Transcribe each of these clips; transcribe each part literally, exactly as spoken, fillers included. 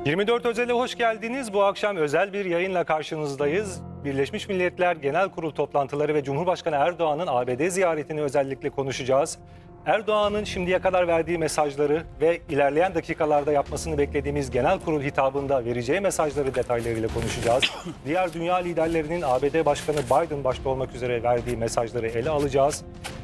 yirmi dört Özel'e hoş geldiniz. Bu akşam özel bir yayınla karşınızdayız. Birleşmiş Milletler Genel Kurul toplantıları ve Cumhurbaşkanı Erdoğan'ın A B D ziyaretini özellikle konuşacağız. Erdoğan'ın şimdiye kadar verdiği mesajları ve ilerleyen dakikalarda yapmasını beklediğimiz genel kurul hitabında vereceği mesajları detaylarıyla konuşacağız. Diğer dünya liderlerinin A B D Başkanı Biden başta olmak üzere verdiği mesajları ele alacağız.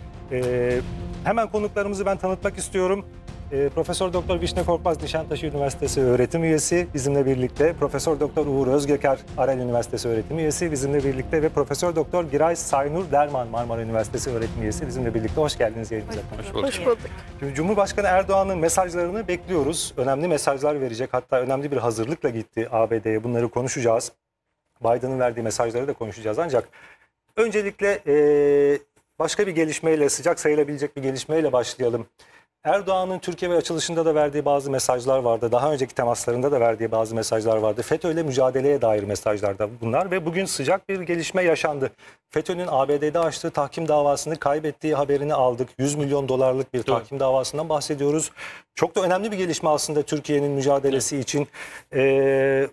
Ee, hemen konuklarımızı ben tanıtmak istiyorum. Ee, Profesör Doktor Vişne Korkmaz Nişantaşı Üniversitesi öğretim üyesi bizimle birlikte. Profesör Doktor Uğur Özgöker Arel Üniversitesi öğretim üyesi bizimle birlikte ve Profesör Doktor Giray Saynur Derman Marmara Üniversitesi öğretim üyesi bizimle birlikte. Hoş geldiniz yayınımıza. Hoş bulduk. Hoş bulduk. Şimdi Cumhurbaşkanı Erdoğan'ın mesajlarını bekliyoruz. Önemli mesajlar verecek. Hatta önemli bir hazırlıkla gitti A B D'ye. Bunları konuşacağız. Biden'ın verdiği mesajları da konuşacağız. Ancak öncelikle ee, başka bir gelişmeyle, sıcak sayılabilecek bir gelişmeyle başlayalım. Erdoğan'ın Türkiye ve açılışında da verdiği bazı mesajlar vardı. Daha önceki temaslarında da verdiği bazı mesajlar vardı. FETÖ'yle mücadeleye dair mesajlar da bunlar ve bugün sıcak bir gelişme yaşandı. FETÖ'nün A B D'de açtığı tahkim davasını kaybettiği haberini aldık. yüz milyon dolarlık bir tahkim davasından bahsediyoruz. Çok da önemli bir gelişme aslında Türkiye'nin mücadelesi evet. için. Ee,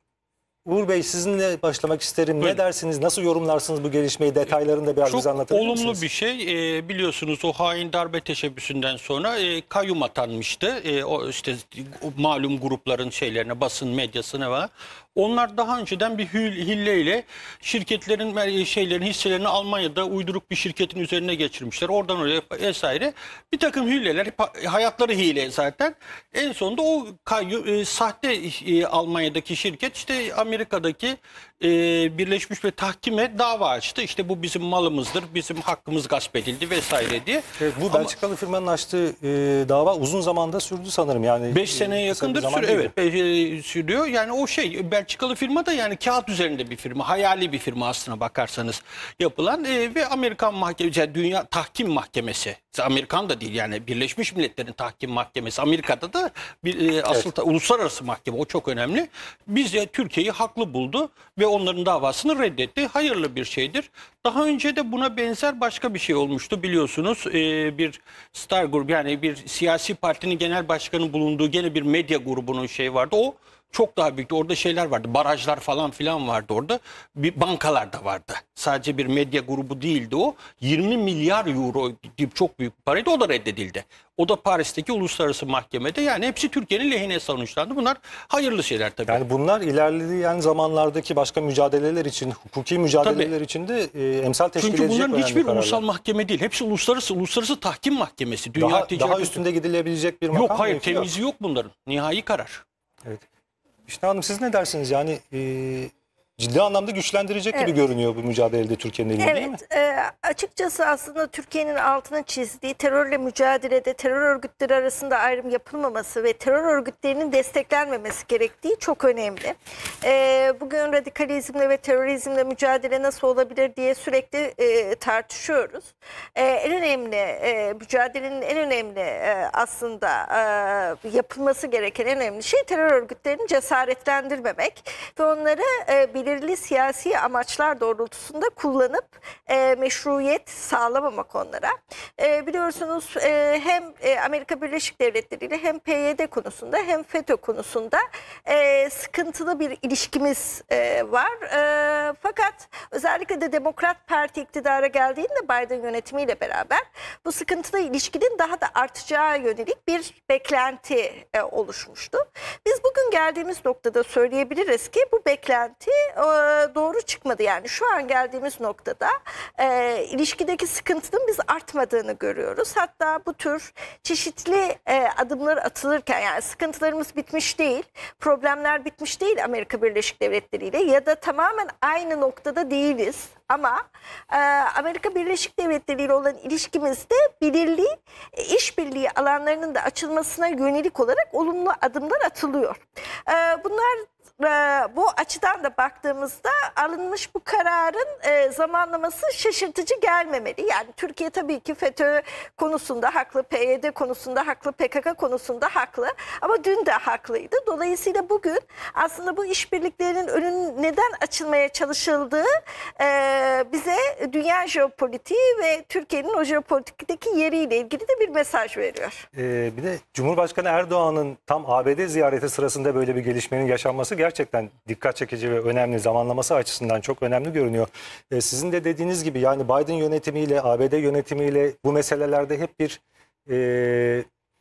Uğur Bey, sizinle başlamak isterim. Buyurun. Ne dersiniz? Nasıl yorumlarsınız bu gelişmeyi? Detaylarını da biraz bize anlatabilir misiniz? Çok olumlu bir şey. Ee, biliyorsunuz o hain darbe teşebbüsünden sonra e, kayyum atanmıştı. E, o işte o malum grupların şeylerine, basın medyasına ve onlar daha önceden bir hilleyle şirketlerin şeylerin hisselerini Almanya'da uyduruk bir şirketin üzerine geçirmişler. Oradan oraya vesaire. Bir takım hilleler, hayatları hile zaten. En sonunda o kayyum, e, sahte e, Almanya'daki şirket işte Amerika'daki e, Birleşmiş ve tahkime dava açtı. İşte bu bizim malımızdır, bizim hakkımız gasp edildi vesaire diye. Evet, bu Ama, Belçikalı firmanın açtığı e, dava uzun zamanda sürdü sanırım. Yani beş seneye yakındır sürüyor. Evet, e, sürüyor. Yani o şey Belçikalı firma da yani kağıt üzerinde bir firma, hayali bir firma aslına bakarsanız yapılan e, ve Amerikan mahkemesi, Dünya Tahkim Mahkemesi. Amerikan da değil yani Birleşmiş Milletler'in tahkim mahkemesi. Amerika'da da bir e, asıl evet. uluslararası mahkeme, o çok önemli. Bizce Türkiye'yi haklı buldu ve onların davasını reddetti. Hayırlı bir şeydir. Daha önce de buna benzer başka bir şey olmuştu biliyorsunuz. Ee, bir Star grubu, yani bir siyasi partinin genel başkanı bulunduğu gene bir medya grubunun şey vardı. O çok daha büyüktü. Orada şeyler vardı. Barajlar falan filan vardı orada. Bir bankalar da vardı. Sadece bir medya grubu değildi o. yirmi milyar euro gibi çok büyük bir paraydı. O da reddedildi. O da Paris'teki uluslararası mahkemede. Yani hepsi Türkiye'nin lehine sonuçlandı. Bunlar hayırlı şeyler tabii. Yani bunlar ilerleyen zamanlardaki başka mücadeleler için, hukuki mücadeleler tabii. için de e, emsal teşkil Çünkü edecek bunların hiçbir kararlar. Ulusal mahkeme değil. Hepsi uluslararası, uluslararası tahkim mahkemesi. Dünya daha, ticaret daha üstünde gidilebilecek bir makam yok. Hayır, yok. temizi yok bunların. Nihai karar. Evet. Vişne Hanım, siz ne dersiniz? Yani e, ciddi anlamda güçlendirecek evet. gibi görünüyor bu mücadelede Türkiye'nin elinde, evet, değil mi? Evet. E, açıkçası aslında Türkiye'nin altına çizdiği terörle mücadelede terör örgütleri arasında ayrım yapılmaması ve terör örgütlerinin desteklenmemesi gerektiği çok önemli. E, bugün radikalizmle ve terörizmle mücadele nasıl olabilir diye sürekli e, tartışıyoruz. E, en önemli e, mücadelenin en önemli e, aslında e, yapılması gereken en önemli şey terör örgütlerini cesaretlendirmemek ve onları e, belirli siyasi amaçlar doğrultusunda kullanıp e, meşruiyet sağlamamak onlara. E, biliyorsunuz e, hem e, Amerika Birleşik Devletleri ile hem P Y D konusunda hem FETÖ konusunda e, sıkıntılı bir ilişkimiz e, var. E, fakat özellikle de Demokrat Parti iktidara geldiğinde Biden yönetimiyle beraber bu sıkıntılı ilişkinin daha da artacağı yönelik bir beklenti e, oluşmuştu. Biz bugün geldiğimiz noktada söyleyebiliriz ki bu beklenti doğru çıkmadı. Yani şu an geldiğimiz noktada e, ilişkideki sıkıntının biz artmadığını görüyoruz. Hatta bu tür çeşitli e, adımlar atılırken, yani sıkıntılarımız bitmiş değil, problemler bitmiş değil Amerika Birleşik Devletleri ile ya da tamamen aynı noktada değiliz. Ama e, Amerika Birleşik Devletleri ile olan ilişkimizde belirli e, işbirliği alanlarının da açılmasına yönelik olarak olumlu adımlar atılıyor. E, bunlar bu açıdan da baktığımızda alınmış bu kararın e, zamanlaması şaşırtıcı gelmemeli. Yani Türkiye tabii ki FETÖ konusunda haklı, P Y D konusunda haklı, P K K konusunda haklı ama dün de haklıydı. Dolayısıyla bugün aslında bu işbirliklerinin önünün neden açılmaya çalışıldığı e, bize dünya jeopolitiği ve Türkiye'nin o jeopolitikteki yeriyle ilgili de bir mesaj veriyor. Ee, bir de Cumhurbaşkanı Erdoğan'ın tam A B D ziyareti sırasında böyle bir gelişmenin yaşanması gerçekten dikkat çekici ve önemli. Zamanlaması açısından çok önemli görünüyor. Ee, sizin de dediğiniz gibi yani Biden yönetimiyle, A B D yönetimiyle bu meselelerde hep bir e,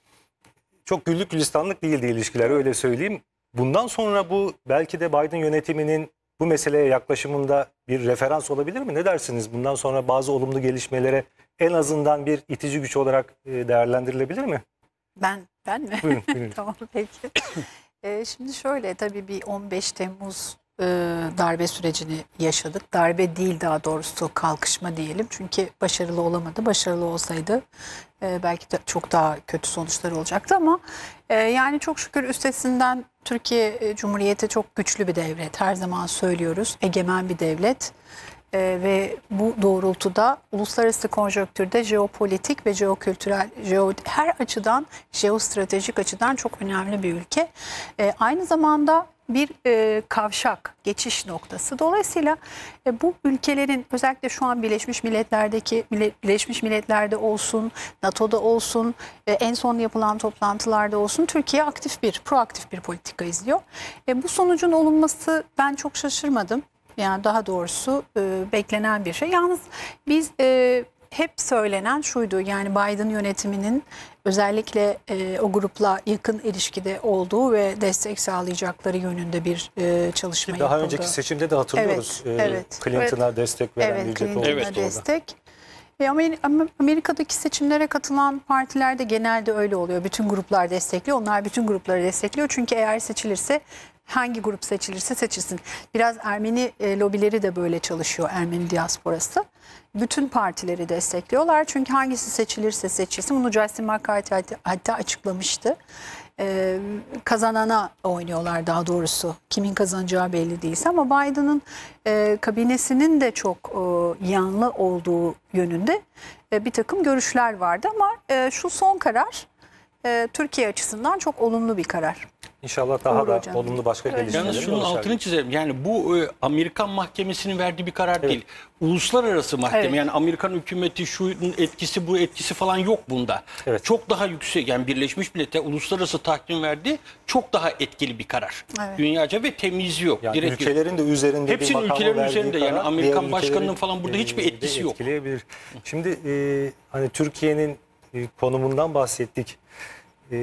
çok güllük gülistanlık değildi ilişkiler, öyle söyleyeyim. Bundan sonra bu belki de Biden yönetiminin bu meseleye yaklaşımında bir referans olabilir mi? Ne dersiniz? Bundan sonra bazı olumlu gelişmelere en azından bir itici güç olarak e, değerlendirilebilir mi? Ben ben mi? Buyurun, buyurun. Tamam peki. Ee, şimdi şöyle tabii bir on beş Temmuz e, darbe sürecini yaşadık. Darbe değil, daha doğrusu kalkışma diyelim. Çünkü başarılı olamadı. Başarılı olsaydı e, belki de çok daha kötü sonuçlar olacaktı ama e, yani çok şükür üstesinden Türkiye e, Cumhuriyeti çok güçlü bir devlet. Her zaman söylüyoruz. Egemen bir devlet. Ee, ve bu doğrultuda uluslararası konjonktürde jeopolitik ve jeokültürel, jeo, her açıdan, jeostratejik açıdan çok önemli bir ülke. Ee, aynı zamanda bir e, kavşak, geçiş noktası. Dolayısıyla e, bu ülkelerin özellikle şu an Birleşmiş Milletler'deki, Birleşmiş Milletler'de olsun, NATO'da olsun, e, en son yapılan toplantılarda olsun Türkiye aktif bir, proaktif bir politika izliyor. E, bu sonucun olunması ben çok şaşırmadım. Yani daha doğrusu e, beklenen bir şey. Yalnız biz e, hep söylenen şuydu, yani Biden yönetiminin özellikle e, o grupla yakın ilişkide olduğu ve destek sağlayacakları yönünde bir e, çalışma Daha yapıldı. önceki seçimde de hatırlıyoruz. Evet, Ee, evet. Clinton'a evet. destek veren evet, bir cephe Clinton'a olmuştu orada. destek. E, Amerika'daki seçimlere katılan partilerde genelde öyle oluyor. Bütün gruplar destekliyor. Onlar bütün grupları destekliyor. Çünkü eğer seçilirse, hangi grup seçilirse seçilsin. Biraz Ermeni e, lobileri de böyle çalışıyor, Ermeni diasporası. Bütün partileri destekliyorlar. Çünkü hangisi seçilirse seçilsin. Bunu Justin McCarthy hatta açıklamıştı. Ee, kazanana oynuyorlar daha doğrusu. Kimin kazanacağı belli değilse, ama Biden'ın e, kabinesinin de çok e, yanlı olduğu yönünde e, bir takım görüşler vardı. Ama e, şu son karar e, Türkiye açısından çok olumlu bir karar. İnşallah daha Olur da hocam. olumlu başka Evet. gelişmeler. Yalnız şunun altını çizelim. Yani bu e, Amerikan mahkemesinin verdiği bir karar Evet. değil. Uluslararası mahkeme. Evet. Yani Amerikan hükümeti şunun etkisi, bu etkisi falan yok bunda. Evet. Çok daha yüksek. Yani Birleşmiş Milletler uluslararası tahkim verdiği çok daha etkili bir karar. Evet. Dünyaca ve temyizi yok. Yani direkt yok. ülkelerin de üzerinde Hepsinin bir makamı ülkelerin verdiği üzerinde, yani karar, Amerikan diğer başkanının ülkelerin, falan burada hiçbir e, etkisi de yok. etkileyebilir. Şimdi e, hani Türkiye'nin e, konumundan bahsettik. E,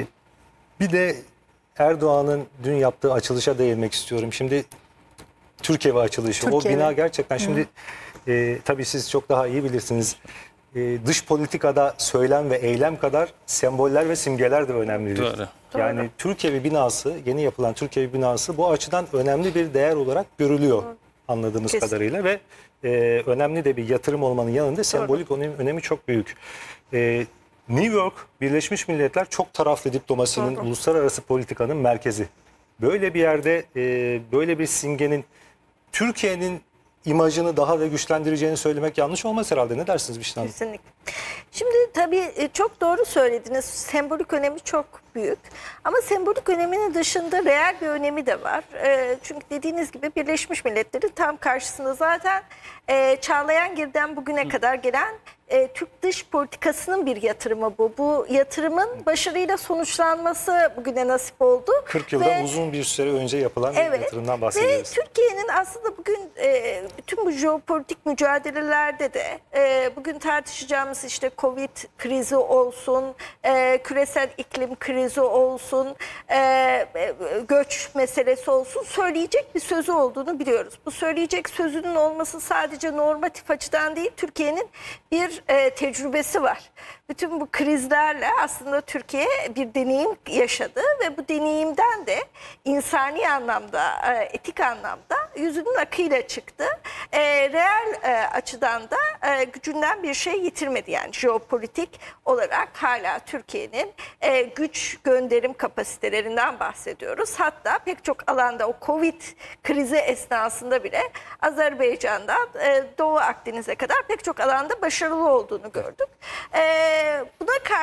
bir de Erdoğan'ın dün yaptığı açılışa değinmek istiyorum. Şimdi Türkiye ve açılışı. Türkiye o bina ve- gerçekten şimdi e, tabii siz çok daha iyi bilirsiniz. E, dış politikada söylem ve eylem kadar semboller ve simgeler de önemlidir. Doğru. Yani Türkiye binası, yeni yapılan Türkiye binası bu açıdan önemli bir değer olarak görülüyor anladığımız Kesin. kadarıyla ve e, önemli de bir yatırım olmanın yanında sembolik önemi, önemi çok büyük. E, New York, Birleşmiş Milletler çok taraflı diplomasinin, Doğru. uluslararası politikanın merkezi. Böyle bir yerde e, böyle bir simgenin Türkiye'nin imajını daha da güçlendireceğini söylemek yanlış olmaz herhalde. Ne dersiniz Bişra Hanım? Kesinlikle. Şimdi tabii e, çok doğru söylediniz. Sembolik önemi çok büyük. Ama sembolik öneminin dışında reel bir önemi de var. E, çünkü dediğiniz gibi Birleşmiş Milletler'in tam karşısında zaten e, Çağlayangil'den bugüne kadar gelen e, Türk dış politikasının bir yatırımı bu. Bu yatırımın başarıyla sonuçlanması bugüne nasip oldu. kırk yıldan Ve- uzun bir süre önce yapılan bir Evet. yatırımdan Ve bahsediyoruz. Türkiye'nin aslında bugün e, bütün bu jeopolitik mücadelelerde de e, bugün tartışacağımız işte Covid krizi olsun, e, küresel iklim krizi olsun, e, e, göç meselesi olsun, söyleyecek bir sözü olduğunu biliyoruz. Bu söyleyecek sözünün olması sadece normatif açıdan değil, Türkiye'nin bir e, tecrübesi var. Bütün bu krizlerle aslında Türkiye bir deneyim yaşadı ve bu deneyimden de insani anlamda, e, etik anlamda yüzünün akıyla çıktı. E, reel e, açıdan da e, gücünden bir şey yitirmedi. Yani jeopolitik olarak hala Türkiye'nin e, güç gönderim kapasitelerinden bahsediyoruz. Hatta pek çok alanda o Covid krizi esnasında bile Azerbaycan'dan e, Doğu Akdeniz'e kadar pek çok alanda başarılı olduğunu gördük. E, buna karşı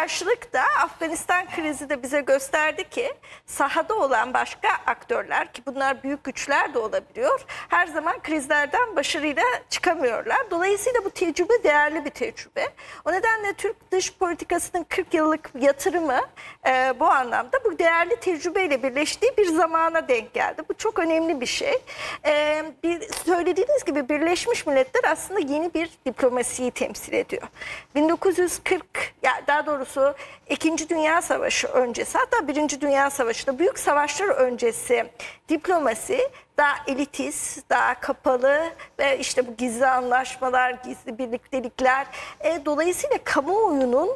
karşılık da Afganistan krizi de bize gösterdi ki sahada olan başka aktörler, ki bunlar büyük güçler de olabiliyor, her zaman krizlerden başarıyla çıkamıyorlar. Dolayısıyla bu tecrübe değerli bir tecrübe. O nedenle Türk dış politikasının kırk yıllık yatırımı e, bu anlamda bu değerli tecrübeyle birleştiği bir zamana denk geldi. Bu çok önemli bir şey. E, bir, söylediğiniz gibi Birleşmiş Milletler aslında yeni bir diplomasiyi temsil ediyor. bin dokuz yüz kırk, ya daha doğrusu İkinci Dünya Savaşı öncesi, hatta Birinci Dünya Savaşı'nda büyük savaşlar öncesi diplomasi daha elitist, daha kapalı ve işte bu gizli anlaşmalar, gizli birliktelikler, e, dolayısıyla kamuoyunun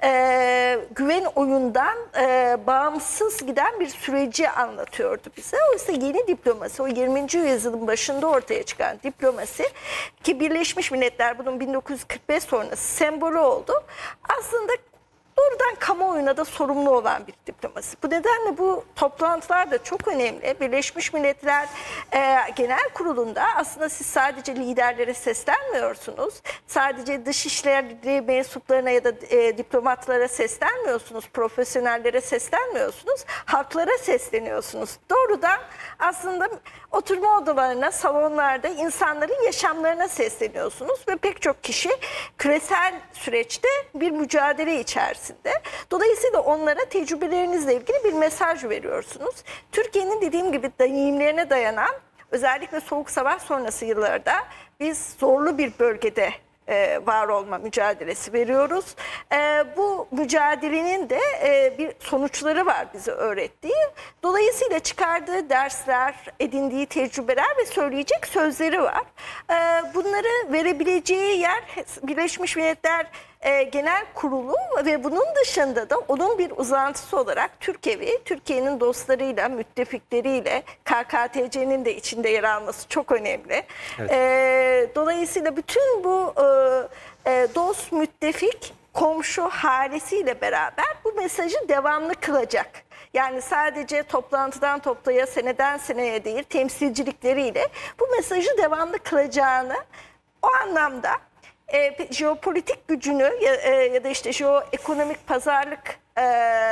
e, güven oyundan e, bağımsız giden bir süreci anlatıyordu bize. Oysa yeni diplomasi, o yirminci yüzyılın başında ortaya çıkan diplomasi, ki Birleşmiş Milletler bunun bin dokuz yüz kırk beş sonrası sembolü oldu. Aslında doğrudan kamuoyuna da sorumlu olan bir diplomasi. Bu nedenle bu toplantılar da çok önemli. Birleşmiş Milletler e, Genel Kurulu'nda aslında siz sadece liderlere seslenmiyorsunuz. Sadece dışişleri mensuplarına ya da e, diplomatlara seslenmiyorsunuz. Profesyonellere seslenmiyorsunuz. Halklara sesleniyorsunuz. Doğrudan aslında oturma odalarına, salonlarda insanların yaşamlarına sesleniyorsunuz ve pek çok kişi küresel süreçte bir mücadele içerisinde. Dolayısıyla onlara tecrübelerinizle ilgili bir mesaj veriyorsunuz. Türkiye'nin dediğim gibi deneyimlerine dayanan, özellikle Soğuk Savaş sonrası yıllarda biz zorlu bir bölgede e, var olma mücadelesi veriyoruz. E, bu mücadelenin de e, bir sonuçları var bize öğrettiği. Dolayısıyla çıkardığı dersler, edindiği tecrübeler ve söyleyecek sözleri var. E, bunları verebileceği yer Birleşmiş Milletler E, Genel Kurulu ve bunun dışında da onun bir uzantısı olarak Türkiye'yi, Türkiye'nin dostlarıyla, müttefikleriyle, K K T C'nin de içinde yer alması çok önemli. Evet. E, dolayısıyla bütün bu e, e, dost, müttefik, komşu halesiyle beraber bu mesajı devamlı kılacak. Yani sadece toplantıdan toplaya, seneden seneye değil, temsilcilikleriyle bu mesajı devamlı kılacağını, o anlamda E, jeopolitik gücünü ya, e, ya da işte jeoekonomik pazarlık e,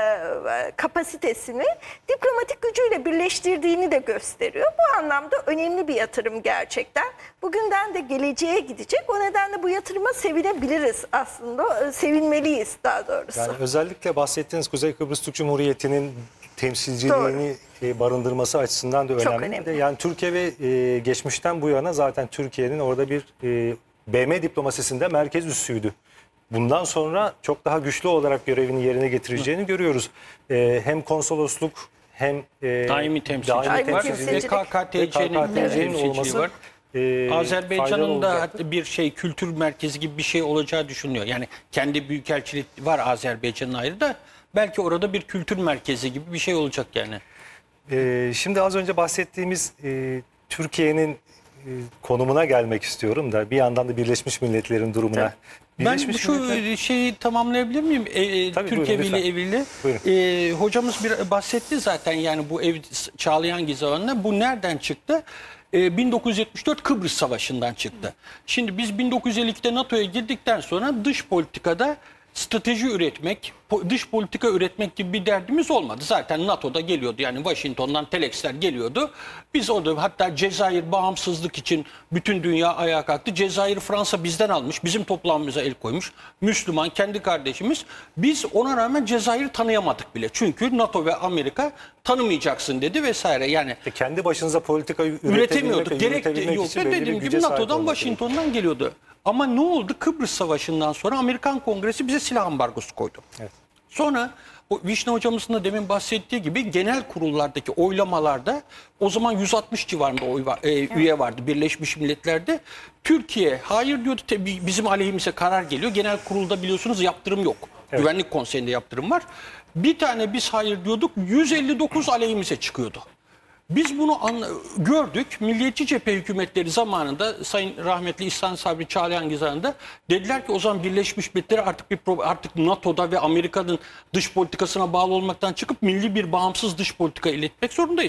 kapasitesini diplomatik gücüyle birleştirdiğini de gösteriyor. Bu anlamda önemli bir yatırım gerçekten. Bugünden de geleceğe gidecek. O nedenle bu yatırıma sevinebiliriz aslında. Sevinmeliyiz daha doğrusu. Yani özellikle bahsettiğiniz Kuzey Kıbrıs Türk Cumhuriyeti'nin temsilciliğini Doğru. barındırması açısından da önemli. Çok önemli. Yani Türkiye ve e, geçmişten bu yana zaten Türkiye'nin orada bir e, B M diplomasisinde merkez üssüydü. Bundan sonra çok daha güçlü olarak görevini yerine getireceğini Hı. görüyoruz. Ee, hem konsolosluk hem e, daimi temsilcilik daimi var temsilcilik. ve K K T C'nin temsilciliği olması var. E, Azerbaycan'ın da bir şey kültür merkezi gibi bir şey olacağı düşünülüyor. Yani kendi büyükelçilik var Azerbaycan'ın ayrı da belki orada bir kültür merkezi gibi bir şey olacak yani. E, şimdi az önce bahsettiğimiz e, Türkiye'nin konumuna gelmek istiyorum da bir yandan da Birleşmiş Milletler'in durumuna. Birleşmiş ben şu Milletler... şeyi tamamlayabilir miyim? E, Tabii, Türkiye buyurun, ile evli. E, hocamız bir bahsetti zaten yani bu ev Çağlayan Gizan'la bu nereden çıktı? E, bin dokuz yüz yetmiş dört Kıbrıs Savaşı'ndan çıktı. Şimdi biz bin dokuz yüz elli ikide NATO'ya girdikten sonra dış politikada strateji üretmek, dış politika üretmek gibi bir derdimiz olmadı. Zaten NATO'da geliyordu yani Washington'dan telexler geliyordu. Biz orada hatta Cezayir bağımsızlık için bütün dünya ayağa kalktı. Cezayir Fransa bizden almış, bizim toplamımıza el koymuş. Müslüman kendi kardeşimiz. Biz ona rağmen Cezayir'i tanıyamadık bile. Çünkü NATO ve Amerika tanımayacaksın dedi vesaire. Yani e kendi başınıza politika üretemiyordu. Gerek yok. Ben dediğim gibi NATO'dan Washington'dan geliyordu. Ama ne oldu? Kıbrıs Savaşı'ndan sonra Amerikan Kongresi bize silah ambargosu koydu. Evet. Sonra o Vişne hocamızın da demin bahsettiği gibi genel kurullardaki oylamalarda o zaman yüz altmış civarında oy var, e, üye vardı Birleşmiş Milletler'de. Türkiye hayır diyordu, tabii bizim aleyhimize karar geliyor. Genel kurulda biliyorsunuz yaptırım yok. Evet. Güvenlik Konseyi'nde yaptırım var. Bir tane biz hayır diyorduk, yüz elli dokuz aleyhimize çıkıyordu. Biz bunu gördük. Milliyetçi cephe hükümetleri zamanında Sayın rahmetli İhsan Sabri Çağlayan Gizan'da dediler ki o zaman Birleşmiş Milletler artık bir artık NATO'da ve Amerika'nın dış politikasına bağlı olmaktan çıkıp milli bir bağımsız dış politika iletmek zorundayız.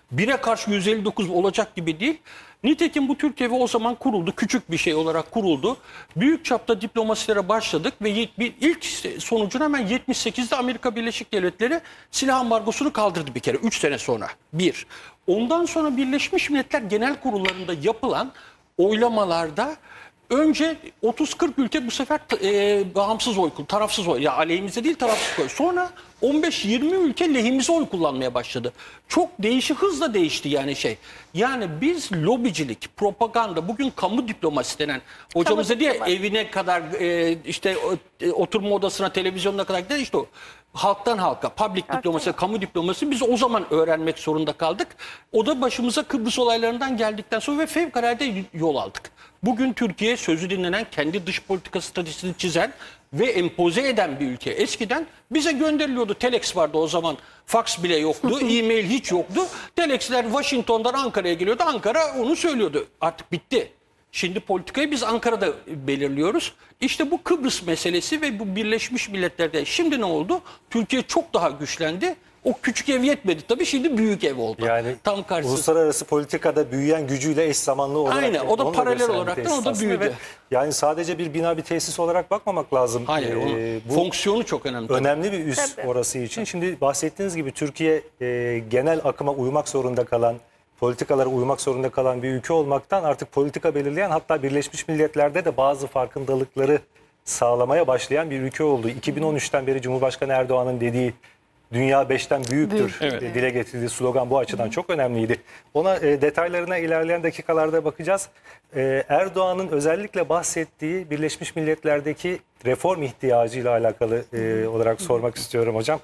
bire karşı yüz elli dokuz olacak gibi değil. Nitekim bu Türk evi o zaman kuruldu. Küçük bir şey olarak kuruldu. Büyük çapta diplomasilere başladık ve ilk sonucunu hemen yetmiş sekizde Amerika Birleşik Devletleri silah ambargosunu kaldırdı bir kere. üç sene sonra. Bir. Ondan sonra Birleşmiş Milletler Genel Kurullarında yapılan oylamalarda önce otuz kırk ülke bu sefer e, bağımsız oy, tarafsız oy, ya aleyhimize değil tarafsız oy. Sonra on beş yirmi ülke lehimize oy kullanmaya başladı. Çok değişi hızla değişti yani şey. Yani biz lobicilik, propaganda, bugün kamu diplomasisi denen, hocamız dedi ya evine kadar e, işte e, oturma odasına, televizyonuna kadar gider, işte o. Halktan halka, public diplomasi, kamu diplomasi biz o zaman öğrenmek zorunda kaldık. O da başımıza Kıbrıs olaylarından geldikten sonra ve fevkalade yol aldık. Bugün Türkiye sözü dinlenen, kendi dış politika stratejisini çizen ve empoze eden bir ülke. Eskiden bize gönderiliyordu. Telex vardı o zaman. Fax bile yoktu. E-mail hiç yoktu. Telex'ler Washington'dan Ankara'ya geliyordu. Ankara onu söylüyordu. Artık bitti. Şimdi politikayı biz Ankara'da belirliyoruz. İşte bu Kıbrıs meselesi ve bu Birleşmiş Milletler'de. Şimdi ne oldu? Türkiye çok daha güçlendi. O küçük ev yetmedi tabii, şimdi büyük ev oldu. Yani tam karşısı. Uluslararası politikada büyüyen gücüyle eş zamanlı olarak. Aynen, o da onu paralel olarak da o da büyüdü. Ve yani sadece bir bina, bir tesis olarak bakmamak lazım. Hayır, ee, bu fonksiyonu çok önemli. Tabii. Önemli bir üs Tabii. orası için. Şimdi bahsettiğiniz gibi Türkiye e, genel akıma uymak zorunda kalan, politikalara uymak zorunda kalan bir ülke olmaktan artık politika belirleyen, hatta Birleşmiş Milletler'de de bazı farkındalıkları sağlamaya başlayan bir ülke oldu. iki bin on üçten beri Cumhurbaşkanı Erdoğan'ın dediği dünya beşten büyüktür Büyük. Evet. e, dile getirdiği slogan bu açıdan çok önemliydi. Ona e, detaylarına ilerleyen dakikalarda bakacağız. E, Erdoğan'ın özellikle bahsettiği Birleşmiş Milletler'deki reform ihtiyacıyla alakalı e, olarak sormak istiyorum hocam.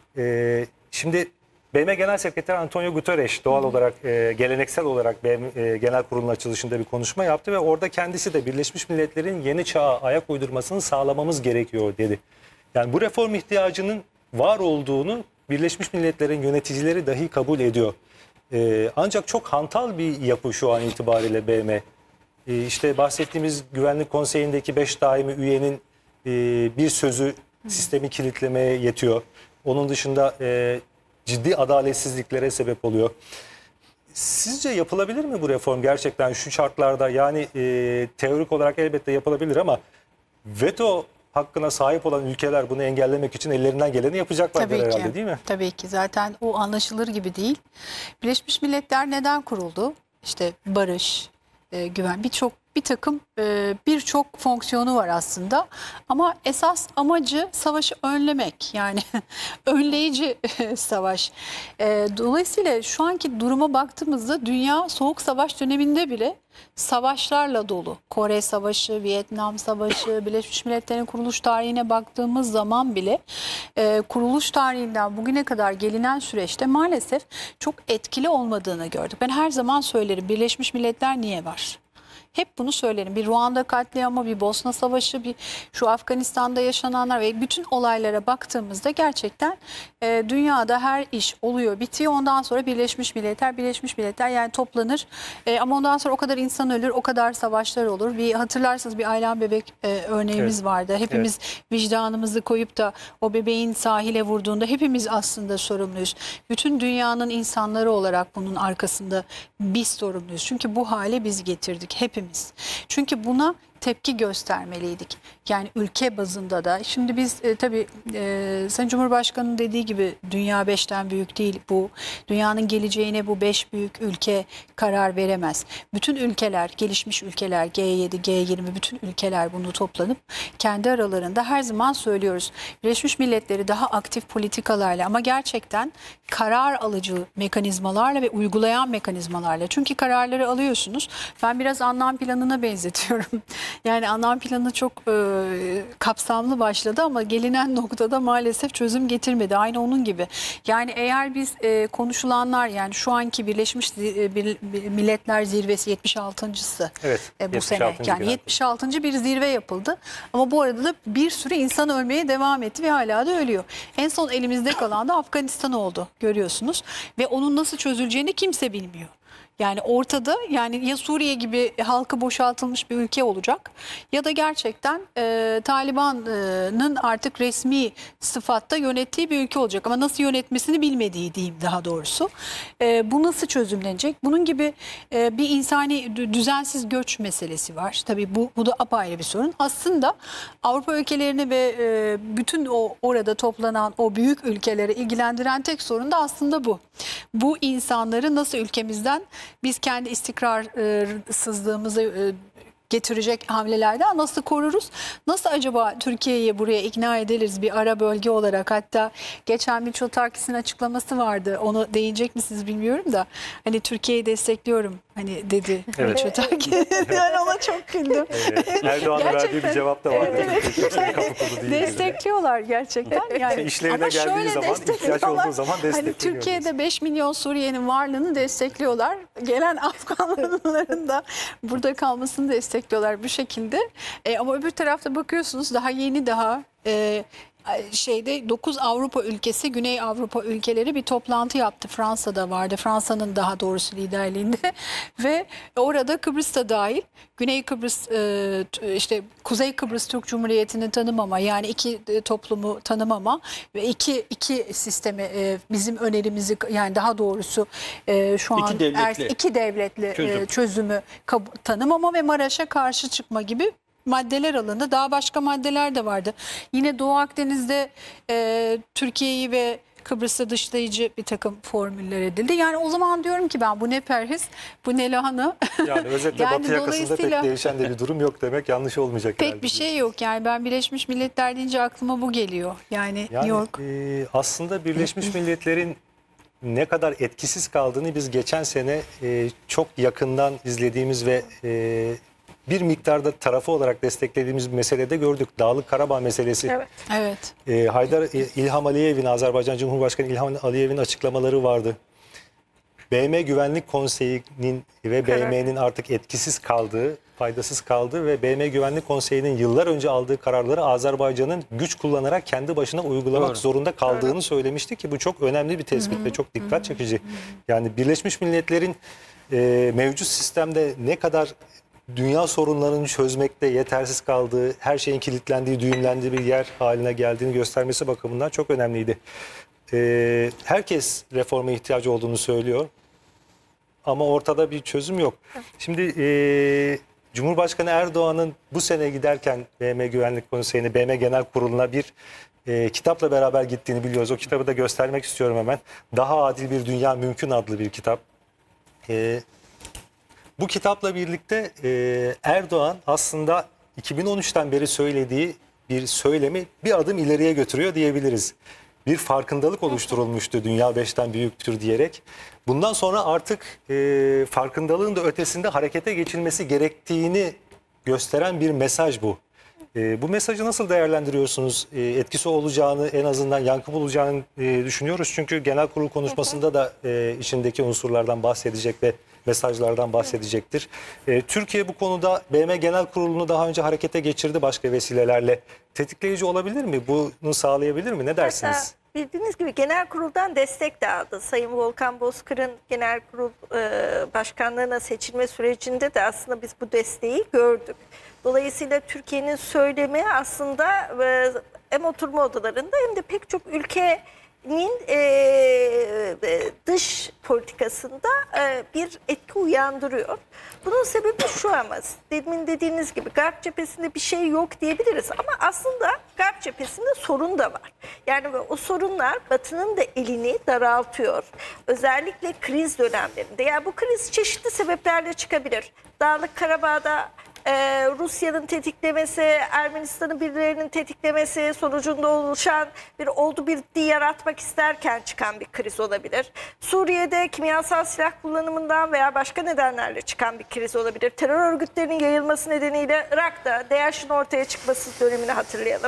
E, şimdi B M Genel Sekreteri Antonio Guterres doğal olarak e, geleneksel olarak B M, e, Genel Kurul'un açılışında bir konuşma yaptı ve orada kendisi de Birleşmiş Milletler'in yeni çağa ayak uydurmasını sağlamamız gerekiyor dedi. Yani bu reform ihtiyacının var olduğunu Birleşmiş Milletler'in yöneticileri dahi kabul ediyor. Ee, ancak çok hantal bir yapı şu an itibariyle B M. Ee, işte bahsettiğimiz Güvenlik Konseyi'ndeki beş daimi üyenin e, bir sözü sistemi kilitlemeye yetiyor. Onun dışında e, ciddi adaletsizliklere sebep oluyor. Sizce yapılabilir mi bu reform gerçekten şu şartlarda? Yani e, teorik olarak elbette yapılabilir ama veto hakkına sahip olan ülkeler bunu engellemek için ellerinden geleni yapacaklardır Tabii herhalde, ki. değil mi? Tabii ki. Zaten o anlaşılır gibi değil. Birleşmiş Milletler neden kuruldu? İşte barış, e, güven, birçok bir takım e, birçok fonksiyonu var aslında. Ama esas amacı savaşı önlemek. Yani önleyici savaş. E, dolayısıyla şu anki duruma baktığımızda dünya soğuk savaş döneminde bile savaşlarla dolu. Kore Savaşı, Vietnam Savaşı, Birleşmiş Milletler'in kuruluş tarihine baktığımız zaman bile e, kuruluş tarihinden bugüne kadar gelinen süreçte maalesef çok etkili olmadığını gördük. Ben her zaman söylerim, Birleşmiş Milletler niye var? Hep bunu söylerim. Bir Ruanda katliamı, bir Bosna Savaşı, bir şu Afganistan'da yaşananlar ve bütün olaylara baktığımızda gerçekten e, dünyada her iş oluyor, bitiyor. Ondan sonra Birleşmiş Milletler, Birleşmiş Milletler yani toplanır. E, ama ondan sonra o kadar insan ölür, o kadar savaşlar olur. Bir hatırlarsanız bir Aylan Bebek e, örneğimiz Evet. vardı. Hepimiz evet. vicdanımızı koyup da o bebeğin sahile vurduğunda hepimiz aslında sorumluyuz. Bütün dünyanın insanları olarak bunun arkasında biz sorumluyuz. Çünkü bu hale biz getirdik hepimiz. Çünkü buna tepki göstermeliydik. Yani ülke bazında da. Şimdi biz e, tabii e, Sayın Cumhurbaşkanı'nın dediği gibi dünya beşten büyük değil bu. Dünyanın geleceğine bu beş büyük ülke karar veremez. Bütün ülkeler, gelişmiş ülkeler, G yedi, G yirmi bütün ülkeler bunu toplanıp kendi aralarında her zaman söylüyoruz. Birleşmiş Milletleri daha aktif politikalarla ama gerçekten karar alıcı mekanizmalarla ve uygulayan mekanizmalarla. Çünkü kararları alıyorsunuz. Ben biraz anlam planına benzetiyorum. Yani anlam planı çok e, kapsamlı başladı ama gelinen noktada maalesef çözüm getirmedi. Aynı onun gibi. Yani eğer biz e, konuşulanlar yani şu anki Birleşmiş e, bir, bir Milletler Zirvesi yetmiş altıncısı Evet, e, bu sene. Yani genel. yetmiş altıncı bir zirve yapıldı. Ama bu arada da bir sürü insan ölmeye devam etti ve hala da ölüyor. En son elimizde kalan da Afganistan oldu görüyorsunuz. Ve onun nasıl çözüleceğini kimse bilmiyor. Yani ortada, yani ya Suriye gibi halkı boşaltılmış bir ülke olacak ya da gerçekten e, Taliban'ın artık resmi sıfatta yönettiği bir ülke olacak. Ama nasıl yönetmesini bilmediği diyeyim daha doğrusu. E, bu nasıl çözümlenecek? Bunun gibi e, bir insani düzensiz göç meselesi var. Tabii bu, bu da apayrı bir sorun. Aslında Avrupa ülkelerini ve e, bütün o orada toplanan o büyük ülkeleri ilgilendiren tek sorun da aslında bu. Bu insanları nasıl ülkemizden biz kendi istikrarsızlığımızı e, getirecek hamlelerden nasıl koruruz? Nasıl acaba Türkiye'yi buraya ikna ederiz bir ara bölge olarak? Hatta geçen bir Mitsotakis'in açıklaması vardı. Onu değinecek misiniz bilmiyorum da. Hani Türkiye'yi destekliyorum hani dedi Evet. Mitsotakis. Ben ona çok güldüm. Evet. Erdoğan'ın verdiği bir Gerçekten. cevap da vardı. Evet. Kimsenin kapı kolu değil. Destekliyorlar gerçekten. Yani İşlerine ama geldiği şöyle zaman, ihtiyaç destekliyorlar. olduğu zaman Hani destekliyorlar. Türkiye'de beş milyon Suriye'nin varlığını destekliyorlar. Gelen Afganların da burada kalmasını destekliyorlar bu şekilde. E, ama öbür tarafta bakıyorsunuz daha yeni daha e, şeyde dokuz Avrupa ülkesi, Güney Avrupa ülkeleri bir toplantı yaptı. Fransa'da vardı. Fransa'nın daha doğrusu liderliğinde ve orada Kıbrıs da dahil. Güney Kıbrıs e, işte Kuzey Kıbrıs Türk Cumhuriyeti'ni tanımama, yani iki toplumu tanımama ve iki iki sistemi e, bizim önerimizi, yani daha doğrusu e, şu an İki devletli. er, iki devletli Çözüm. e, çözümü kab- tanımama ve Maraş'a karşı çıkma gibi maddeler alındı. Daha başka maddeler de vardı. Yine Doğu Akdeniz'de e, Türkiye'yi ve Kıbrıs'ı dışlayıcı bir takım formüller edildi. Yani o zaman diyorum ki ben bu ne perhiz, bu ne lahana. Yani özetle Yani Batı yakasında pek dolayısıyla- değişen de bir durum yok demek yanlış olmayacak herhalde. Pek bir şey yok. Yani ben Birleşmiş Milletler deyince aklıma bu geliyor. Yani, Yani New York. e, aslında Birleşmiş Milletler'in ne kadar etkisiz kaldığını biz geçen sene e, çok yakından izlediğimiz ve e, bir miktarda tarafı olarak desteklediğimiz bir meselede gördük. Dağlık Karabağ meselesi. Evet. Evet. E, Haydar e, İlham Aliyev'in, Azerbaycan Cumhurbaşkanı İlham Aliyev'in açıklamaları vardı. B M Güvenlik Konseyi'nin ve B M'nin artık etkisiz kaldığı, faydasız kaldığı ve B M Güvenlik Konseyi'nin yıllar önce aldığı kararları Azerbaycan'ın güç kullanarak kendi başına uygulamak Doğru. zorunda kaldığını söylemişti ki bu çok önemli bir tespit ve çok dikkat çekici. Yani Birleşmiş Milletler'in e, mevcut sistemde ne kadar dünya sorunlarını çözmekte yetersiz kaldığı, her şeyin kilitlendiği, düğümlendiği bir yer haline geldiğini göstermesi bakımından çok önemliydi. Ee, herkes reforma ihtiyacı olduğunu söylüyor ama ortada bir çözüm yok. Şimdi e, Cumhurbaşkanı Erdoğan'ın bu sene giderken B M Güvenlik Konseyi'ne, B M Genel Kurulu'na bir e, kitapla beraber gittiğini biliyoruz. O kitabı da göstermek istiyorum hemen. Daha Adil Bir Dünya Mümkün adlı bir kitap. E, bu kitapla birlikte e, Erdoğan aslında iki bin on üçten beri söylediği bir söylemi bir adım ileriye götürüyor diyebiliriz. Bir farkındalık oluşturulmuştu, dünya beşten büyüktür diyerek. Bundan sonra artık e, farkındalığın da ötesinde harekete geçilmesi gerektiğini gösteren bir mesaj bu. E, bu mesajı nasıl değerlendiriyorsunuz? E, etkisi olacağını, en azından yankı bulacağını e, düşünüyoruz. Çünkü genel kurul konuşmasında da e, içindeki unsurlardan bahsedecek ve mesajlardan bahsedecektir. E, Türkiye bu konuda B M Genel Kurulu'nu daha önce harekete geçirdi başka vesilelerle. Tetikleyici olabilir mi? Bunu sağlayabilir mi? Ne dersiniz? Hatta bildiğiniz gibi genel kuruldan destek de aldı. Sayın Volkan Bozkır'ın genel kurul e, başkanlığına seçilme sürecinde de aslında biz bu desteği gördük. Dolayısıyla Türkiye'nin söylemi aslında e, hem oturma odalarında hem de pek çok ülkenin e, dış politikasında e, bir etki uyandırıyor. Bunun sebebi şu ama demin dediğiniz gibi Garp cephesinde bir şey yok diyebiliriz ama aslında Garp cephesinde sorun da var. Yani o sorunlar Batı'nın da elini daraltıyor. Özellikle kriz dönemlerinde. Yani bu kriz çeşitli sebeplerle çıkabilir. Dağlık Karabağ'da Ee, Rusya'nın tetiklemesi, Ermenistan'ın birilerinin tetiklemesi sonucunda oluşan bir oldu bitti yaratmak isterken çıkan bir kriz olabilir. Suriye'de kimyasal silah kullanımından veya başka nedenlerle çıkan bir kriz olabilir. Terör örgütlerinin yayılması nedeniyle Irak'ta DAEŞ'in ortaya çıkması dönemini hatırlayalım.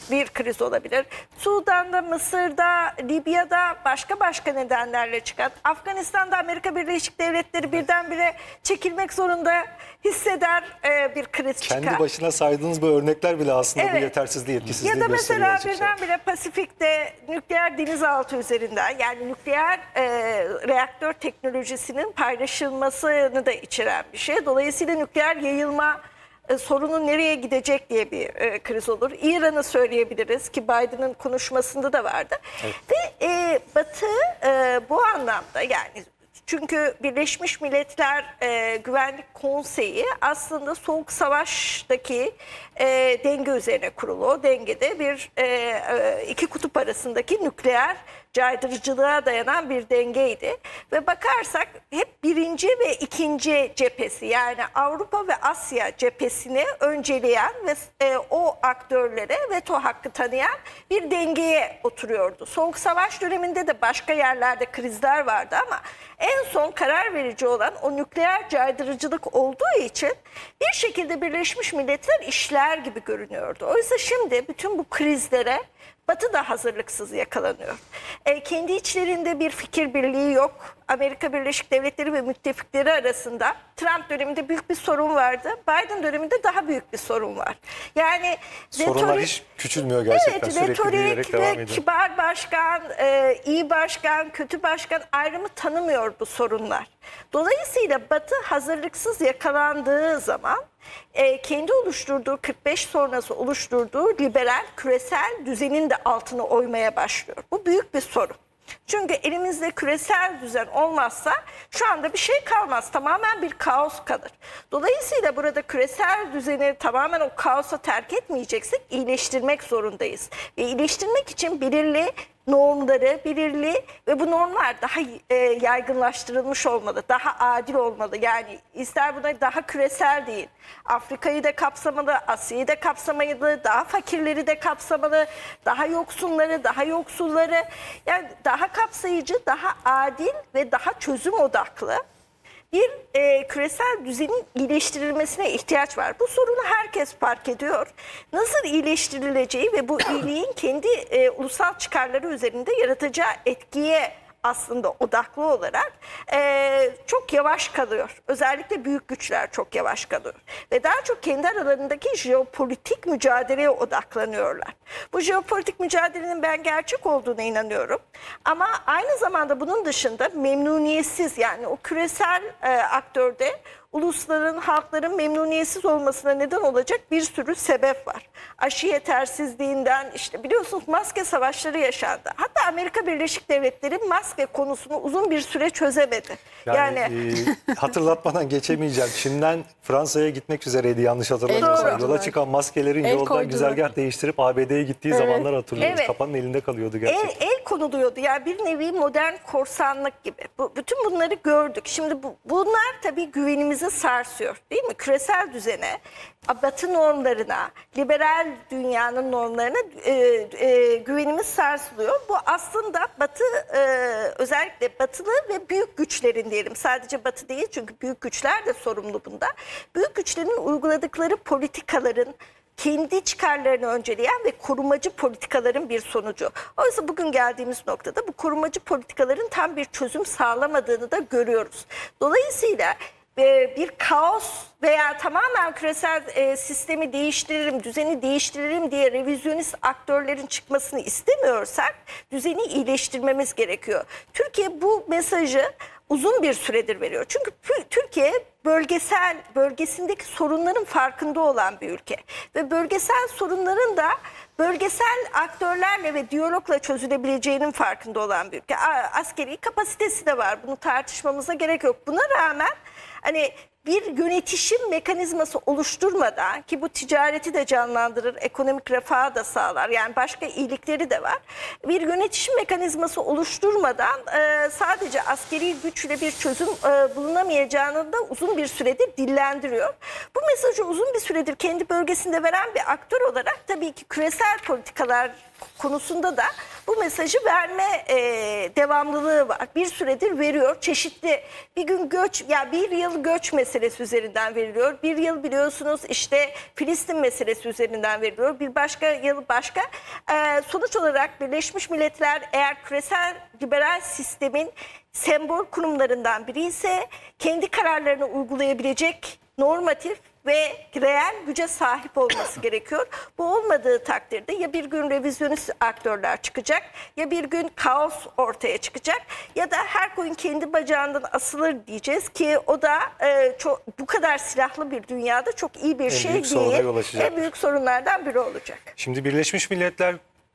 bir kriz olabilir. Sudan'da, Mısır'da, Libya'da başka başka nedenlerle çıkan, Afganistan'da Amerika Birleşik Devletleri birdenbire çekilmek zorunda hisseder e, bir kriz çıkar. Kendi başına saydığınız bu örnekler bile aslında Evet. bu yetersizliği, etkisizliği Ya da gösteriyor mesela açıkçası. birdenbire Pasifik'te nükleer denizaltı üzerinden, yani nükleer e, reaktör teknolojisinin paylaşılmasını da içeren bir şey. Dolayısıyla nükleer yayılma e, sorunun nereye gidecek diye bir e, kriz olur. İran'ı söyleyebiliriz ki Biden'ın konuşmasında da vardı. Evet. Ve e, Batı e, bu anlamda, yani çünkü Birleşmiş Milletler e, Güvenlik Konseyi aslında Soğuk Savaş'taki e, denge üzerine kurulu. O dengede bir e, e, iki kutup arasındaki nükleer caydırıcılığa dayanan bir dengeydi. Ve bakarsak hep birinci ve ikinci cephesi, yani Avrupa ve Asya cephesini önceleyen ve e, o aktörlere veto hakkı tanıyan bir dengeye oturuyordu. Soğuk Savaş döneminde de başka yerlerde krizler vardı ama en son karar verici olan o nükleer caydırıcılık olduğu için bir şekilde Birleşmiş Milletler işler gibi görünüyordu. Oysa şimdi bütün bu krizlere Batı da hazırlıksız yakalanıyor. E, kendi içlerinde bir fikir birliği yok. Amerika Birleşik Devletleri ve müttefikleri arasında Trump döneminde büyük bir sorun vardı. Biden döneminde daha büyük bir sorun var. Yani Sorunlar retorik- hiç küçülmüyor gerçekten. Evet, Sürekli büyüyerek retorik devam ve ediyor. kibar başkan, e, iyi başkan, kötü başkan ayrımı tanımıyor bu sorunlar. Dolayısıyla Batı hazırlıksız yakalandığı zaman e, kendi oluşturduğu, kırk beş sonrası oluşturduğu liberal küresel düzenin de altını oymaya başlıyor. Bu büyük bir sorun. Çünkü elimizde küresel düzen olmazsa şu anda bir şey kalmaz. Tamamen bir kaos kalır. Dolayısıyla burada küresel düzeni tamamen o kaosa terk etmeyeceksek iyileştirmek zorundayız. Ve iyileştirmek için belirli normları, belirli ve bu normlar daha e, yaygınlaştırılmış olmalı, daha adil olmalı. Yani ister buna daha küresel değil, Afrika'yı da kapsamalı, Asya'yı da kapsamalı, daha fakirleri de kapsamalı, daha yoksunları, daha yoksulları, yani daha kapsayıcı, daha adil ve daha çözüm odaklı bir e, küresel düzenin iyileştirilmesine ihtiyaç var. Bu sorunu herkes fark ediyor. Nasıl iyileştirileceği ve bu iyiliğin kendi e, ulusal çıkarları üzerinde yaratacağı etkiye aslında odaklı olarak e, çok yavaş kalıyor. Özellikle büyük güçler çok yavaş kalıyor. Ve daha çok kendi aralarındaki jeopolitik mücadeleye odaklanıyorlar. Bu jeopolitik mücadelenin ben gerçek olduğuna inanıyorum. Ama aynı zamanda bunun dışında memnuniyetsiz, yani o küresel e, aktörde ulusların, halkların memnuniyetsiz olmasına neden olacak bir sürü sebep var. Aşı yetersizliğinden, işte biliyorsunuz maske savaşları yaşandı. Hatta Amerika Birleşik Devletleri maske konusunu uzun bir süre çözemedi. Yani, Yani, e, hatırlatmadan geçemeyeceğim. Çin'den Fransa'ya gitmek üzereydi yanlış hatırlamıyorsam. Doğru. Yola çıkan maskelerin El yoldan koydular. güzergah değiştirip A B D'ye gittiği zamanlar hatırlıyoruz. Evet. Kapanın elinde kalıyordu El, gerçekten. el konuluyordu. Yani bir nevi modern korsanlık gibi. Bu, bütün bunları gördük. Şimdi bu, bunlar tabii güvenimizi sarsıyor, değil mi? Küresel düzene, Batı normlarına, liberal dünyanın normlarına e, e, güvenimiz sarsılıyor. Bu aslında Batı, e, özellikle Batılı ve büyük güçlerin diyelim. Sadece Batı değil, çünkü büyük güçler de sorumlu bunda. Büyük güçlerin uyguladıkları politikaların kendi çıkarlarını önceleyen ve korumacı politikaların bir sonucu. Oysa bugün geldiğimiz noktada bu korumacı politikaların tam bir çözüm sağlamadığını da görüyoruz. Dolayısıyla bir kaos veya tamamen küresel e, sistemi değiştiririm, düzeni değiştiririm diye revizyonist aktörlerin çıkmasını istemiyorsak düzeni iyileştirmemiz gerekiyor. Türkiye bu mesajı uzun bir süredir veriyor. Çünkü Türkiye bölgesel, bölgesindeki sorunların farkında olan bir ülke. Ve bölgesel sorunların da bölgesel aktörlerle ve diyalogla çözülebileceğinin farkında olan bir ülke. Askeri kapasitesi de var. Bunu tartışmamıza gerek yok. Buna rağmen hani bir yönetişim mekanizması oluşturmadan, ki bu ticareti de canlandırır, ekonomik refahı da sağlar, yani başka iyilikleri de var. Bir yönetişim mekanizması oluşturmadan e, sadece askeri güçle bir çözüm e, bulunamayacağını da uzun bir süredir dillendiriyor. Bu mesajı uzun bir süredir kendi bölgesinde veren bir aktör olarak tabii ki küresel politikalar konusunda da bu mesajı verme e, devamlılığı var. Bir süredir veriyor. Çeşitli bir gün göç, ya bir yıl göç meselesi üzerinden veriliyor. Bir yıl biliyorsunuz işte Filistin meselesi üzerinden veriliyor. Bir başka yıl başka. E, sonuç olarak Birleşmiş Milletler eğer küresel liberal sistemin sembol kurumlarından biri ise kendi kararlarını uygulayabilecek normatif ve reel güce sahip olması gerekiyor. Bu olmadığı takdirde ya bir gün revizyonist aktörler çıkacak, ya bir gün kaos ortaya çıkacak, ya da her koyun kendi bacağından asılır diyeceğiz ki o da e, çok, bu kadar silahlı bir dünyada çok iyi bir En şey büyük soruna değil. yol açacak. En büyük sorunlardan biri olacak. Şimdi Birleşmiş Milletler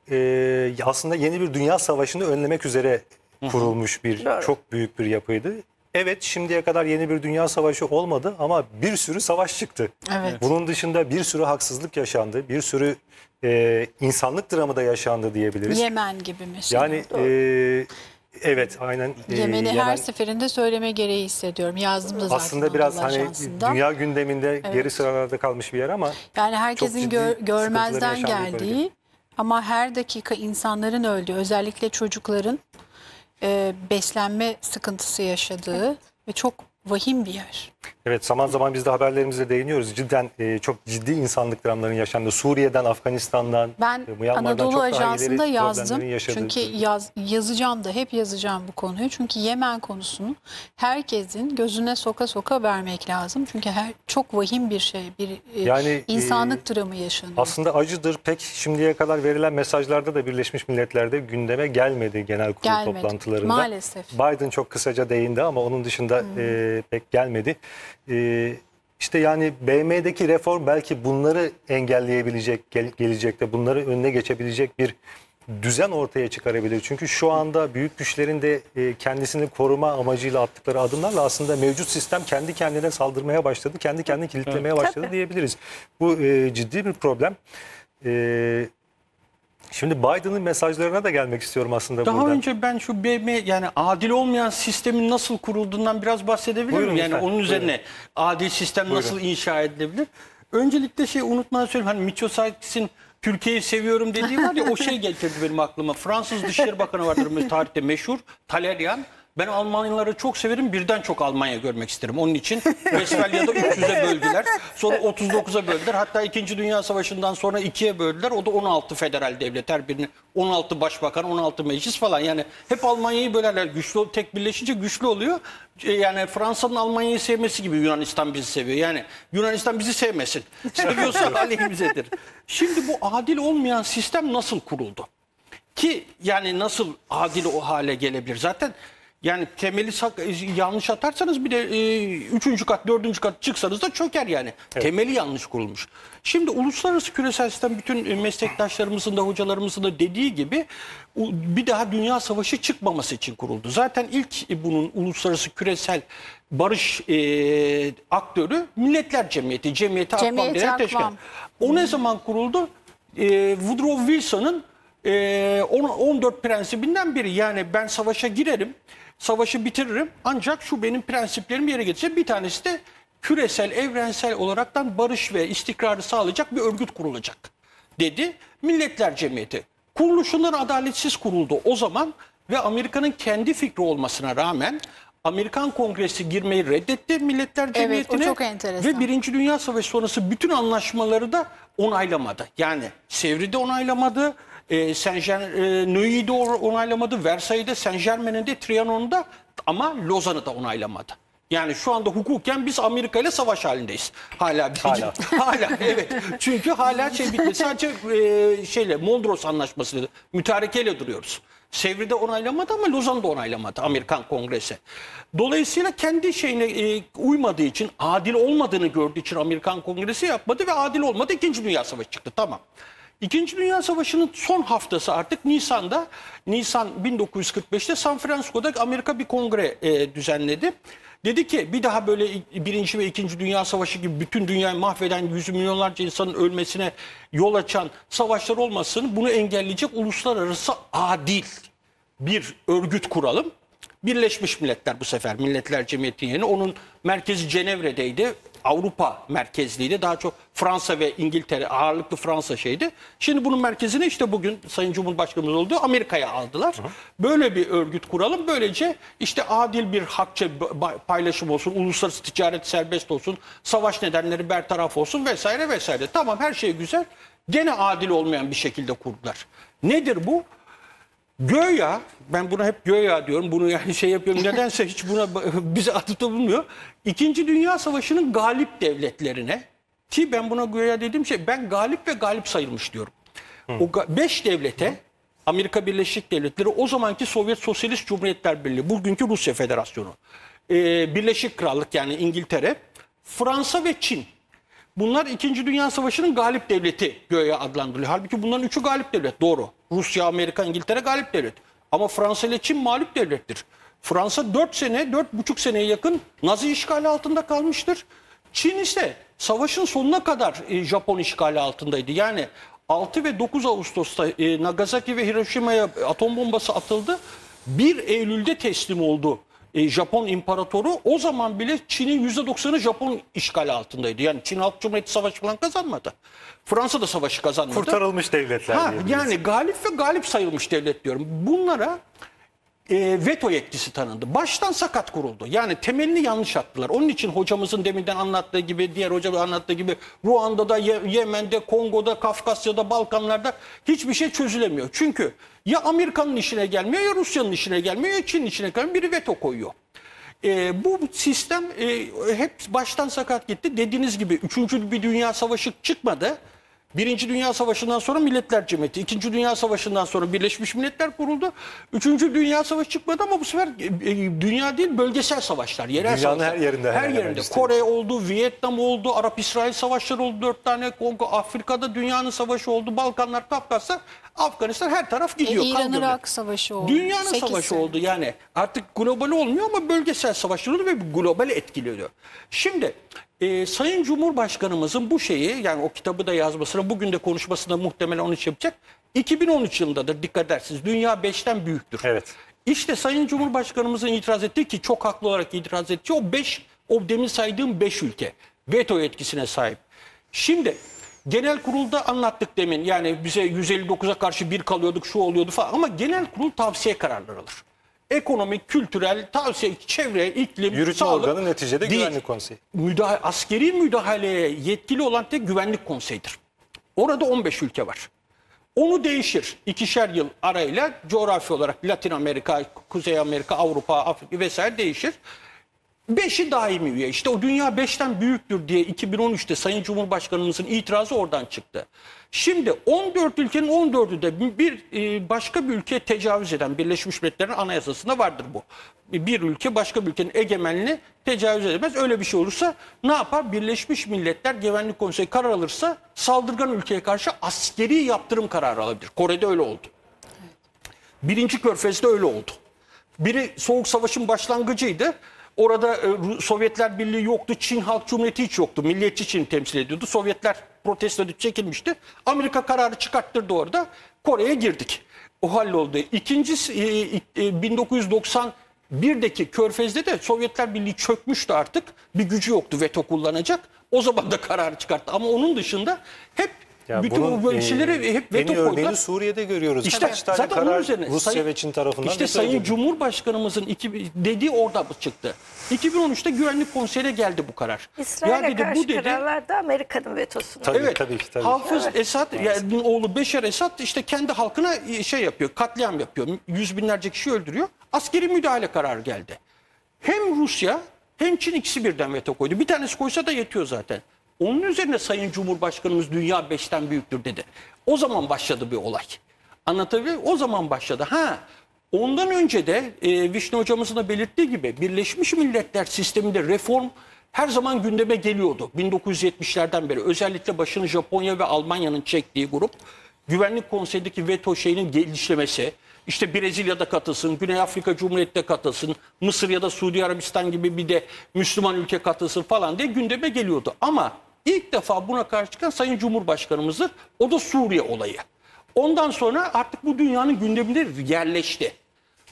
e, aslında yeni bir dünya savaşını önlemek üzere kurulmuş bir Doğru. çok büyük bir yapıydı. Evet, şimdiye kadar yeni bir dünya savaşı olmadı ama bir sürü savaş çıktı. Evet. Bunun dışında bir sürü haksızlık yaşandı, bir sürü e, insanlık dramı da yaşandı diyebiliriz. Yemen gibi mesela. Yani e, evet, aynen. e, Yemen'i her Yemen seferinde söyleme gereği hissediyorum. Yazdım da zaten aslında biraz Anadolu hani Ajansı'nda. dünya gündeminde geri Evet. sıralarda kalmış bir yer ama Yani herkesin çok gör- ciddi görmezden sıkıntıların yaşandığı geldiği ama her dakika insanların öldüğü, özellikle çocukların e, beslenme sıkıntısı yaşadığı ve çok vahim bir yer. evet, zaman zaman biz de haberlerimizde değiniyoruz. Cidden e, çok ciddi insanlık dramlarının yaşandığı, Suriye'den, Afganistan'dan, Ben e, Myanmar'dan Anadolu çok daha ileri Ajansı'nda yazdım. problemlerin yaşadığı- Çünkü yaz, yazacağım da hep yazacağım bu konuyu. Çünkü Yemen konusunu herkesin gözüne soka soka vermek lazım. Çünkü her çok vahim bir şey. Bir e, Yani, insanlık dramı yaşanıyor. Aslında acıdır. Pek şimdiye kadar verilen mesajlarda da Birleşmiş Milletler'de gündeme gelmedi genel kurul Gelmedi. toplantılarında. Maalesef. Biden çok kısaca değindi ama onun dışında e, pek gelmedi. E, işte yani B M'deki reform belki bunları engelleyebilecek, gel- gelecekte bunları önüne geçebilecek bir düzen ortaya çıkarabilir. Çünkü şu anda büyük güçlerin de e, kendisini koruma amacıyla attıkları adımlarla aslında mevcut sistem kendi kendine saldırmaya başladı. Kendi kendini kilitlemeye başladı Tabii. diyebiliriz. Bu e, ciddi bir problem. E, şimdi Biden'ın mesajlarına da gelmek istiyorum aslında Daha buradan. önce ben şu B M yani adil olmayan sistemin nasıl kurulduğundan biraz bahsedebilir Buyurun miyim? Yani lütfen, onun üzerine buyurun. adil sistem Buyurun. nasıl inşa edilebilir? Öncelikle şey unutmadan söyleyeyim. Hani Mitsotakis'in Türkiye'yi seviyorum dediği var ya, o şey getirdi benim aklıma. Fransız Dışişleri Bakanı vardır mesela tarihte meşhur, Talleyrand. Ben Almanyaları çok severim, birden çok Almanya görmek isterim. Onun için Westfalya'da üç yüze böldüler. Sonra otuz dokuza böldüler. Hatta İkinci Dünya Savaşı'ndan sonra ikiye böldüler. O da on altı federal devlet. Her birinin on altı başbakan, on altı meclis falan. Yani hep Almanya'yı bölerler. Güçlü, tek birleşince güçlü oluyor. E, Yani Fransa'nın Almanya'yı sevmesi gibi Yunanistan bizi seviyor. Yani Yunanistan bizi sevmesin. Seviyorsa aleyhimizedir. Şimdi bu adil olmayan sistem nasıl kuruldu? Ki yani nasıl adil o hale gelebilir? Zaten yani temeli sak- yanlış atarsanız bir de e, üçüncü kat, dördüncü kat çıksanız da çöker yani. Temeli yanlış kurulmuş. Şimdi uluslararası küresel sistem bütün e, meslektaşlarımızın da hocalarımızın da dediği gibi u- bir daha dünya savaşı çıkmaması için kuruldu. Zaten ilk e, bunun uluslararası küresel barış e, aktörü Milletler Cemiyeti, Cemiyeti Akvam Cemiyeti denen Akvam. teşkilat. O ne zaman kuruldu? E, Woodrow Wilson'ın e, on- 14 prensibinden biri. Yani ben savaşa girerim, savaşı bitiririm ancak şu benim prensiplerim yere getirecek. Bir tanesi de küresel, evrensel olaraktan barış ve istikrarı sağlayacak bir örgüt kurulacak dedi. Milletler Cemiyeti. Kuruluşundan adaletsiz kuruldu o zaman ve Amerika'nın kendi fikri olmasına rağmen Amerikan Kongresi girmeyi reddetti Milletler Cemiyeti'ne. çok enteresan. Ve Birinci Dünya Savaşı sonrası bütün anlaşmaları da onaylamadı. Yani Sevri'de onaylamadı, e, Saint e, Neuilly'de onaylamadı, Versailles'de, Saint Germain'de, Trianon'da ama Lozan'ı da onaylamadı. Yani şu anda hukuken biz Amerika ile savaş halindeyiz. Hala. Hala. Hala evet. Çünkü hala şey bitmedi. Sadece e, şeyle Mondros Anlaşması mütarekeyle duruyoruz. Sevri'de onaylamadı ama Lozan'da onaylamadı Amerikan Kongresi. Dolayısıyla kendi şeyine e, uymadığı için, adil olmadığını gördüğü için Amerikan Kongresi yapmadı ve adil olmadı. İkinci Dünya Savaşı çıktı. Tamam. İkinci Dünya Savaşı'nın son haftası artık Nisan'da, Nisan bin dokuz yüz kırk beş'te San Francisco'da Amerika bir kongre e, düzenledi. Dedi ki bir daha böyle Birinci ve İkinci Dünya Savaşı gibi bütün dünyayı mahveden yüz milyonlarca insanın ölmesine yol açan savaşlar olmasın. Bunu engelleyecek uluslararası adil bir örgüt kuralım. Birleşmiş Milletler bu sefer. Milletler Cemiyeti'nin yerine. Onun merkezi Cenevre'deydi. Avrupa merkezliydi. Daha çok Fransa ve İngiltere, ağırlıklı Fransa şeydi. Şimdi bunun merkezini işte bugün Sayın Cumhurbaşkanımız olduğu Amerika'ya aldılar. Hı hı. Böyle bir örgüt kuralım. Böylece işte adil bir hakça paylaşım olsun, uluslararası ticaret serbest olsun, savaş nedenleri bertaraf olsun vesaire vesaire. Tamam, her şey güzel. Gene adil olmayan bir şekilde kurdular. Nedir bu? Göya, ben buna hep göya diyorum, bunu yani şey yapıyorum, nedense hiç buna bize atıfta bulunmuyor. İkinci Dünya Savaşı'nın galip devletlerine, ki ben buna göya dediğim şey, ben galip ve galip sayılmış diyorum. Hı. O beş devlete, Hı. Amerika Birleşik Devletleri, o zamanki Sovyet Sosyalist Cumhuriyetler Birliği, bugünkü Rusya Federasyonu, ee, Birleşik Krallık yani İngiltere, Fransa ve Çin. Bunlar İkinci Dünya Savaşı'nın galip devleti göğe adlandırılıyor. Halbuki bunların üçü galip devlet. Doğru. Rusya, Amerika, İngiltere galip devlet. Ama Fransa ile Çin mağlup devlettir. Fransa dört sene, dört buçuk seneye yakın Nazi işgali altında kalmıştır. Çin ise savaşın sonuna kadar e, Japon işgali altındaydı. Yani altı ve dokuz Ağustos'ta e, Nagasaki ve Hiroşima'ya atom bombası atıldı. bir Eylül'de teslim oldu E, Japon İmparatoru. O zaman bile Çin'in yüzde doksanı Japon işgali altındaydı. Yani Çin Halk Cumhuriyeti savaşı falan kazanmadı. Fransa da savaşı kazanmadı. Kurtarılmış devletler. Ha, yani galip ve galip sayılmış devlet diyorum. Bunlara e, veto yetkisi tanındı. Baştan sakat kuruldu. Yani temelini yanlış attılar. Onun için hocamızın deminden anlattığı gibi, diğer hocalar anlattığı gibi Ruanda'da, Ye Yemen'de, Kongo'da, Kafkasya'da, Balkanlar'da hiçbir şey çözülemiyor. Çünkü ya Amerika'nın işine gelmiyor, ya Rusya'nın işine gelmiyor, ya Çin'in işine gelmiyor. Biri veto koyuyor. E, bu sistem e, hep baştan sakat gitti. Dediğiniz gibi üçüncü bir dünya savaşı çıkmadı. Birinci Dünya Savaşı'ndan sonra Milletler Cemiyeti, İkinci Dünya Savaşı'ndan sonra Birleşmiş Milletler kuruldu. Üçüncü Dünya Savaşı çıkmadı ama bu sefer e, dünya değil, bölgesel savaşlar, yerel Dünyanın savaşlar. her yerinde. Her yerinde. Kore oldu, Vietnam oldu, Arap-İsrail savaşları oldu, dört tane, Kongo, Afrika'da dünyanın savaşı oldu, Balkanlar, Kafkasya, Afganistan, her taraf gidiyor. E, İran-Irak savaşı oldu. Dünyanın savaşı sene. oldu yani. Artık global olmuyor ama bölgesel savaşlar oldu ve global etkiliyor. Şimdi e, Sayın Cumhurbaşkanımızın bu şeyi, yani o kitabı da yazmasına, bugün de konuşmasında muhtemelen onu şey yapacak. iki bin on üç yılındadır, dikkat edersiniz. Dünya beşten büyüktür. Evet. İşte Sayın Cumhurbaşkanımızın itiraz ettiği, ki çok haklı olarak itiraz ettiği, o beş, o demin saydığım beş ülke veto yetkisine sahip. Şimdi genel kurulda anlattık demin, yani bize yüz elli dokuza karşı bir kalıyorduk, şu oluyordu falan, ama genel kurul tavsiye kararları alır. Ekonomik, kültürel, tavsiye, çevre, iklim, Yürütme sağlık organı neticede değil. Güvenlik Konseyi. Müdahale, askeri müdahaleye yetkili olan tek Güvenlik Konseyi'dir. Orada on beş ülke var. Onu değişir. İkişer yıl arayla coğrafi olarak Latin Amerika, Kuzey Amerika, Avrupa, Afrika vesaire değişir. Beşi daimi üye. İşte o dünya beşten büyüktür diye iki bin on üçte Sayın Cumhurbaşkanımızın itirazı oradan çıktı. Şimdi on dört ülkenin on dördü de bir başka bir ülkeye tecavüz eden, Birleşmiş Milletler'in anayasasında vardır bu. Bir ülke başka bir ülkenin egemenliğine tecavüz edemez. Öyle bir şey olursa ne yapar? Birleşmiş Milletler Güvenlik Konseyi karar alırsa saldırgan ülkeye karşı askeri yaptırım kararı alabilir. Kore'de öyle oldu. Birinci Körfez'de öyle oldu. Biri Soğuk Savaş'ın başlangıcıydı. Orada e, Sovyetler Birliği yoktu. Çin Halk Cumhuriyeti hiç yoktu. Milliyetçi Çin temsil ediyordu. Sovyetler protesto edip çekilmişti. Amerika kararı çıkarttırdı orada. Kore'ye girdik. O halloldu. İkincisi e, e, bin dokuz yüz doksan birdeki Körfez'de de Sovyetler Birliği çökmüştü artık. Bir gücü yoktu veto kullanacak. O zaman da kararı çıkarttı. Ama onun dışında hep ya bütün bunun, o şeyleri e, hep veto en örneğini koydular. Suriye'de görüyoruz. İşte Kaç tane zaten karar üzerine, Rusya Sayın, ve Çin tarafından İşte Sayın Cumhurbaşkanımızın iki, dediği orada çıktı. iki bin on üçte Güvenlik Konseyi'ne geldi bu karar. İsrail'e dedi, karşı bu dedi, kararlarda Amerika'nın vetosunu. Tabii, evet, tabii ki, tabii. Hafız Evet. Esad, yani oğlu Beşar Esad işte kendi halkına şey yapıyor, katliam yapıyor. Yüz binlerce kişi öldürüyor. Askeri müdahale kararı geldi. Hem Rusya hem Çin ikisi birden veto koydu. Bir tanesi koysa da yetiyor zaten. Onun üzerine Sayın Cumhurbaşkanımız dünya beşten büyüktür dedi. O zaman başladı bir olay. Anlatabiliyor muyum? O zaman başladı. Ha, ondan önce de e, Vişne hocamızın da belirttiği gibi Birleşmiş Milletler sisteminde reform her zaman gündeme geliyordu. bin dokuz yüz yetmişlerden beri özellikle başını Japonya ve Almanya'nın çektiği grup, Güvenlik Konseyi'ndeki veto şeyinin gelişmesi, işte Brezilya'da katılsın, Güney Afrika Cumhuriyeti'de katılsın, Mısır ya da Suudi Arabistan gibi bir de Müslüman ülke katılsın falan diye gündeme geliyordu. Ama ilk defa buna karşı çıkan Sayın Cumhurbaşkanımızdır. O da Suriye olayı. Ondan sonra artık bu dünyanın gündeminde yerleşti.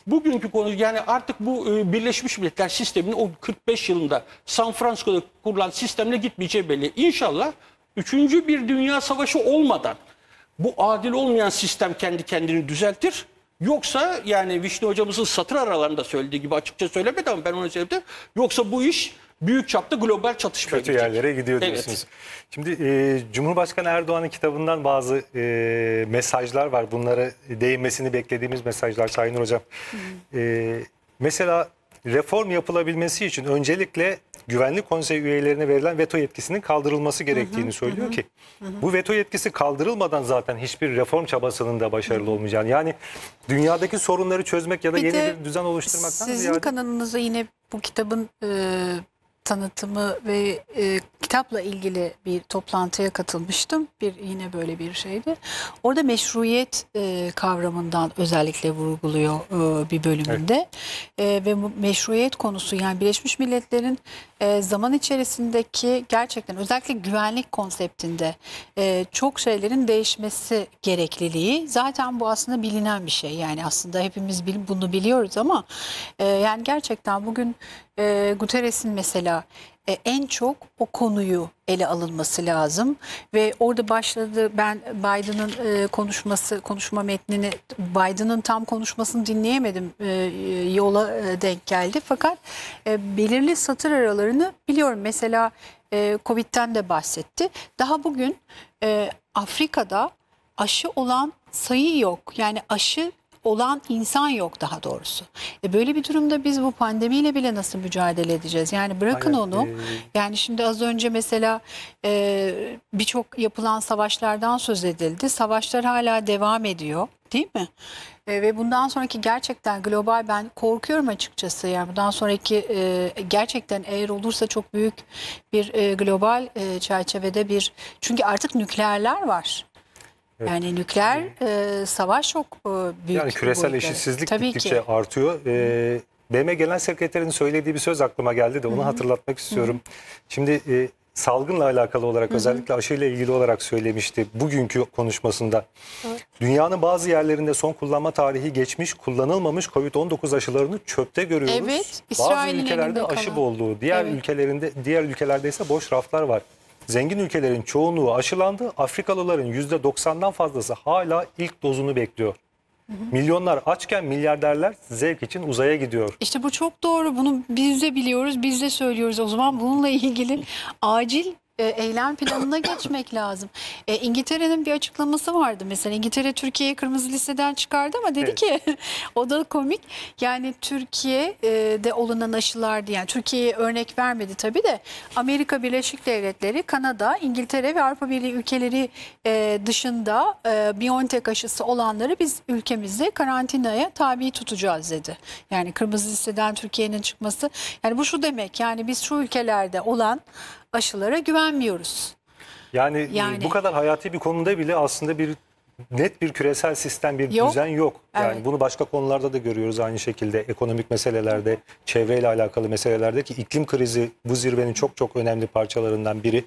bugünkü konu yani artık bu e, Birleşmiş Milletler sisteminin o kırk beş yılında San Francisco'da kurulan sistemle gitmeyeceği belli. İnşallah üçüncü bir dünya savaşı olmadan bu adil olmayan sistem kendi kendini düzeltir. Yoksa yani Vişne hocamızın satır aralarında söylediği gibi açıkça söylemedi ama ben onu söyledim. Yoksa bu iş büyük çapta global çatışmaya Kötü gidecek. yerlere gidiyor diyorsunuz. Evet. Şimdi e, Cumhurbaşkanı Erdoğan'ın kitabından bazı e, mesajlar var. Bunlara değinmesini beklediğimiz mesajlar Şahin Hocam. E, mesela reform yapılabilmesi için öncelikle Güvenlik Konseyi üyelerine verilen veto yetkisinin kaldırılması gerektiğini söylüyor ki bu veto yetkisi kaldırılmadan zaten hiçbir reform çabasının da başarılı olmayacağını. Yani dünyadaki sorunları çözmek ya da Bir yeni de bir düzen oluşturmaktan sizin ziyade kanalınıza yine bu kitabın e, tanıtımı ve e, kitapla ilgili bir toplantıya katılmıştım. Bir yine böyle bir şeydi. Orada meşruiyet e, kavramından özellikle vurguluyor e, bir bölümünde. E, ve bu meşruiyet konusu yani Birleşmiş Milletler'in e, zaman içerisindeki gerçekten özellikle güvenlik konseptinde e, çok şeylerin değişmesi gerekliliği zaten bu aslında bilinen bir şey. Yani aslında hepimiz bil, bunu biliyoruz ama e, yani gerçekten bugün e, Guterres'in mesela e, en çok o konuyu ele alınması lazım ve orada başladı. Ben Biden'ın e, konuşması konuşma metnini Biden'ın tam konuşmasını dinleyemedim, e, yola e, denk geldi fakat e, belirli satır aralarını biliyorum. Mesela e, Covid'den de bahsetti. Daha bugün e, Afrika'da aşı olan sayı yok, yani aşı olan insan yok daha doğrusu. E böyle bir durumda biz bu pandemiyle bile nasıl mücadele edeceğiz? Yani bırakın Aynen, onu. e, Yani şimdi az önce mesela e, birçok yapılan savaşlardan söz edildi. Savaşlar hala devam ediyor, değil mi? E, ve bundan sonraki gerçekten global, ben korkuyorum açıkçası. Yani bundan sonraki e, gerçekten eğer olursa çok büyük bir e, global e, çerçevede bir, çünkü artık nükleerler var. Evet. Yani nükleer e, savaş çok e, büyük. Yani küresel boyutları. eşitsizlik Tabii gittikçe ki. artıyor. Ee, B M Genel Sekreterinin söylediği bir söz aklıma geldi de onu Hı-hı. hatırlatmak istiyorum. Hı-hı. Şimdi e, salgınla alakalı olarak Hı-hı. özellikle aşıyla ilgili olarak söylemişti bugünkü konuşmasında. Evet. Dünyanın bazı yerlerinde son kullanma tarihi geçmiş, kullanılmamış Covid on dokuz aşılarını çöpte görüyoruz. Evet, bazı ülkelerde aşı kalan. bolluğu, diğer Evet. ülkelerinde diğer ülkelerde ise boş raflar var. Zengin ülkelerin çoğunluğu aşılandı. Afrikalıların yüzde doksandan fazlası hala ilk dozunu bekliyor. Hı hı. Milyonlar açken milyarderler zevk için uzaya gidiyor. İşte bu çok doğru. Bunu biz de biliyoruz, biz de söylüyoruz. O zaman bununla ilgili acil e, eylem planına geçmek lazım. E, İngiltere'nin bir açıklaması vardı. Mesela İngiltere Türkiye'yi kırmızı listeden çıkardı ama dedi evet. ki o da komik. Yani Türkiye'de olunan aşılardı. Yani Türkiye'ye örnek vermedi tabii de Amerika Birleşik Devletleri, Kanada, İngiltere ve Avrupa Birliği ülkeleri e, dışında e, BioNTech aşısı olanları biz ülkemizde karantinaya tabi tutacağız dedi. Yani kırmızı listeden Türkiye'nin çıkması. Yani bu şu demek, yani biz şu ülkelerde olan aşılara güvenmiyoruz. Yani, yani bu kadar hayati bir konuda bile aslında bir net bir küresel sistem, bir yok. düzen yok. Yani evet. bunu başka konularda da görüyoruz aynı şekilde. Ekonomik meselelerde, çevreyle alakalı meselelerde ki iklim krizi bu zirvenin çok çok önemli parçalarından biri.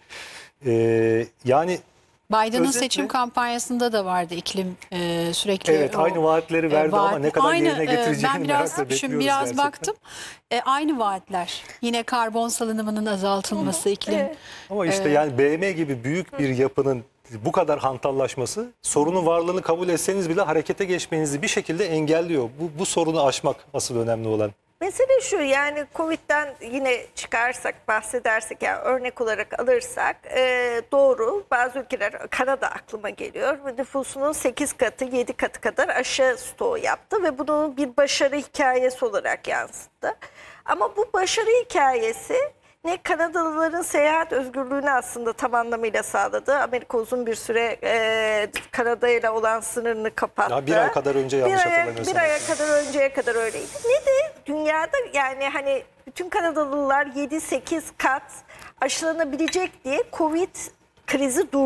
Ee, yani Biden'ın özetle, seçim kampanyasında da vardı iklim e, sürekli. Evet, o, aynı vaatleri verdi e, vaat, ama ne kadar aynı, yerine getireceğini ben biraz, merakla şimdi bekliyoruz biraz gerçekten. baktım. E, aynı vaatler. Yine karbon salınımının azaltılması, iklim. Evet. Ama işte e, yani B M gibi büyük bir yapının bu kadar hantallaşması, sorunun varlığını kabul etseniz bile harekete geçmenizi bir şekilde engelliyor. Bu, bu sorunu aşmak asıl önemli olan. Mesele şu, yani Covid'den yine çıkarsak, bahsedersek, yani örnek olarak alırsak e, doğru, bazı ülkeler, Kanada aklıma geliyor, nüfusunun sekiz katı yedi katı kadar aşı stoğu yaptı ve bunu bir başarı hikayesi olarak yansıttı. Ama bu başarı hikayesi ne Kanadalıların seyahat özgürlüğünü aslında tam anlamıyla sağladı. Amerika uzun bir süre e, Kanada ile olan sınırını kapattı. Ya bir ay kadar önce yanlış bir aya, hatırlamıyorsam. bir aya kadar önceye kadar öyleydi. Ne de dünyada, yani hani bütün Kanadalılar yedi sekiz kat aşılanabilecek diye Covid krizi durdu.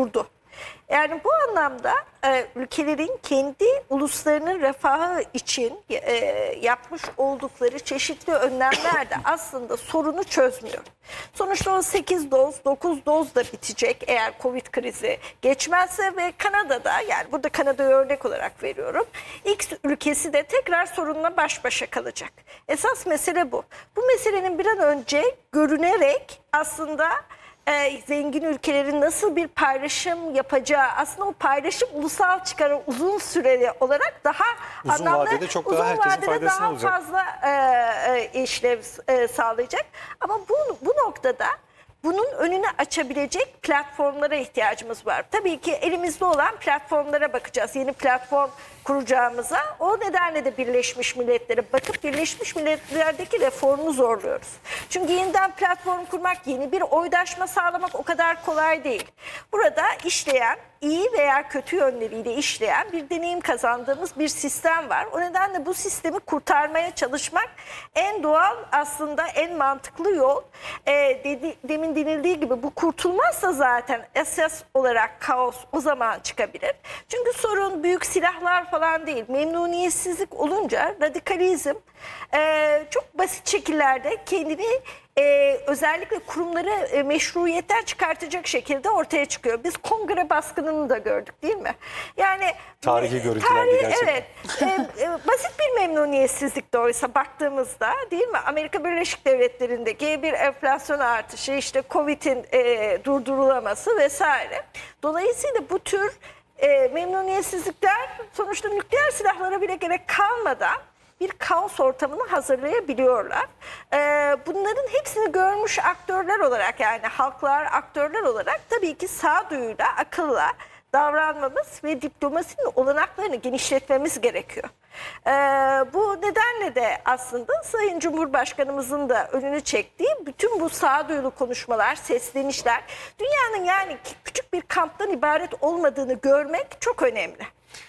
Yani bu anlamda e, ülkelerin kendi uluslarının refahı için e, yapmış oldukları çeşitli önlemler de aslında sorunu çözmüyor. Sonuçta o sekiz doz, dokuz doz da bitecek eğer Covid krizi geçmezse ve Kanada'da, yani burada Kanada'yı örnek olarak veriyorum, X ülkesi de tekrar sorunla baş başa kalacak. Esas mesele bu. Bu meselenin bir an önce görünerek aslında e, zengin ülkelerin nasıl bir paylaşım yapacağı, aslında o paylaşım ulusal çıkarı uzun süreli olarak daha Uzun anlamlı, vadede çok daha uzun herkesin vadede faydasına daha olacak. fazla e, e, işlev e, sağlayacak. Ama bu, bu noktada bunun önünü açabilecek platformlara ihtiyacımız var. Tabii ki elimizde olan platformlara bakacağız. Yeni platform kuracağımıza. O nedenle de Birleşmiş Milletler'e bakıp Birleşmiş Milletler'deki reformu zorluyoruz. Çünkü yeniden platform kurmak, yeni bir oydaşma sağlamak o kadar kolay değil. Burada işleyen, iyi veya kötü yönleriyle işleyen bir deneyim kazandığımız bir sistem var. O nedenle bu sistemi kurtarmaya çalışmak en doğal, aslında en mantıklı yol. E, dedi, demin denildiği gibi bu kurtulmazsa zaten esas olarak kaos o zaman çıkabilir. Çünkü sorun büyük silahlar falan değil. Memnuniyetsizlik olunca radikalizm e, çok basit şekillerde kendini e, özellikle kurumları e, meşruiyetten çıkartacak şekilde ortaya çıkıyor. Biz kongre baskınını da gördük değil mi? Yani Tarihi görüntülerdi tarihi, gerçekten. Evet. e, e, basit bir memnuniyetsizlik de oysa baktığımızda, değil mi? Amerika Birleşik Devletleri'ndeki bir enflasyon artışı, işte Covid'in e, durdurulaması vesaire. Dolayısıyla bu tür e, memnuniyetsizlikler sonuçta nükleer silahlara bile gerek kalmadan bir kaos ortamını hazırlayabiliyorlar. Ee, bunların hepsini görmüş aktörler olarak, yani halklar, aktörler olarak tabii ki sağduyuyla, akılla davranmamız ve diplomasinin olanaklarını genişletmemiz gerekiyor. Ee, bu nedenle de aslında Sayın Cumhurbaşkanımızın da önünü çektiği bütün bu sağduyulu konuşmalar, seslenişler, dünyanın yani küçük bir kamptan ibaret olmadığını görmek çok önemli.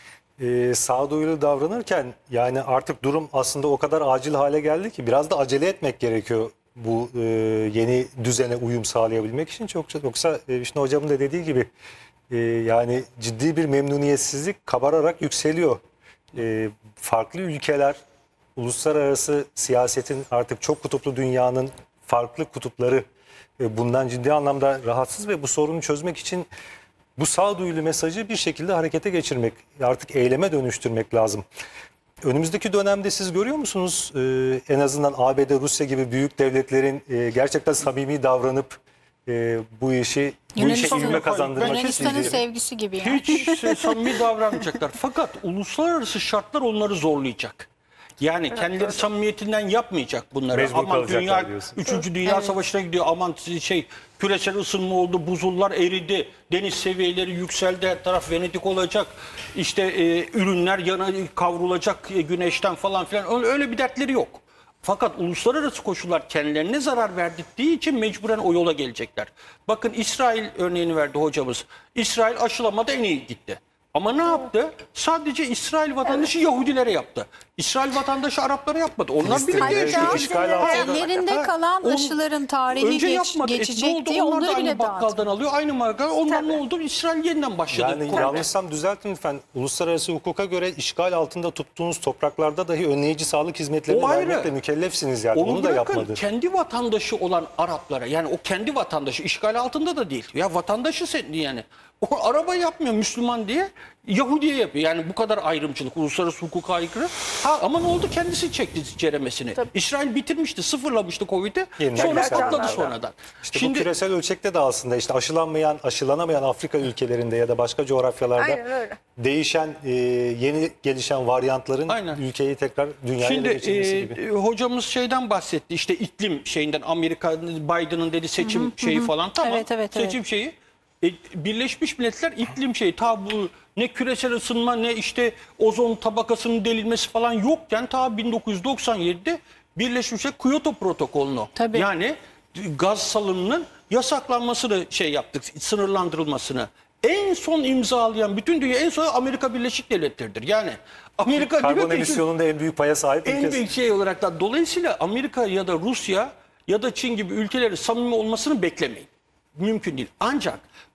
Ee, sağduyulu davranırken yani artık durum aslında o kadar acil hale geldi ki biraz da acele etmek gerekiyor bu e, yeni düzene uyum sağlayabilmek için. Çok, yoksa e, Vişne Hocam'ın da dediği gibi e, yani ciddi bir memnuniyetsizlik kabararak yükseliyor. E, farklı ülkeler, uluslararası siyasetin, artık çok kutuplu dünyanın farklı kutupları e, bundan ciddi anlamda rahatsız ve bu sorunu çözmek için bu sağduyulu mesajı bir şekilde harekete geçirmek, artık eyleme dönüştürmek lazım. Önümüzdeki dönemde siz görüyor musunuz e, en azından A B D, Rusya gibi büyük devletlerin e, gerçekten samimi davranıp e, bu işi bu işe Yunanistan'ın- ivme kazandırmak Yunanistan'ın istediğini? sevgisi gibi yani. Hiç samimi davranmayacaklar. Fakat uluslararası şartlar onları zorlayacak. Yani kendileri samimiyetinden yapmayacak bunları. Mecbur Aman kalacaklar dünya diyorsun. üçüncü Dünya Evet. Savaşı'na gidiyor. Aman şey küresel ısınma oldu, buzullar eridi, deniz seviyeleri yükseldi, her taraf Venedik olacak. İşte e, ürünler yana kavrulacak e, güneşten falan filan. Öyle, öyle bir dertleri yok. Fakat uluslararası koşullar kendilerine zarar verdirdiği için mecburen o yola gelecekler. Bakın İsrail örneğini verdi hocamız. İsrail aşılamada en iyi gitti. Ama ne yaptı? Sadece İsrail vatandaşı Yahudilere yaptı. İsrail vatandaşı Araplara yapmadı. Onlar Filistinlere bile işte Hatta işgal altında. ellerinde Ha, kalan on- aşıların tarihi önce geç, yapmadı. E, ne geçecek oldu? diye Onlar da onları aynı bile bakkaldan dağıttı. alıyor. Aynı marka. Ondan Tabii. ne oldu? İsrail yeniden başladı. Yani Komple. yanlışsam düzeltin lütfen. Uluslararası hukuka göre işgal altında tuttuğunuz topraklarda dahi önleyici sağlık hizmetlerini O ayrı. vermekle mükellefsiniz yani. Onu, Onu da bırakın, yapmadı. kendi vatandaşı olan Araplara, yani o kendi vatandaşı, işgal altında da değil. Ya vatandaşı sen yani. O araba yapmıyor Müslüman diye, Yahudiye yapıyor. Yani bu kadar ayrımcılık, uluslararası hukuka aykırı. Ha, ama ne oldu? Kendisi çekti ceremesini. İsrail bitirmişti, sıfırlamıştı Covid'i. Yeniden Sonra yükseldi. patladı sonradan. İşte bu küresel ölçekte de aslında işte aşılanmayan, aşılanamayan Afrika ülkelerinde ya da başka coğrafyalarda Aynen öyle. değişen, e, yeni gelişen varyantların Aynen. ülkeyi tekrar dünyaya ele Şimdi geçirmesi e, gibi. e, hocamız şeyden bahsetti, işte iklim şeyinden, Amerika Biden'ın dedi seçim şeyi falan, tamam, Evet, evet, seçim evet. şeyi. E, Birleşmiş Milletler iklim şeyi, ta bu ne küresel ısınma ne işte ozon tabakasının delinmesi falan yokken ta bin dokuz yüz doksan yedide Birleşmiş Milletler Kyoto protokolunu, Tabii. yani gaz salınımının yasaklanmasını şey yaptık, sınırlandırılmasını. En son imzalayan, bütün dünya en son Amerika Birleşik Devletleri'dir. Yani Amerika Karbon diyor ki- emisyonunda en büyük paya sahip en ülkesi. büyük şey olarak da, dolayısıyla Amerika ya da Rusya ya da Çin gibi ülkelerin samimi olmasını beklemeyin. Mümkün değil. Ancak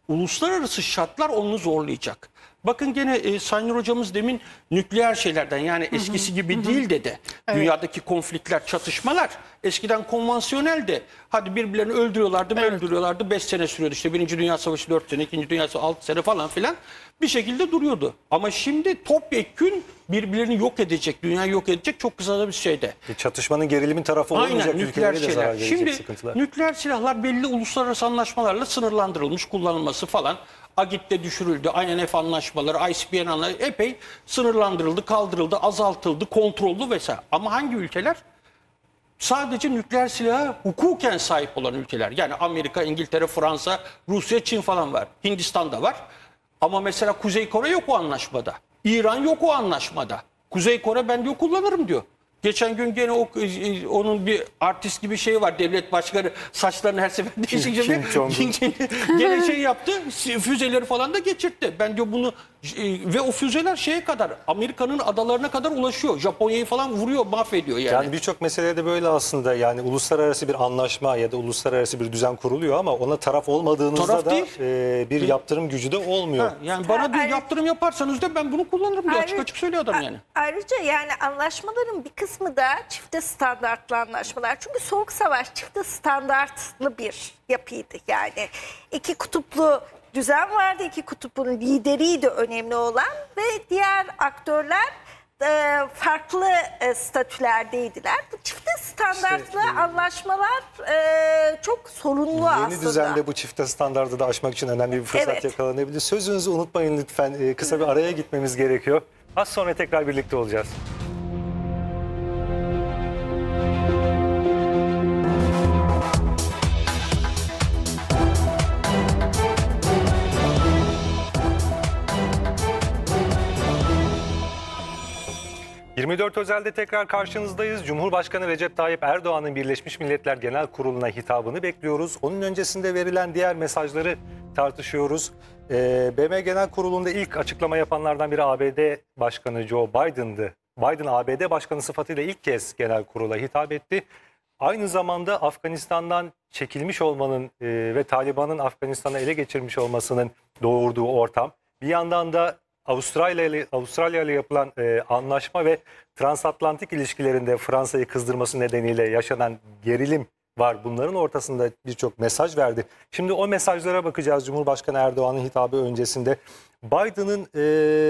uluslararası şartlar onu zorlayacak. Bakın gene e, Sayın Hocamız demin nükleer şeylerden, yani eskisi gibi hı hı. değil dedi. Evet. Dünyadaki konflikler, çatışmalar eskiden konvansiyoneldi. Hadi birbirlerini öldürüyorlardı, evet. öldürüyorlardı. beş sene sürüyordu. İşte Birinci Dünya Savaşı dört sene, İkinci Dünya Savaşı altı sene falan filan. Bir şekilde duruyordu. Ama şimdi topyekün birbirlerini yok edecek, dünyayı yok edecek çok kısa da bir şeyde. Bir çatışmanın gerilimin tarafı olmayacak ülkelere de zarar verecek şimdi, sıkıntılar. Nükleer silahlar belli uluslararası anlaşmalarla sınırlandırılmış kullanılması falan. A G İ T'te düşürüldü, I N F anlaşmaları, I C B M anlaşmaları epey sınırlandırıldı, kaldırıldı, azaltıldı, kontrollü vesaire. Ama hangi ülkeler? Sadece nükleer silaha hukuken sahip olan ülkeler. Yani Amerika, İngiltere, Fransa, Rusya, Çin falan var. Hindistan'da var. Ama mesela Kuzey Kore yok o anlaşmada. İran yok o anlaşmada. Kuzey Kore ben diyor kullanırım diyor. Geçen gün gene o, onun bir artist gibi şey var. Devlet başkanı saçlarını her sefer değişince gene şey yaptı. Füzeleri falan da geçirtti. Ben diyor bunu ve o füzeler şeye kadar, Amerika'nın adalarına kadar ulaşıyor. Japonya'yı falan vuruyor, mahvediyor yani. Yani birçok meselede böyle aslında, yani uluslararası bir anlaşma ya da uluslararası bir düzen kuruluyor ama ona taraf olmadığınızda taraf da e, bir değil. yaptırım gücü de olmuyor. Ha, yani bana diyor yaptırım yaparsanız da ben bunu kullanırım diyor. Açık açık söylüyor adam yani. Ayrıca yani anlaşmaların bir kısmı da çifte standartlı anlaşmalar. Çünkü Soğuk Savaş çifte standartlı bir yapıydı yani. İki kutuplu düzen vardı. İki kutupun lideriydi önemli olan ve diğer aktörler e, farklı e, statülerdeydiler. Bu çifte standartlı işte, anlaşmalar e, çok sorunlu yeni aslında. Yeni düzende bu çifte standartı da aşmak için önemli bir fırsat evet. yakalanabilir. Sözünüzü unutmayın lütfen. E, kısa bir araya gitmemiz gerekiyor. Az sonra tekrar birlikte olacağız. yirmi dört Özel'de tekrar karşınızdayız. Cumhurbaşkanı Recep Tayyip Erdoğan'ın Birleşmiş Milletler Genel Kurulu'na hitabını bekliyoruz. Onun öncesinde verilen diğer mesajları tartışıyoruz. Ee, B M Genel Kurulu'nda ilk açıklama yapanlardan biri A B D Başkanı Joe Biden'dı. Biden A B D Başkanı sıfatıyla ilk kez Genel Kurulu'na hitap etti. Aynı zamanda Afganistan'dan çekilmiş olmanın e, ve Taliban'ın Afganistan'ı ele geçirmiş olmasının doğurduğu ortam. Bir yandan da Avustralya ile Avustralya ile yapılan e, anlaşma ve transatlantik ilişkilerinde Fransa'yı kızdırması nedeniyle yaşanan gerilim var. Bunların ortasında birçok mesaj verdi. Şimdi o mesajlara bakacağız. Cumhurbaşkanı Erdoğan'ın hitabı öncesinde Biden'ın e,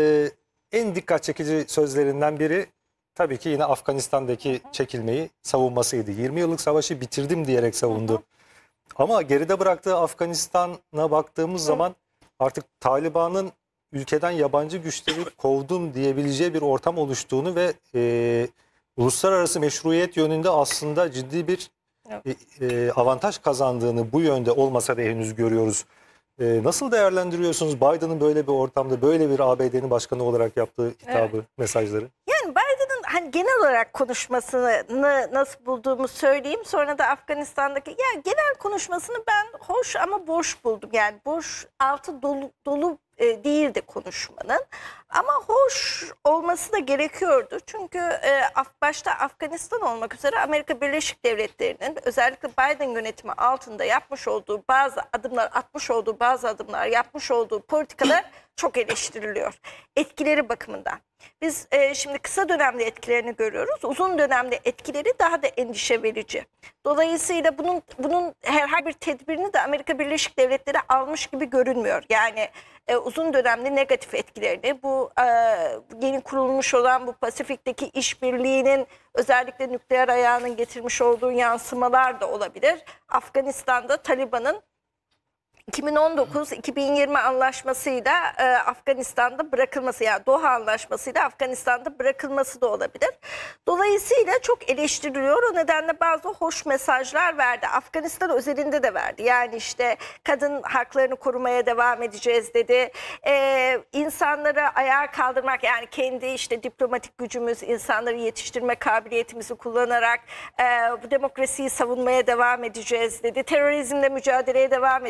en dikkat çekici sözlerinden biri tabii ki yine Afganistan'daki çekilmeyi savunmasıydı. yirmi yıllık savaşı bitirdim diyerek savundu. Ama geride bıraktığı Afganistan'a baktığımız zaman artık Taliban'ın ülkeden yabancı güçleri kovdum diyebileceği bir ortam oluştuğunu ve e, uluslararası meşruiyet yönünde aslında ciddi bir e, e, avantaj kazandığını bu yönde olmasa da henüz görüyoruz. E, nasıl değerlendiriyorsunuz Biden'ın böyle bir ortamda böyle bir A B D'nin başkanı olarak yaptığı hitabı, evet. mesajları? Yani Biden'ın hani genel olarak konuşmasını nasıl bulduğumu söyleyeyim. Sonra da Afganistan'daki yani genel konuşmasını ben hoş ama boş buldum. Yani boş, altı dolu dolu e, değildi konuşmanın. Ama hoş olması da gerekiyordu. Çünkü e, başta Afganistan olmak üzere Amerika Birleşik Devletleri'nin özellikle Biden yönetimi altında yapmış olduğu bazı adımlar, atmış olduğu bazı adımlar, yapmış olduğu politikalar çok eleştiriliyor. Etkileri bakımından. Biz e, şimdi kısa dönemde etkilerini görüyoruz. Uzun dönemde etkileri daha da endişe verici. Dolayısıyla bunun bunun herhangi bir tedbirini de Amerika Birleşik Devletleri almış gibi görünmüyor. Yani e, uzun dönemli negatif etkilerini, bu e, yeni kurulmuş olan bu Pasifik'teki işbirliğinin özellikle nükleer ayağının getirmiş olduğu yansımalar da olabilir. Afganistan'da Taliban'ın iki bin on dokuz iki bin yirmi anlaşmasıyla e, Afganistan'da bırakılması, yani Doha anlaşmasıyla Afganistan'da bırakılması da olabilir. Dolayısıyla çok eleştiriliyor. O nedenle bazı hoş mesajlar verdi. Afganistan özelinde de verdi. Yani işte kadın haklarını korumaya devam edeceğiz dedi. E, insanları ayağa kaldırmak, yani kendi işte diplomatik gücümüz, insanları yetiştirme kabiliyetimizi kullanarak e, bu demokrasiyi savunmaya devam edeceğiz dedi. Terörizmle mücadeleye devam edeceğiz dedi.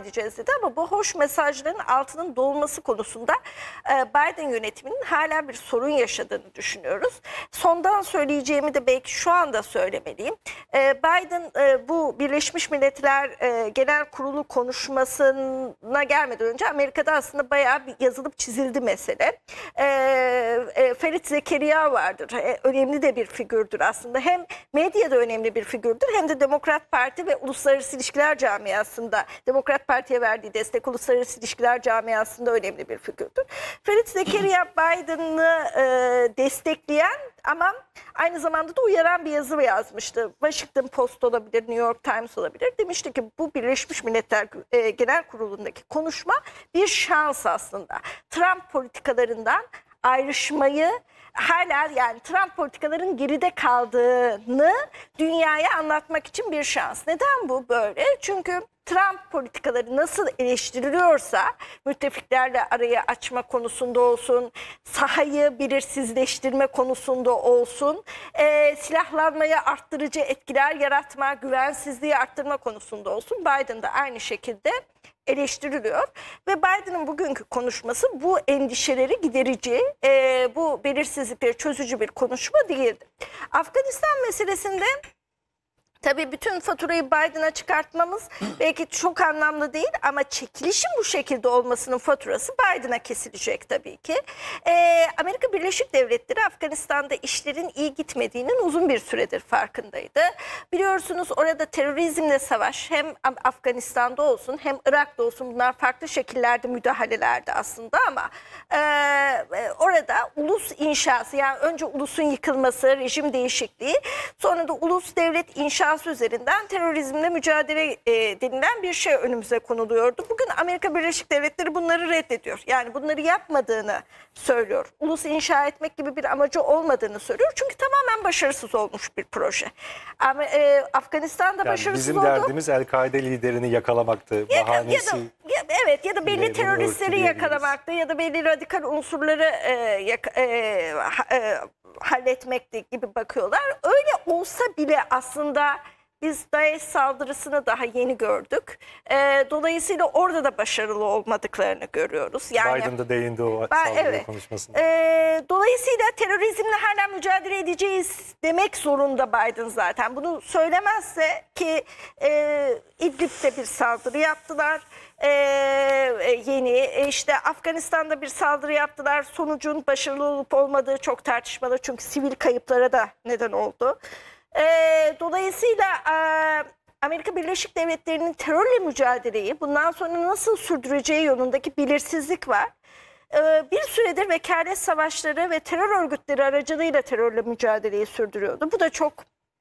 söyledi ama bu hoş mesajların altının dolması konusunda e, Biden yönetiminin hala bir sorun yaşadığını düşünüyoruz. Sondan söyleyeceğimi de belki şu anda söylemeliyim. E, Biden e, bu Birleşmiş Milletler e, Genel Kurulu konuşmasına gelmeden önce Amerika'da aslında bayağı bir yazılıp çizildi mesele. E, e, Ferit Zekeriya vardır. E, önemli de bir figürdür aslında. Hem medyada önemli bir figürdür hem de Demokrat Parti ve uluslararası ilişkiler camiasında, Demokrat Parti'ye verdiği destek uluslararası ilişkiler camiasında önemli bir figürdür. Ferit Zekeriya Biden'ı e, destekleyen ama aynı zamanda da uyaran bir yazı yazmıştı. Washington Post olabilir, New York Times olabilir. Demişti ki bu Birleşmiş Milletler e, Genel Kurulu'ndaki konuşma bir şans aslında. Trump politikalarından ayrışmayı, hala yani Trump politikaların geride kaldığını dünyaya anlatmak için bir şans. Neden bu böyle? Çünkü Trump politikaları nasıl eleştiriliyorsa, müttefiklerle arayı açma konusunda olsun, sahayı belirsizleştirme konusunda olsun, e, silahlanmayı arttırıcı etkiler yaratma, güvensizliği arttırma konusunda olsun, Biden da aynı şekilde eleştiriliyor. Ve Biden'ın bugünkü konuşması bu endişeleri giderici, e, bu belirsizlikleri çözücü bir konuşma değildi. Afganistan meselesinde tabii bütün faturayı Biden'a çıkartmamız belki çok anlamlı değil ama çekilişin bu şekilde olmasının faturası Biden'a kesilecek tabii ki. Ee, Amerika Birleşik Devletleri Afganistan'da işlerin iyi gitmediğinin uzun bir süredir farkındaydı. Biliyorsunuz orada terörizmle savaş hem Afganistan'da olsun hem Irak'ta olsun, bunlar farklı şekillerde müdahalelerdi aslında ama e, orada ulus inşası, yani önce ulusun yıkılması, rejim değişikliği, sonra da ulus devlet inşası üzerinden terörizmle mücadele e, denilen bir şey önümüze konuluyordu. Bugün Amerika Birleşik Devletleri bunları reddediyor. Yani bunları yapmadığını söylüyor. Ulus inşa etmek gibi bir amacı olmadığını söylüyor. Çünkü tamamen başarısız olmuş bir proje. Ama e, Afganistan'da Yani başarısız bizim oldu. derdimiz El-Kaide liderini yakalamaktı. Ya da, Bahanesi. ya da, ya, evet ya da belli bunu teröristleri örtüleyebiliriz. yakalamaktı ya da belli radikal unsurları e, yak, e, ha, e, halletmekti gibi bakıyorlar. Öyle olsa bile aslında biz DAEŞ saldırısını daha yeni gördük. E, dolayısıyla orada da başarılı olmadıklarını görüyoruz. Yani Biden da değindi o Ben- saldırı evet. konuşmasında. Ee, dolayısıyla terörizmle hala mücadele edeceğiz demek zorunda Biden zaten. Bunu söylemezse ki e, İdlib'de bir saldırı yaptılar. Ee, yeni e, işte Afganistan'da bir saldırı yaptılar. Sonucun başarılı olup olmadığı çok tartışmalı. Çünkü sivil kayıplara da neden oldu. Ee, dolayısıyla e, Amerika Birleşik Devletleri'nin terörle mücadeleyi bundan sonra nasıl sürdüreceği yolundaki belirsizlik var. Ee, bir süredir vekalet savaşları ve terör örgütleri aracılığıyla terörle mücadeleyi sürdürüyordu. Bu da çok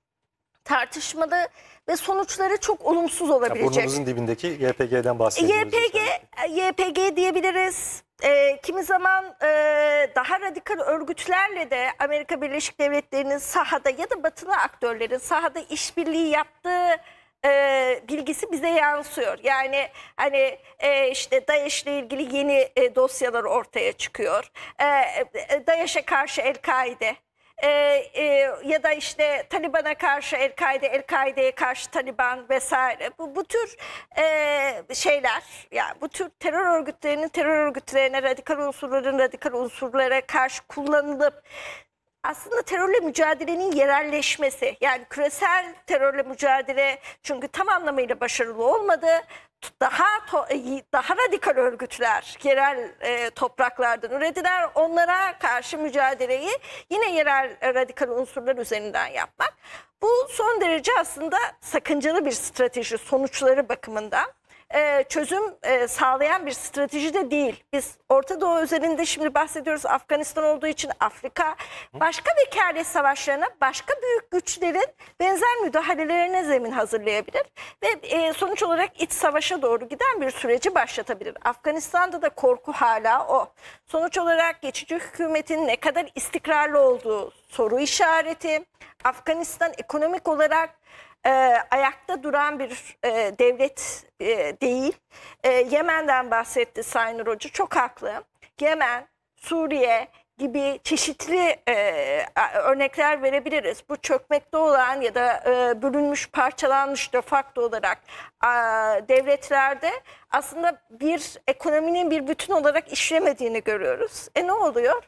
tartışmalı ve sonuçları çok olumsuz Ya olabilecek. burnumuzun dibindeki Y P G'den bahsediyoruz. Y P G, Y P G diyebiliriz. E, kimi zaman e, daha radikal örgütlerle de Amerika Birleşik Devletleri'nin sahada ya da batılı aktörlerin sahada işbirliği yaptığı e, bilgisi bize yansıyor. Yani hani e, işte DAEŞ'le ilgili yeni e, dosyalar ortaya çıkıyor. E, e, DAEŞ'e karşı El-Kaide. Ee, e, ya da işte Taliban'a karşı El-Kaide, El-Kaide'ye karşı Taliban vesaire. Bu, bu tür e, şeyler, yani bu tür terör örgütlerinin terör örgütlerine, radikal unsurların radikal unsurlara karşı kullanılıp aslında terörle mücadelenin yerelleşmesi, yani küresel terörle mücadele çünkü tam anlamıyla başarılı olmadı. Daha to, daha radikal örgütler yerel e, topraklardan ürediler. Onlara karşı mücadeleyi yine yerel e, radikal unsurlar üzerinden yapmak. Bu son derece aslında sakıncalı bir strateji sonuçları bakımından. e, çözüm e, sağlayan bir strateji de değil. Biz Orta Doğu üzerinde şimdi bahsediyoruz. Afganistan olduğu için Afrika başka vekalet savaşlarına, başka büyük güçlerin benzer müdahalelerine zemin hazırlayabilir ve e, sonuç olarak iç savaşa doğru giden bir süreci başlatabilir. Afganistan'da da korku hala o. Sonuç olarak geçici hükümetin ne kadar istikrarlı olduğu soru işareti. Afganistan ekonomik olarak e, ayakta duran bir e, devlet e, değil. E, Yemen'den bahsetti Sayın Hoca, çok haklı. Yemen, Suriye, gibi çeşitli e, örnekler verebiliriz. Bu çökmekte olan ya da e, bölünmüş, parçalanmış de facto olarak e, devletlerde aslında bir ekonominin bir bütün olarak işlemediğini görüyoruz. E ne oluyor?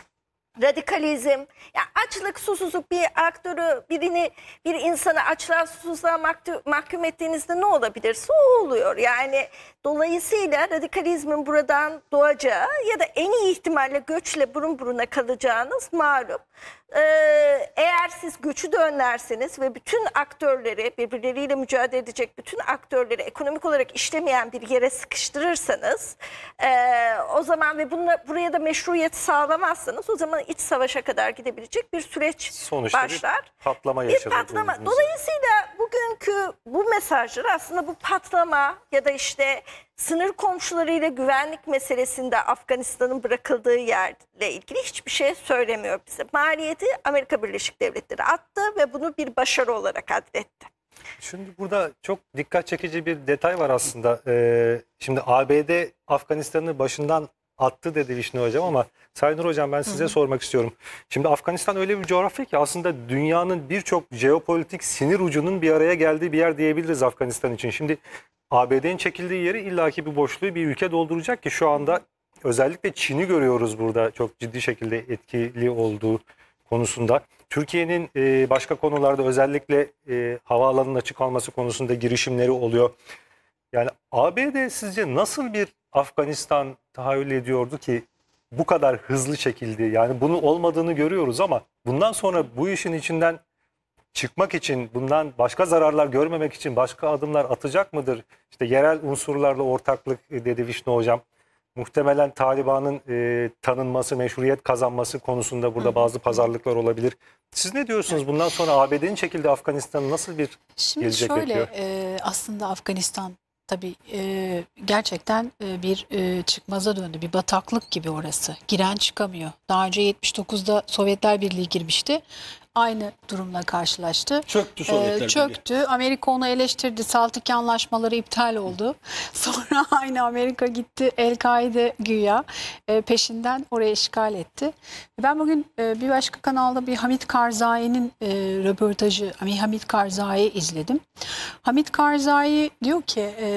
Radikalizm, yani açlık, susuzluk, bir aktörü, birini, bir insanı açlığa, susuzluğa mahkum ettiğinizde ne olabilirse o oluyor. Yani dolayısıyla radikalizmin buradan doğacağı ya da en iyi ihtimalle göçle burun buruna kalacağınız malum. Ee, eğer siz göçü de önlerseniz ve bütün aktörleri, birbirleriyle mücadele edecek bütün aktörleri ekonomik olarak işlemeyen bir yere sıkıştırırsanız e, o zaman ve bununla, buraya da meşruiyet sağlamazsanız o zaman iç savaşa kadar gidebilecek bir süreç Sonuçta başlar. Bir patlama Bir yaşadık. patlama. Dolayısıyla bugünkü bu mesajlar aslında bu patlama ya da işte sınır komşularıyla güvenlik meselesinde Afganistan'ın bırakıldığı yerle ilgili hiçbir şey söylemiyor bize. Maliyeti Amerika Birleşik Devletleri attı ve bunu bir başarı olarak addetti. Şimdi burada çok dikkat çekici bir detay var aslında. Ee, şimdi A B D Afganistan'ı başından attı dedi Vişne Hocam ama Sayın Hocam ben size Hı -hı. sormak istiyorum. Şimdi Afganistan öyle bir coğrafya ki aslında dünyanın birçok jeopolitik sinir ucunun bir araya geldiği bir yer diyebiliriz Afganistan için. Şimdi A B D'nin çekildiği yeri illaki bir boşluğu bir ülke dolduracak ki şu anda özellikle Çin'i görüyoruz burada çok ciddi şekilde etkili olduğu konusunda. Türkiye'nin e, başka konularda özellikle e, havaalanının açık olması konusunda girişimleri oluyor. Yani A B D sizce nasıl bir Afganistan tahayyül ediyordu ki bu kadar hızlı çekildi? Yani bunun olmadığını görüyoruz ama bundan sonra bu işin içinden çıkmak için, bundan başka zararlar görmemek için başka adımlar atacak mıdır? İşte yerel unsurlarla ortaklık dedi Vişne Hocam. Muhtemelen Taliban'ın e, tanınması, meşruiyet kazanması konusunda burada Hı. bazı pazarlıklar olabilir. Siz ne diyorsunuz? Bundan sonra A B D'nin çekildiği Afganistan'ın nasıl bir Şimdi gelecek şöyle, bekliyor? E, aslında Afganistan tabii e, gerçekten e, bir e, çıkmaza döndü. Bir bataklık gibi orası. Giren çıkamıyor. Daha önce yetmiş dokuzda Sovyetler Birliği girmişti. Aynı durumla karşılaştı. Çöktü Sovyetler Birliği. Ee, çöktü. Amerika onu eleştirdi. Saltik anlaşmaları iptal oldu. Sonra aynı Amerika gitti. El-Kaide güya e, peşinden oraya işgal etti. Ben bugün e, bir başka kanalda bir Hamid Karzai'nin e, röportajı, Hamid Karzai'yi izledim. Hamid Karzai diyor ki e,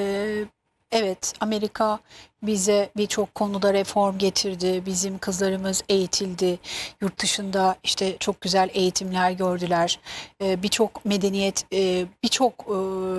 evet Amerika bize birçok konuda reform getirdi. Bizim kızlarımız eğitildi. Yurt dışında işte çok güzel eğitimler gördüler. Ee, birçok medeniyet, e, birçok e,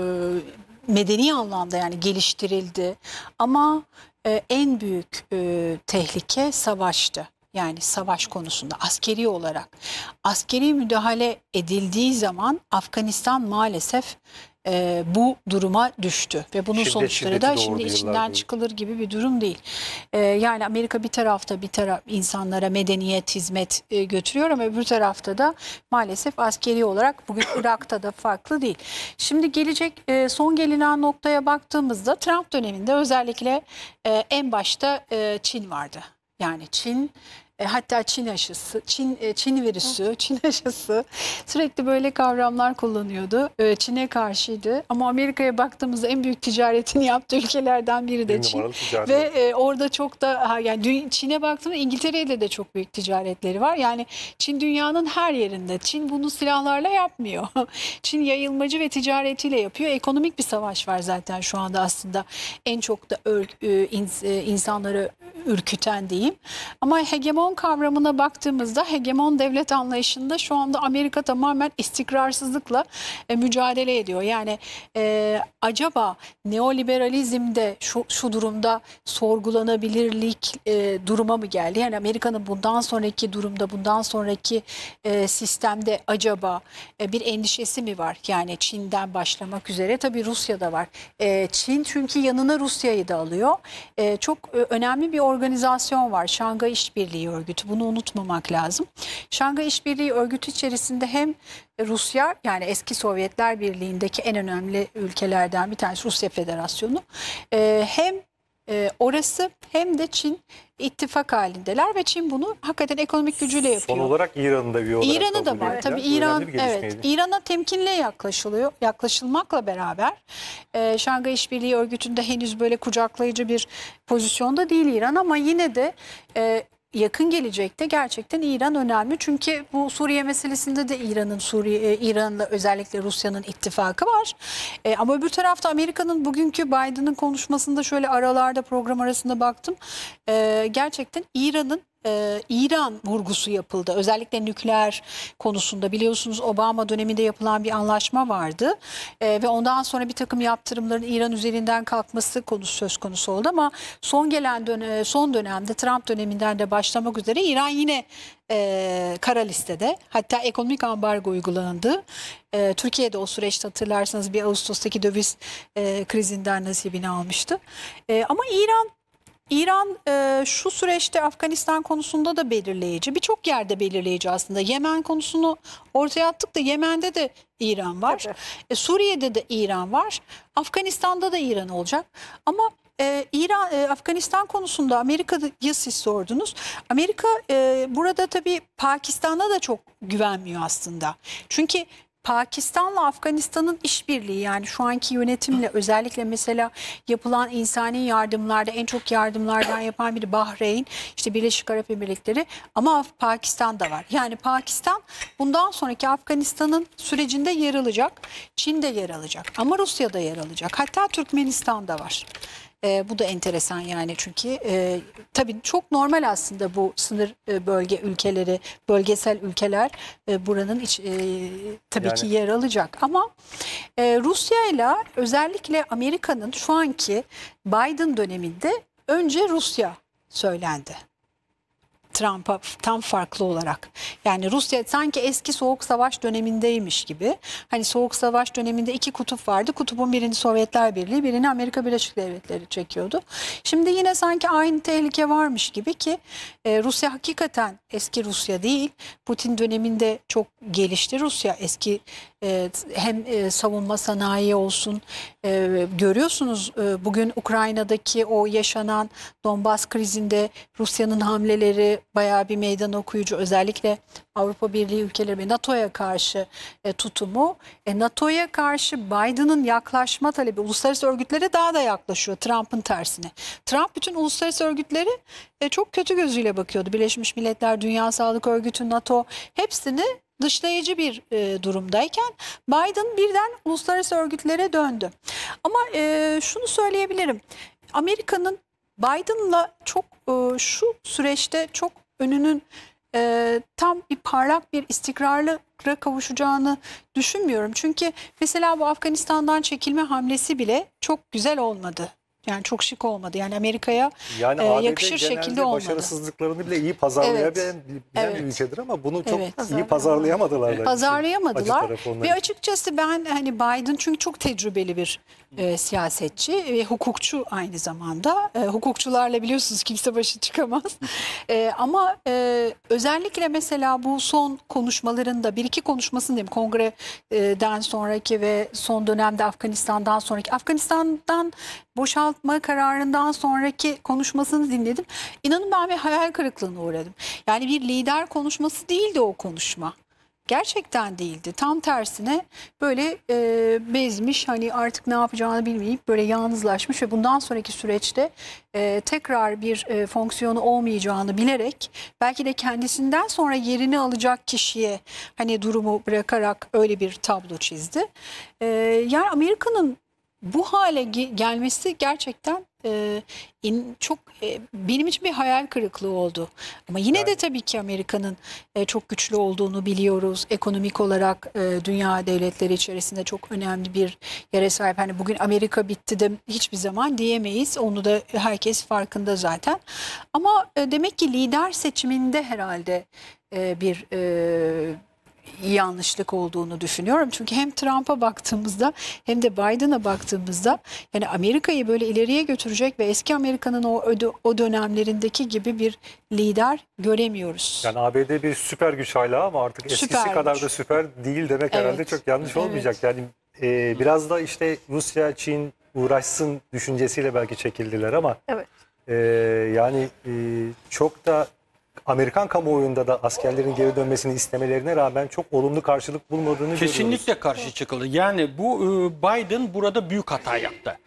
medeni anlamda yani geliştirildi. Ama e, en büyük e, tehlike savaştı. Yani savaş konusunda askeri olarak. Askeri müdahale edildiği zaman Afganistan maalesef e, bu duruma düştü. Ve bunun Şiddet, sonuçları da şimdi içinden çıkılır gibi bir durum değil. E, yani Amerika bir tarafta bir taraf insanlara medeniyet, hizmet e, götürüyor ama öbür tarafta da maalesef askeri olarak bugün Irak'ta da farklı değil. Şimdi gelecek e, son gelinen noktaya baktığımızda Trump döneminde özellikle e, en başta e, Çin vardı. Yani Çin, e, hatta Çin aşısı, Çin e, Çin virüsü, Çin aşısı sürekli böyle kavramlar kullanıyordu. E, Çin'e karşıydı ama Amerika'ya baktığımızda en büyük ticaretini yaptığı ülkelerden biri de Çin. Ve e, orada çok da yani Çin'e baktığımda İngiltere'yle de çok büyük ticaretleri var. Yani Çin dünyanın her yerinde. Çin bunu silahlarla yapmıyor. Çin yayılmacı ve ticaretiyle yapıyor. Ekonomik bir savaş var zaten şu anda aslında en çok da e, ins, e, insanları ürküten diyeyim. Ama hegemon kavramına baktığımızda hegemon devlet anlayışında şu anda Amerika tamamen istikrarsızlıkla e, mücadele ediyor. Yani e, acaba neoliberalizmde şu, şu durumda sorgulanabilirlik e, duruma mı geldi? Yani Amerika'nın bundan sonraki durumda, bundan sonraki e, sistemde acaba e, bir endişesi mi var? Yani Çin'den başlamak üzere tabii Rusya'da var. E, Çin çünkü yanına Rusya'yı da alıyor. E, çok e, önemli bir organizasyon var. Şangay İşbirliği Örgütü. Bunu unutmamak lazım. Şangay İşbirliği Örgütü içerisinde hem Rusya yani eski Sovyetler Birliği'ndeki en önemli ülkelerden bir tanesi Rusya Federasyonu. Ee, hem e, orası hem de Çin ittifak halindeler ve Çin bunu hakikaten ekonomik gücüyle yapıyor. Son olarak İran'ı da üye olarak İran'ı da var. Tabii İran evet. İran'a temkinle yaklaşılıyor. Yaklaşılmakla beraber e, Şangay İşbirliği Örgütü'nde henüz böyle kucaklayıcı bir pozisyonda değil İran ama yine de e, yakın gelecekte gerçekten İran önemli. Çünkü bu Suriye meselesinde de İran'ın Suriye İran'la özellikle Rusya'nın ittifakı var. E, ama öbür tarafta Amerika'nın bugünkü Biden'ın konuşmasında şöyle aralarda program arasında baktım. E, gerçekten İran'ın Ee, İran vurgusu yapıldı. Özellikle nükleer konusunda biliyorsunuz Obama döneminde yapılan bir anlaşma vardı. Ee, ve ondan sonra bir takım yaptırımların İran üzerinden kalkması konusu söz konusu oldu ama son gelen dönem, son dönemde Trump döneminden de başlamak üzere İran yine e, kara listede. Hatta ekonomik ambargo uygulandı. E, Türkiye'de o süreçte hatırlarsanız bir Ağustos'taki döviz e, krizinden nasibini almıştı. E, ama İran İran e, şu süreçte Afganistan konusunda da belirleyici. Birçok yerde belirleyici aslında. Yemen konusunu ortaya attık da Yemen'de de İran var. E, Suriye'de de İran var. Afganistan'da da İran olacak. Ama e, İran, e, Afganistan konusunda Amerika'yı siz sordunuz. Amerika e, burada tabii Pakistan'a da çok güvenmiyor aslında. Çünkü Pakistan'la Afganistan'ın işbirliği, yani şu anki yönetimle özellikle mesela yapılan insani yardımlarda en çok yardımlardan yapan biri Bahreyn, işte Birleşik Arap Emirlikleri, ama Pakistan da var. Yani Pakistan bundan sonraki Afganistan'ın sürecinde yer alacak, Çin de yer alacak ama Rusya da yer alacak, hatta Türkmenistan da var. E, bu da enteresan yani, çünkü e, tabii çok normal aslında bu sınır e, bölge ülkeleri, bölgesel ülkeler e, buranın iç, e, tabii yani ki yer alacak. Ama e, Rusya ile özellikle Amerika'nın şu anki Biden döneminde önce Rusya söylendi. Trump'a tam farklı olarak. Yani Rusya sanki eski Soğuk Savaş dönemindeymiş gibi. Hani Soğuk Savaş döneminde iki kutup vardı. Kutubun birini Sovyetler Birliği, birini Amerika Birleşik Devletleri çekiyordu. Şimdi yine sanki aynı tehlike varmış gibi ki e, Rusya hakikaten eski Rusya değil. Putin döneminde çok gelişti Rusya. Eski e, hem e, savunma sanayi olsun. E, görüyorsunuz e, bugün Ukrayna'daki o yaşanan Donbas krizinde Rusya'nın hamleleri bayağı bir meydan okuyucu, özellikle Avrupa Birliği ülkeleri ve NATO'ya karşı e, tutumu. E, NATO'ya karşı Biden'ın yaklaşma talebi uluslararası örgütlere daha da yaklaşıyor, Trump'ın tersine. Trump bütün uluslararası örgütleri e, çok kötü gözüyle bakıyordu. Birleşmiş Milletler, Dünya Sağlık Örgütü, NATO, hepsini dışlayıcı bir e, durumdayken Biden birden uluslararası örgütlere döndü. Ama e, şunu söyleyebilirim. Amerika'nın Biden'la çok e, şu süreçte çok önünün e, tam bir parlak bir istikrarlı kavuşacağını düşünmüyorum. Çünkü mesela bu Afganistan'dan çekilme hamlesi bile çok güzel olmadı. Yani çok şık olmadı. Yani Amerika'ya yani e, yakışır şekilde olmadı. Başarısızlıklarını bile iyi pazarlayabilen evet. evet. bir ülkedir ama bunu çok evet. iyi pazarlayamadılar. Evet. Pazarlayamadılar. Ve açıkçası ben hani Biden çünkü çok tecrübeli bir e, siyasetçi ve hukukçu aynı zamanda. E, hukukçularla biliyorsunuz kimse başı çıkamaz. e, ama e, özellikle mesela bu son konuşmalarında, bir iki konuşmasını diyeyim, kongreden sonraki ve son dönemde Afganistan'dan sonraki, Afganistan'dan boşaltma kararından sonraki konuşmasını dinledim. İnanın ben bir hayal kırıklığına uğradım. Yani bir lider konuşması değildi o konuşma. Gerçekten değildi. Tam tersine böyle e, bezmiş, hani artık ne yapacağını bilmeyip böyle yalnızlaşmış ve bundan sonraki süreçte e, tekrar bir e, fonksiyonu olmayacağını bilerek belki de kendisinden sonra yerini alacak kişiye hani durumu bırakarak öyle bir tablo çizdi. E, yani Amerika'nın bu hale gelmesi gerçekten e, in, çok e, benim için bir hayal kırıklığı oldu. Ama yine yani de tabii ki Amerika'nın e, çok güçlü olduğunu biliyoruz. Ekonomik olarak e, dünya devletleri içerisinde çok önemli bir yere sahip. Hani bugün Amerika bitti de hiçbir zaman diyemeyiz. Onu da herkes farkında zaten. Ama e, demek ki lider seçiminde herhalde e, bir e, yanlışlık olduğunu düşünüyorum. Çünkü hem Trump'a baktığımızda hem de Biden'a baktığımızda yani Amerika'yı böyle ileriye götürecek ve eski Amerika'nın o o dönemlerindeki gibi bir lider göremiyoruz. Yani A B D bir süper güç hala ama artık eskisi süper kadar güç. da süper değil demek evet. herhalde çok yanlış evet. olmayacak. Yani e, biraz da işte Rusya, Çin uğraşsın düşüncesiyle belki çekildiler ama evet. e, yani e, çok da Amerikan kamuoyunda da askerlerin geri dönmesini istemelerine rağmen çok olumlu karşılık bulmadığını Kesinlikle görüyoruz. Kesinlikle karşı çıkıldı. Yani bu Biden burada büyük hata yaptı.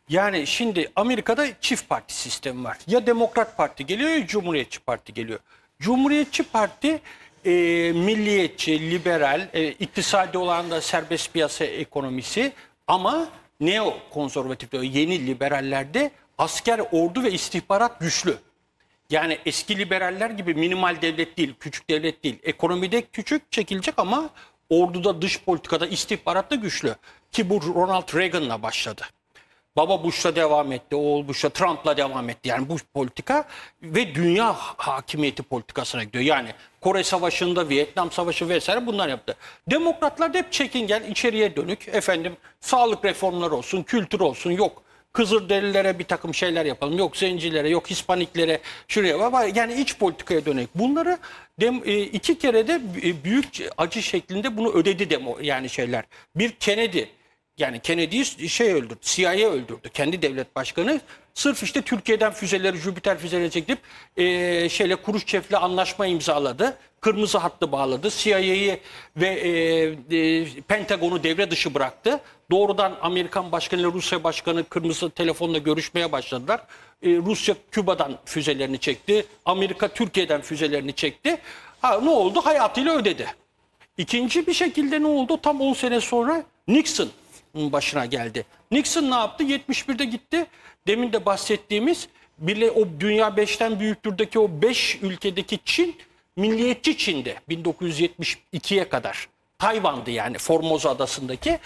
Yani şimdi Amerika'da çift parti sistemi var. Ya Demokrat Parti geliyor ya Cumhuriyetçi Parti geliyor. Cumhuriyetçi Parti e, milliyetçi, liberal, e, iktisadi olan da serbest piyasa ekonomisi ama neo konservatif, yeni liberallerde asker, ordu ve istihbarat güçlü. Yani eski liberaller gibi minimal devlet değil, küçük devlet değil. Ekonomide küçük çekilecek ama orduda, dış politikada, istihbaratta güçlü. Ki bu Ronald Reagan'la başladı. Baba Bush'la devam etti, oğul Bush'la, Trump'la devam etti. Yani bu politika ve dünya hakimiyeti politikasına gidiyor. Yani Kore Savaşı'nda, Vietnam Savaşı vesaire bunlar yaptı. Demokratlar da hep çekingen, içeriye dönük. Efendim sağlık reformları olsun, kültür olsun, yok Kızılderililere bir takım şeyler yapalım, yok Zencilere, yok Hispaniklere, şuraya var. Yani iç politikaya dönük. Bunları dem, iki kere de büyük acı şeklinde bunu ödedi demo, yani şeyler. Bir Kennedy. Yani Kennedy'yi şey öldürdü, C I A öldürdü. Kendi devlet başkanı sırf işte Türkiye'den füzeleri, Jüpiter füzeleri çekip e, şeyle Kuruşçev'le anlaşma imzaladı. Kırmızı hattı bağladı. C I A'yı ve e, e, Pentagon'u devre dışı bıraktı. Doğrudan Amerikan başkanı ile Rusya başkanı kırmızı telefonla görüşmeye başladılar. E, Rusya Küba'dan füzelerini çekti. Amerika Türkiye'den füzelerini çekti. Ha, ne oldu? Hayatıyla ödedi. İkinci bir şekilde ne oldu? Tam on sene sonra Nixon başına geldi. Nixon ne yaptı? yetmiş birde gitti. Demin de bahsettiğimiz bile o dünya beşten büyüklüğündeki o beş ülkedeki Çin, milliyetçi Çin'de bin dokuz yüz yetmiş ikiye kadar. Tayvan'dı yani, Formosa adasındaki.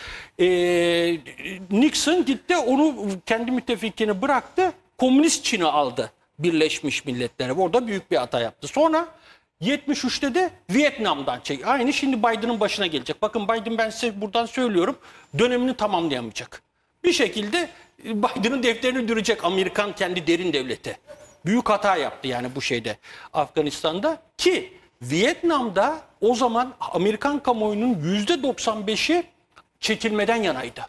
Ee, Nixon gitti, onu kendi müttefikini bıraktı. Komünist Çin'i aldı Birleşmiş Milletler'e. Orada büyük bir hata yaptı. Sonra yetmiş üçte de Vietnam'dan çek. Aynı şimdi Biden'ın başına gelecek. Bakın Biden, ben size buradan söylüyorum, dönemini tamamlayamayacak. Bir şekilde Biden'ın defterini dürecek Amerikan kendi derin devleti. Büyük hata yaptı yani bu şeyde, Afganistan'da. Ki Vietnam'da o zaman Amerikan kamuoyunun yüzde doksan beşi çekilmeden yanaydı.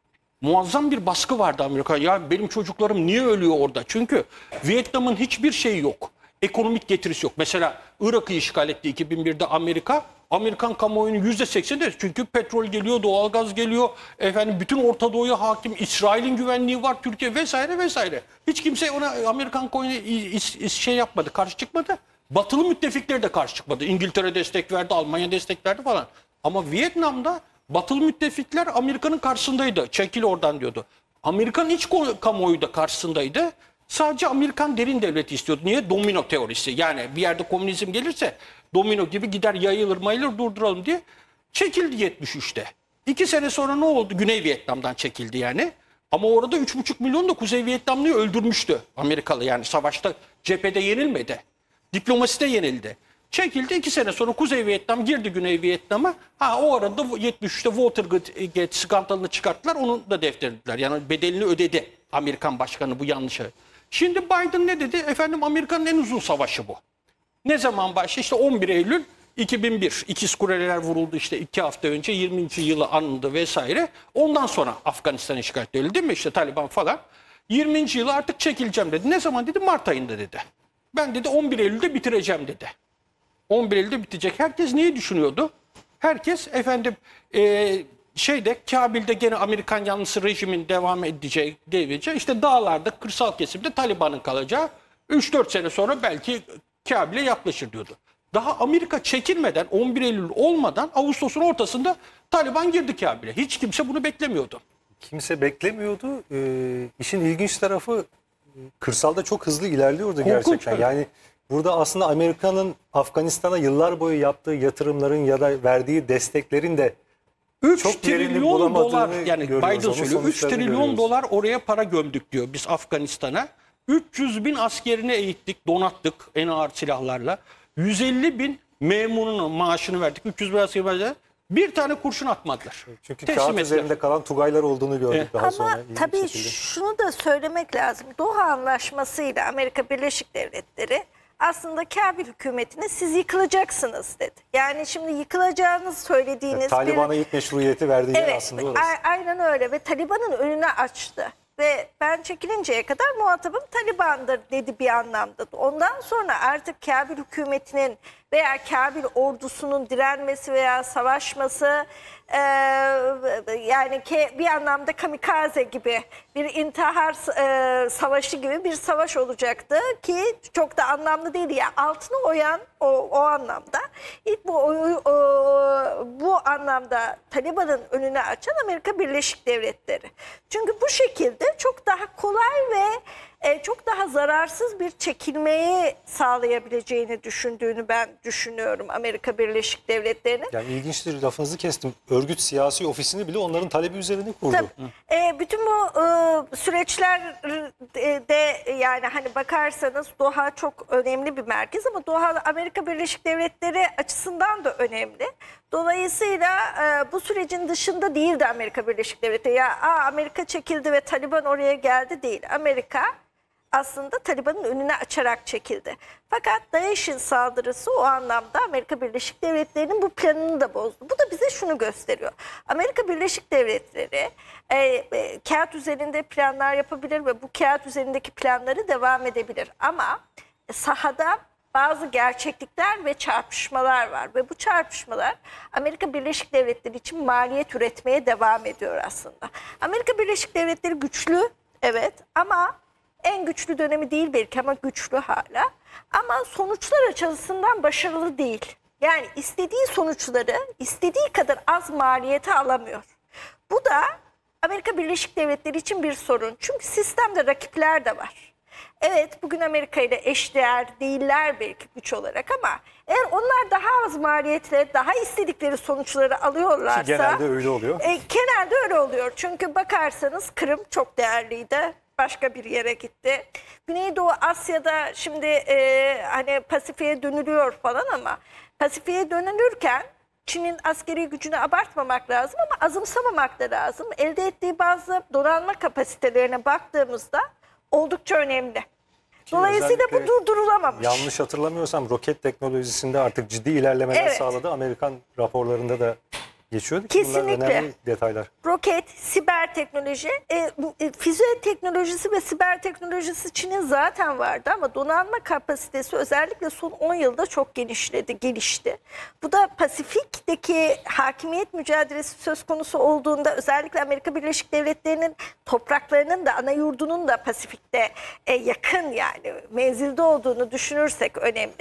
Muazzam bir baskı vardı Amerika. Ya benim çocuklarım niye ölüyor orada? Çünkü Vietnam'ın hiçbir şeyi yok. Ekonomik getirisi yok. Mesela Irak'ı işgal etti iki bin birde Amerika. Amerikan kamuoyunun yüzde sekseni, çünkü petrol geliyor, doğalgaz geliyor. Efendim bütün Orta Doğu'ya hakim, İsrail'in güvenliği var, Türkiye vesaire vesaire. Hiç kimse ona, Amerikan kamuoyuna şey yapmadı, karşı çıkmadı. Batılı müttefikleri de karşı çıkmadı. İngiltere destek verdi, Almanya destek verdi falan. Ama Vietnam'da Batılı müttefikler Amerika'nın karşısındaydı. Çekil oradan diyordu. Amerikan iç kamuoyu da karşısındaydı. Sadece Amerikan derin devleti istiyordu. Niye? Domino teorisi. Yani bir yerde komünizm gelirse domino gibi gider, yayılır mayılır, durduralım diye. Çekildi yetmiş üçte. İki sene sonra ne oldu? Güney Vietnam'dan çekildi yani. Ama orada üç buçuk milyon da Kuzey Vietnamlıyı öldürmüştü Amerikalı. Yani savaşta, cephede yenilmedi. Diplomaside yenildi. Çekildi, iki sene sonra Kuzey Vietnam girdi Güney Vietnam'a. Ha, o arada yetmiş üçte Watergate skandalını çıkarttılar. Onu da defterlediler. Yani bedelini ödedi Amerikan başkanı bu yanlışı. Şimdi Biden ne dedi? Efendim Amerika'nın en uzun savaşı bu. Ne zaman başladı? İşte on bir Eylül iki bin bir. İkiz Kuleler vuruldu işte iki hafta önce, yirminci yılı anıldı vesaire. Ondan sonra Afganistan işgal edildi değil mi? İşte Taliban falan. yirminci yılı artık çekileceğim dedi. Ne zaman dedi? Mart ayında dedi. Ben dedi on bir Eylül'de bitireceğim dedi. on bir Eylül'de bitecek. Herkes neyi düşünüyordu? Herkes efendim e, şeyde Kabil'de gene Amerikan yanlısı rejimin devam edeceği, devredeceği, işte dağlarda, kırsal kesimde Taliban'ın kalacağı, üç dört sene sonra belki Kabil'e yaklaşır diyordu. Daha Amerika çekilmeden, on bir Eylül olmadan Ağustos'un ortasında Taliban girdi Kabil'e. Hiç kimse bunu beklemiyordu. Kimse beklemiyordu. Ee, işin ilginç tarafı, kırsalda çok hızlı ilerliyordu Korkunç, gerçekten. evet. Yani burada aslında Amerika'nın Afganistan'a yıllar boyu yaptığı yatırımların ya da verdiği desteklerin de üç çok yerini trilyon bulamadığını dolar, yani görüyoruz. Biden Onun söylüyor, üç sonuçlarını trilyon görüyoruz. dolar oraya para gömdük diyor biz Afganistan'a. üç yüz bin askerini eğittik, donattık en ağır silahlarla. yüz elli bin memurunun maaşını verdik. üç yüz bin askeri verdik. Bir tane kurşun atmadılar. Çünkü Teslim kağıt ettiler. üzerinde kalan Tugaylar olduğunu gördük Evet. daha Ama sonra. ilginç tabii şekilde. şunu da söylemek lazım. Doha Anlaşması ile Amerika Birleşik Devletleri aslında Kabil hükümetine siz yıkılacaksınız dedi. Yani şimdi yıkılacağınız söylediğiniz Evet, Taliban'a bir... ilk meşruiyeti verdiği yer Evet, aslında orası. a- aynen öyle ve Taliban'ın önünü açtı. Ve ben çekilinceye kadar muhatabım Taliban'dır dedi bir anlamda. Ondan sonra artık Kabil hükümetinin veya Kabil ordusunun direnmesi veya savaşması e, yani ki bir anlamda kamikaze gibi bir intihar e, savaşı gibi bir savaş olacaktı ki çok da anlamlı değildi. Yani altını oyan o, o anlamda ilk bu o, o, bu anlamda Taliban'ın önüne açan Amerika Birleşik Devletleri. Çünkü bu şekilde çok daha kolay ve e, çok daha zararsız bir çekilmeyi sağlayabileceğini düşündüğünü ben düşünüyorum Amerika Birleşik Devletleri'nin. Yani ilginçtir, lafınızı kestim. Örgüt siyasi ofisini bile onların talebi üzerine kurdu. Tabii. E, bütün bu e, süreçlerde yani hani bakarsanız Doha çok önemli bir merkez ama Doha Amerika Birleşik Devletleri açısından da önemli. Dolayısıyla e, bu sürecin dışında değildi Amerika Birleşik Devletleri. Ya aa, Amerika çekildi ve Taliban oraya geldi değil. Amerika aslında Taliban'ın önüne açarak çekildi. Fakat DAEŞ'in saldırısı o anlamda Amerika Birleşik Devletleri'nin bu planını da bozdu. Bu da bize şunu gösteriyor. Amerika Birleşik Devletleri e, e, kağıt üzerinde planlar yapabilir ve bu kağıt üzerindeki planları devam edebilir. Ama sahada bazı gerçeklikler ve çarpışmalar var ve bu çarpışmalar Amerika Birleşik Devletleri için maliyet üretmeye devam ediyor aslında. Amerika Birleşik Devletleri güçlü, evet, ama en güçlü dönemi değil belki ama güçlü hala. Ama sonuçlar açısından başarılı değil. Yani istediği sonuçları istediği kadar az maliyete alamıyor. Bu da Amerika Birleşik Devletleri için bir sorun. Çünkü sistemde rakipler de var. Evet, bugün Amerika ile eşdeğer değiller belki güç olarak ama eğer onlar daha az maliyetle daha istedikleri sonuçları alıyorlarsa... Ki genelde öyle oluyor. E, genelde öyle oluyor. Çünkü bakarsanız Kırım çok değerliydi. Başka bir yere gitti. Güneydoğu Asya'da şimdi e, hani Pasifik'e dönülüyor falan ama Pasifik'e dönülürken Çin'in askeri gücünü abartmamak lazım ama azımsamamak da lazım. Elde ettiği bazı donanma kapasitelerine baktığımızda oldukça önemli. Dolayısıyla bu durdurulamamış. Yanlış hatırlamıyorsam roket teknolojisinde artık ciddi ilerlemeler Evet. sağladı. Amerikan raporlarında da geçiyordu ki Kesinlikle. bunlar önemli detaylar. Roket, siber teknoloji, e, e, füze teknolojisi ve siber teknolojisi Çin'in zaten vardı ama donanma kapasitesi özellikle son on yılda çok genişledi, gelişti. Bu da Pasifik'teki hakimiyet mücadelesi söz konusu olduğunda özellikle Amerika Birleşik Devletleri'nin topraklarının da ana yurdunun da Pasifik'te e, yakın yani menzilde olduğunu düşünürsek önemli.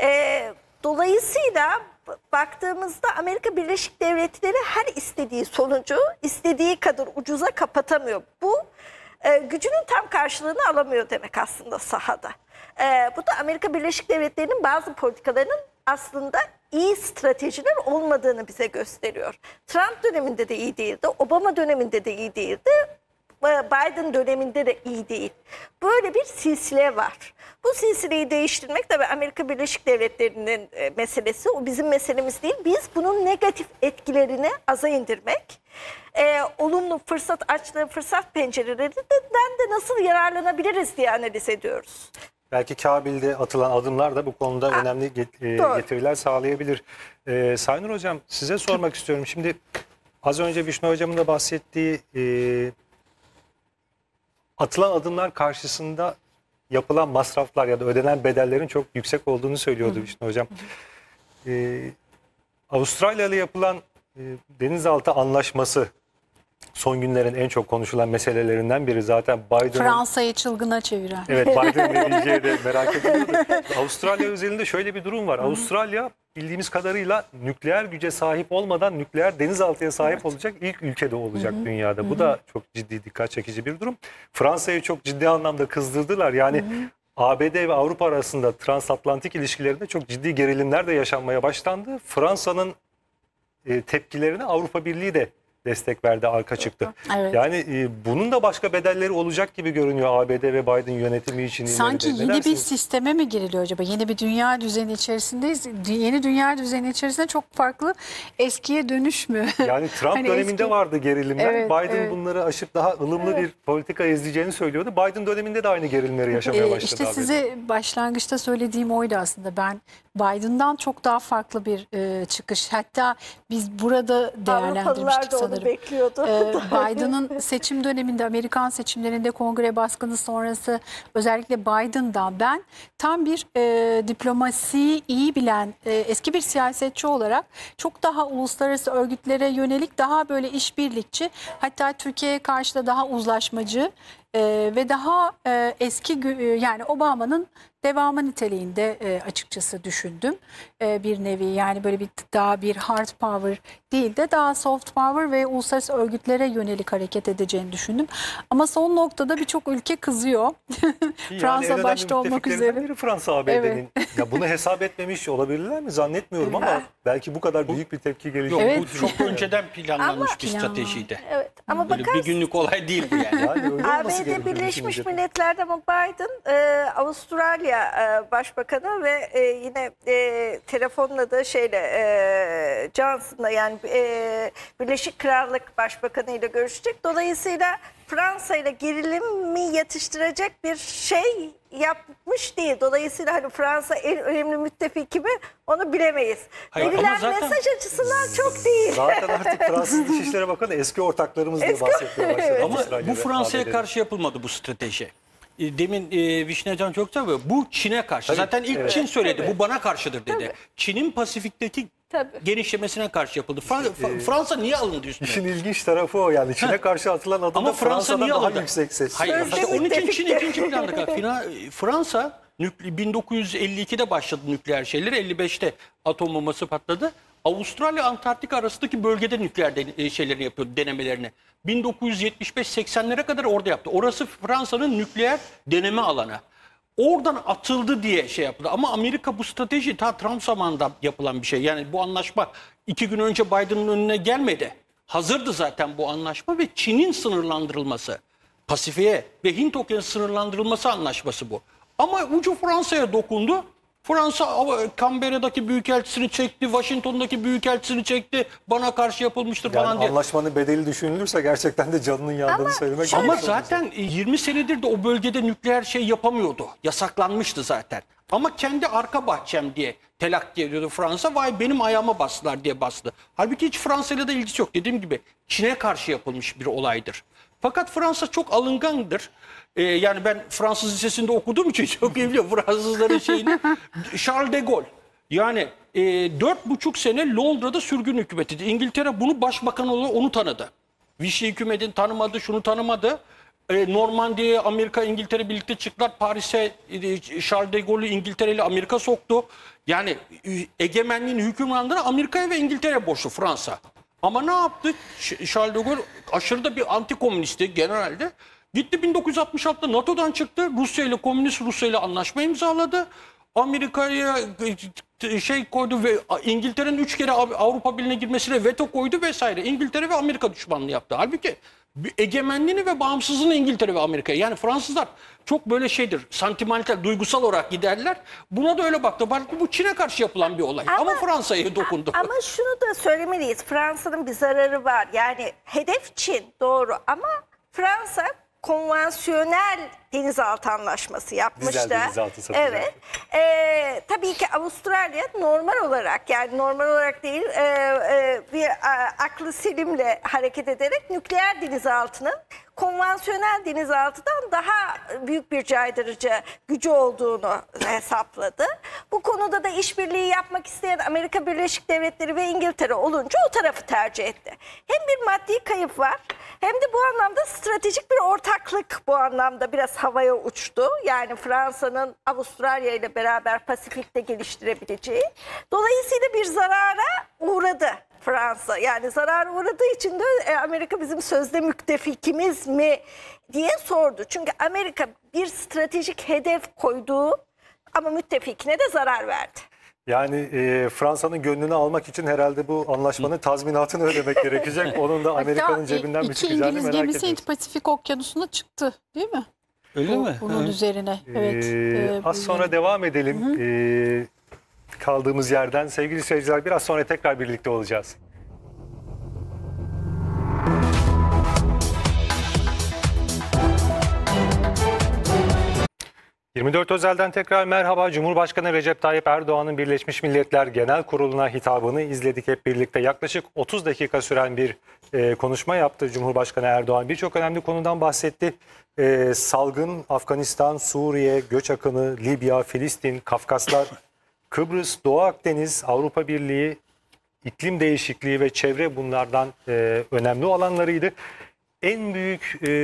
E, dolayısıyla baktığımızda Amerika Birleşik Devletleri her istediği sonucu istediği kadar ucuza kapatamıyor. Bu e, gücünün tam karşılığını alamıyor demek aslında sahada. E, bu da Amerika Birleşik Devletleri'nin bazı politikalarının aslında iyi stratejiler olmadığını bize gösteriyor. Trump döneminde de iyi değildi, Obama döneminde de iyi değildi. Biden döneminde de iyi değil. Böyle bir silsile var. Bu silsileyi değiştirmek tabii Amerika Birleşik Devletleri'nin meselesi. O bizim meselemiz değil. Biz bunun negatif etkilerini aza indirmek, e, olumlu fırsat açtığı fırsat pencerelerinden de nasıl yararlanabiliriz diye analiz ediyoruz. Belki Kabil'de atılan adımlar da bu konuda Ha, önemli get- e, doğru. getiriler sağlayabilir. Ee, Saynur Hocam, size sormak istiyorum. Şimdi az önce Vişnu Hocam'ın da bahsettiği e, atılan adımlar karşısında yapılan masraflar ya da ödenen bedellerin çok yüksek olduğunu söylüyordu Vişnu Hocam. Ee, Avustralya ile yapılan e, denizaltı anlaşması son günlerin en çok konuşulan meselelerinden biri. Zaten Biden'ın... Fransa'yı çılgına çeviren. Evet, Biden ne diyeceği de merak ediyordu. Avustralya özelinde şöyle bir durum var. Avustralya bildiğimiz kadarıyla nükleer güce sahip olmadan nükleer denizaltıya sahip Evet. olacak ilk ülkede olacak dünyada. Bu da çok ciddi dikkat çekici bir durum. Fransa'yı çok ciddi anlamda kızdırdılar. Yani A B D ve Avrupa arasında transatlantik ilişkilerinde çok ciddi gerilimler de yaşanmaya başlandı. Fransa'nın e, tepkilerine Avrupa Birliği de destek verdi, arka çıktı. Evet. Yani e, bunun da başka bedelleri olacak gibi görünüyor A B D ve Biden yönetimi için. Sanki ileride. Ne yeni bir dersiniz? sisteme mi giriliyor acaba? Yeni bir dünya düzeni içerisindeyiz. Dü- Yeni dünya düzeni içerisinde çok farklı eskiye dönüş mü? Yani Trump Hani döneminde eski- vardı gerilimler. Evet, Biden evet. bunları aşıp daha ılımlı bir politika izleyeceğini söylüyordu. Biden döneminde de aynı gerilimleri yaşamaya Ee, başladı. İşte A B D. size başlangıçta söylediğim oydu aslında. Ben Biden'dan çok daha farklı bir e, çıkış. Hatta biz burada değerlendirmiştik Avrupalılar da onu sanırım. bekliyordu. Ee, Biden'ın seçim döneminde, Amerikan seçimlerinde, kongre baskını sonrası özellikle Biden'dan ben tam bir e, diplomasiyi iyi bilen e, eski bir siyasetçi olarak çok daha uluslararası örgütlere yönelik daha böyle işbirlikçi, hatta Türkiye'ye karşı da daha uzlaşmacı e, ve daha e, eski gü- e, yani Obama'nın devamı niteliğinde e, açıkçası düşündüm e, bir nevi, yani böyle bir daha bir hard power değil de daha soft power ve uluslararası örgütlere yönelik hareket edeceğini düşündüm. Ama son noktada birçok ülke kızıyor. Yani Fransa en başta önemli olmak müttefiklerinden üzere. biri Fransa A B D'nin. Ya bunu hesap etmemiş olabilirler mi? Zannetmiyorum ama belki bu kadar büyük bir tepki gelecek. Yok, Evet. bu çok önceden planlanmış Ama- bir stratejiydi. Evet ama Böyle bir bakarsın günlük olay değil bu yani. Yani öyle olması A B D gerekiyor Birleşmiş düşününce. Milletler'de ama Biden e, Avustralya e, Başbakanı ve e, yine e, telefonla da şeyle e, Johnson'la, yani e, Birleşik Krallık Başbakanı ile görüşecek. Dolayısıyla Fransa ile gerilimi yatıştıracak bir şey yapmış değil. Dolayısıyla hani Fransa en önemli müttefiki mi onu bilemeyiz. Hayır, ama Verilen zaten- mesaj açısından çok değil. Zaten artık Fransız Dışişleri Bakanı eski ortaklarımız diye Eski- bahsetmeye başladı. Ama Avustralya bu ve Fransa'ya A B D'de. karşı yapılmadı bu strateji. E, Demin e, Vişnecan çok tabii bu Çin'e karşı. Tabii, Zaten ilk evet. Çin söyledi, Tabii. bu bana karşıdır dedi. Çin'in Pasifik'teki Tabii. genişlemesine karşı yapıldı. Fra- Fa- Fransa niye alındı üstüne? İşin ilginç tarafı o, yani Çin'e karşı atılan adımda Ama Fransa Fransa'dan niye daha alındı? yüksek ses. Hayır, Sözde işte onun için Çin müttefikti. ikinci planda kaldı. Fina- Fransa nükle- bin dokuz yüz elli ikide başladı nükleer şeyleri. elli beşte atom bombası patladı. Avustralya Antarktika arasındaki bölgede nükleer de- şeylerini yapıyordu, denemelerini. bin dokuz yüz yetmiş beş seksenlere kadar orada yaptı. Orası Fransa'nın nükleer deneme alanı. Oradan atıldı diye şey yapıldı. Ama Amerika bu strateji ta Trump zamanında yapılan bir şey. Yani bu anlaşma iki gün önce Biden'ın önüne gelmedi. Hazırdı zaten bu anlaşma ve Çin'in sınırlandırılması. Pasifik'e ve Hint Okyanusu sınırlandırılması anlaşması bu. Ama ucu Fransa'ya dokundu. Fransa Canberra'daki büyükelçisini çekti, Washington'daki büyükelçisini çekti. Bana karşı yapılmıştır Yani falan diye. anlaşmanın bedeli düşünülürse gerçekten de canının yandığını söylemek Ama gerekiyor. zaten yirmi senedir de o bölgede nükleer şey yapamıyordu. Yasaklanmıştı zaten. Ama kendi arka bahçem diye telakki ediyordu Fransa. Vay benim ayağıma bastılar diye bastı. Halbuki hiç Fransa'yla da ilgisi yok. Dediğim gibi Çin'e karşı yapılmış bir olaydır. Fakat Fransa çok alıngandır. Ee, yani ben Fransız lisesinde okuduğum için çok iyi biliyorum Fransızların şeyini. Charles de Gaulle. Yani e, dört buçuk sene Londra'da sürgün hükümetiydi. İngiltere bunu başbakan olarak onu tanıdı. Vichy hükümetini tanımadı, şunu tanımadı. E, Normandiya, Amerika, İngiltere birlikte çıktılar. Paris'e e, Charles de Gaulle'ü İngiltere ile Amerika soktu. Yani e, egemenliğin, hükümranlığını Amerika'ya ve İngiltere'ye borçlu Fransa. Ama ne yaptı? Ş- Charles de Gaulle aşırı da bir antikomünisti generalde. Gitti bin dokuz yüz altmış altıda NATO'dan çıktı. Rusya ile, komünist Rusya ile anlaşma imzaladı. Amerika'ya e, şey koydu ve İngiltere'nin üç kere Avrupa Birliği'ne girmesine veto koydu vesaire. İngiltere ve Amerika düşmanlığı yaptı. Halbuki egemenliğini ve bağımsızlığını İngiltere ve Amerika'ya. Yani Fransızlar çok böyle şeydir, santimental, duygusal olarak giderler. Buna da öyle baktı. Halbuki bu Çin'e karşı yapılan bir olay. Ama, Ama- Fransa'ya dokundu. Ama şunu da söylemeliyiz. Fransa'nın bir zararı var. Yani hedef Çin, doğru, ama Fransa konvansiyonel denizaltı anlaşması yapmış Dizel da. denizaltı satacak. Evet. Ee, tabii ki Avustralya normal olarak, yani normal olarak değil, e, e, bir a, aklı selimle hareket ederek nükleer denizaltının konvansiyonel denizaltıdan daha büyük bir caydırıcı gücü olduğunu hesapladı. Bu konuda da işbirliği yapmak isteyen Amerika Birleşik Devletleri ve İngiltere olunca o tarafı tercih etti. Hem bir maddi kayıp var, hem de bu anlamda stratejik bir ortaklık bu anlamda biraz havaya uçtu. Yani Fransa'nın Avustralya ile beraber Pasifik'te geliştirebileceği. Dolayısıyla bir zarara uğradı Fransa. Yani zarar uğradığı için de e, Amerika bizim sözde müttefikimiz mi diye sordu. Çünkü Amerika bir stratejik hedef koyduğu ama müttefikine de zarar verdi. Yani e, Fransa'nın gönlünü almak için herhalde bu anlaşmanın tazminatını ödemek gerekecek. Onun da Amerika'nın Hatta cebinden mi iki çıkacağını İngiliz merak gemisi ediyoruz. Hint-Pasifik Okyanusu'na çıktı değil mi? Öyle Bu- mi? Bunun Evet. üzerine. Evet. Ee, Ee, az bu sonra yeni- devam edelim. Ee, kaldığımız yerden. Sevgili seyirciler, biraz sonra tekrar birlikte olacağız. yirmi dört Özel'den tekrar merhaba. Cumhurbaşkanı Recep Tayyip Erdoğan'ın Birleşmiş Milletler Genel Kurulu'na hitabını izledik hep birlikte. Yaklaşık otuz dakika süren bir e, konuşma yaptı Cumhurbaşkanı Erdoğan. Birçok önemli konudan bahsetti. E, salgın, Afganistan, Suriye, göç akını, Libya, Filistin, Kafkaslar, Kıbrıs, Doğu Akdeniz, Avrupa Birliği, iklim değişikliği ve çevre bunlardan e, önemli alanlarıydı. En büyük e,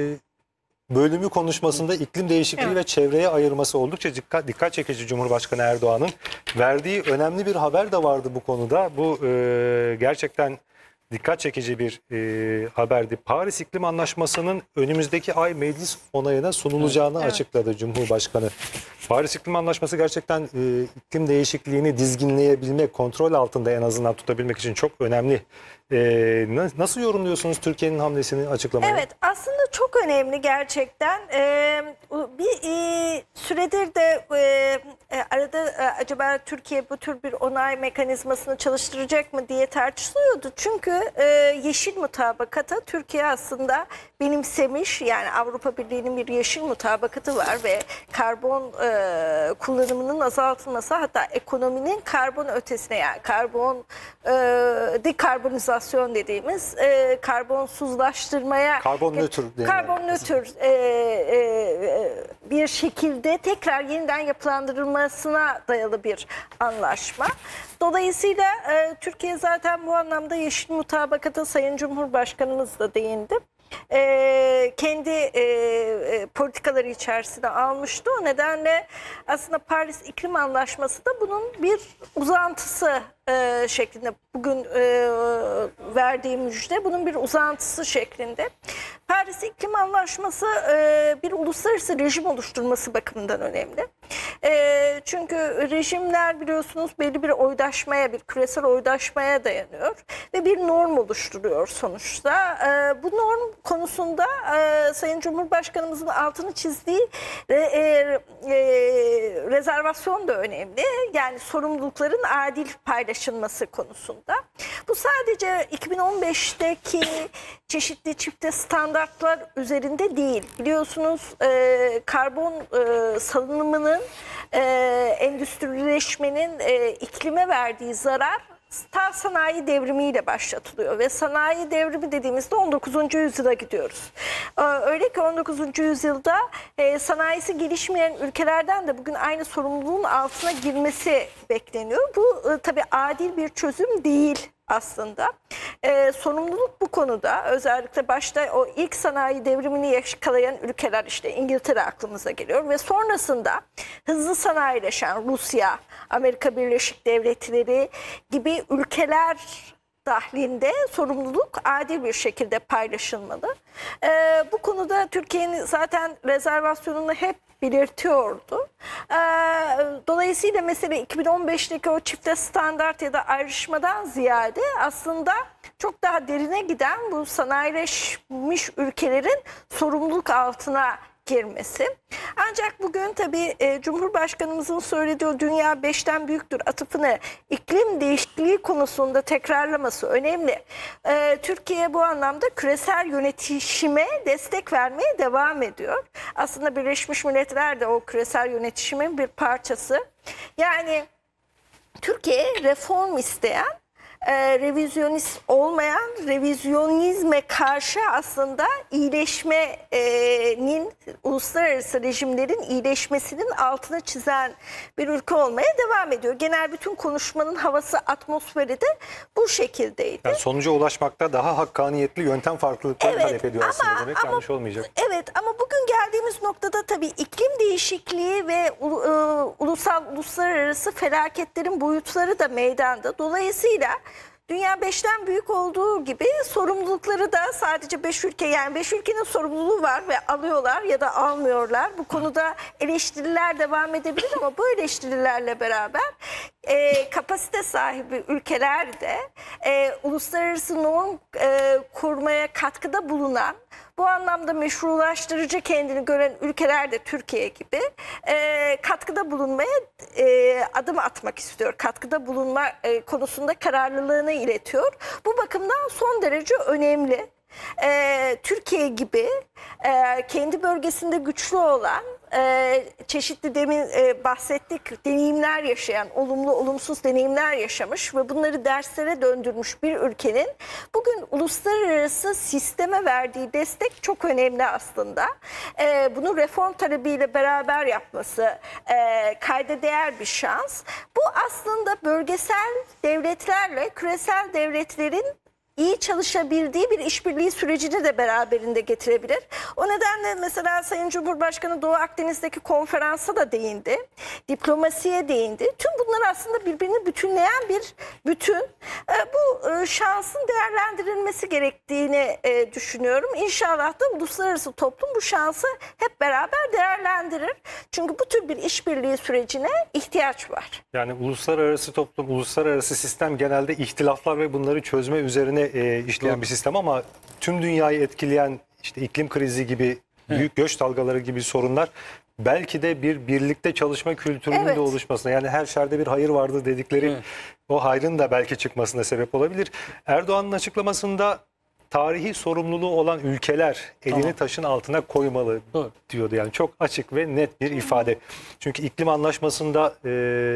bölümü konuşmasında iklim değişikliği Evet. ve çevreye ayırması oldukça dikkat, dikkat çekici Cumhurbaşkanı Erdoğan'ın. Verdiği önemli bir haber de vardı bu konuda. Bu e, gerçekten dikkat çekici bir e, haberdi. Paris İklim Anlaşması'nın önümüzdeki ay meclis onayına sunulacağını Evet. açıkladı Cumhurbaşkanı. Paris İklim Anlaşması gerçekten e, iklim değişikliğini dizginleyebilmek, kontrol altında en azından tutabilmek için çok önemli. E, na- nasıl yorumluyorsunuz Türkiye'nin hamlesini, açıklamayı? Evet, aslında çok önemli gerçekten. Ee, bir e, süredir de e, e, arada e, acaba Türkiye bu tür bir onay mekanizmasını çalıştıracak mı diye tartışılıyordu. Çünkü e, yeşil mutabakata Türkiye aslında benimsemiş, yani Avrupa Birliği'nin bir yeşil mutabakatı var ve karbon e, kullanımının azaltılması, hatta ekonominin karbon ötesine, yani karbon e, dekarbonizasyon dediğimiz e, karbonsuzlaştırmaya, Karbon nötr denilen. karbon nötr e, e, bir şekilde tekrar yeniden yapılandırılmasına dayalı bir anlaşma. Dolayısıyla e, Türkiye zaten bu anlamda yeşil mutabakata Sayın Cumhurbaşkanımız da değindi. E, kendi e, e, politikaları içerisine almıştı. O nedenle aslında Paris İklim Anlaşması da bunun bir uzantısı e, şeklinde. Bugün e, verdiği müjde bunun bir uzantısı şeklinde. Paris İklim Anlaşması e, bir uluslararası rejim oluşturması bakımından önemli. E, çünkü rejimler biliyorsunuz belli bir oydaşmaya, bir küresel oydaşmaya dayanıyor ve bir norm oluşturuyor sonuçta. E, bu norm konusunda e, Sayın Cumhurbaşkanımızın altını çizdiği e, e, rezervasyon da önemli. Yani sorumlulukların adil paylaşılması konusunda. Bu sadece iki bin on beşteki çeşitli çifte standartlar üzerinde değil. Biliyorsunuz e, karbon e, salınımının, e, endüstrileşmenin e, iklime verdiği zarar ta sanayi devrimiyle başlatılıyor ve sanayi devrimi dediğimizde on dokuzuncu yüzyıla gidiyoruz. Öyle ki on dokuzuncu yüzyılda e, sanayisi gelişmeyen ülkelerden de bugün aynı sorumluluğun altına girmesi bekleniyor. Bu e, tabii adil bir çözüm değil aslında. Ee, sorumluluk bu konuda, özellikle başta o ilk sanayi devrimini yakalayan ülkeler, işte İngiltere aklımıza geliyor ve sonrasında hızlı sanayileşen Rusya, Amerika Birleşik Devletleri gibi ülkeler dahlinde sorumluluk adil bir şekilde paylaşılmalı. Ee, bu konuda Türkiye'nin zaten rezervasyonunu hep belirtiyordu. Ee, dolayısıyla mesela iki bin on beşteki o çifte standart ya da ayrışmadan ziyade aslında çok daha derine giden bu sanayileşmiş ülkelerin sorumluluk altına girmesi. Ancak bugün tabii e, Cumhurbaşkanımızın söylediği dünya beşten büyüktür atıfını iklim değişikliği konusunda tekrarlaması önemli. E, Türkiye bu anlamda küresel yönetişime destek vermeye devam ediyor. Aslında Birleşmiş Milletler de o küresel yönetişimin bir parçası. Yani Türkiye reform isteyen, E, revizyonist olmayan, revizyonizme karşı aslında iyileşmenin, uluslararası rejimlerin iyileşmesinin altını çizen bir ülke olmaya devam ediyor. Genel bütün konuşmanın havası, atmosferi de bu şekildeydi. Yani sonuca ulaşmakta daha hakkaniyetli yöntem farklılıkları Evet, talep ediyor aslında, ama- demek ama- yanlış olmayacak. Evet, ama bugün geldiğimiz noktada tabii iklim değişikliği ve u- e, ulusal, uluslararası felaketlerin boyutları da meydanda. Dolayısıyla dünya beşten büyük olduğu gibi sorumlulukları da sadece beş ülke, yani beş ülkenin sorumluluğu var ve alıyorlar ya da almıyorlar. Bu konuda eleştiriler devam edebilir ama bu eleştirilerle beraber e, kapasite sahibi ülkeler de e, uluslararası norm e, kurmaya katkıda bulunan, bu anlamda meşrulaştırıcı kendini gören ülkeler de Türkiye gibi e, katkıda bulunmaya e, adım atmak istiyor. Katkıda bulunma e, konusunda kararlılığını iletiyor. Bu bakımdan son derece önemli. E, Türkiye gibi e, kendi bölgesinde güçlü olan e, çeşitli demin e, bahsettik deneyimler yaşayan, olumlu olumsuz deneyimler yaşamış ve bunları derslere döndürmüş bir ülkenin bugün uluslararası sisteme verdiği destek çok önemli aslında. E, bunu reform talebiyle beraber yapması e, kayda değer bir şans. Bu aslında bölgesel devletlerle küresel devletlerin iyi çalışabildiği bir işbirliği sürecini de beraberinde getirebilir. O nedenle mesela Sayın Cumhurbaşkanı Doğu Akdeniz'deki konferansa da değindi. Diplomasiye değindi. Tüm bunlar aslında birbirini bütünleyen bir bütün. Bu şansın değerlendirilmesi gerektiğini düşünüyorum. İnşallah da uluslararası toplum bu şansı hep beraber değerlendirir. Çünkü bu tür bir işbirliği sürecine ihtiyaç var. Yani uluslararası toplum, uluslararası sistem genelde ihtilaflar ve bunları çözme üzerine e, işleyen Doğru. bir sistem ama tüm dünyayı etkileyen işte iklim krizi gibi, büyük göç dalgaları gibi sorunlar belki de bir birlikte çalışma kültürünün Evet. de oluşmasına, yani her şerde bir hayır vardı dedikleri Evet. o hayrın da belki çıkmasına sebep olabilir. Erdoğan'ın açıklamasında tarihi sorumluluğu olan ülkeler elini Tamam. taşın altına koymalı Doğru. diyordu. Yani çok açık ve net bir ifade. Çünkü iklim anlaşmasında e,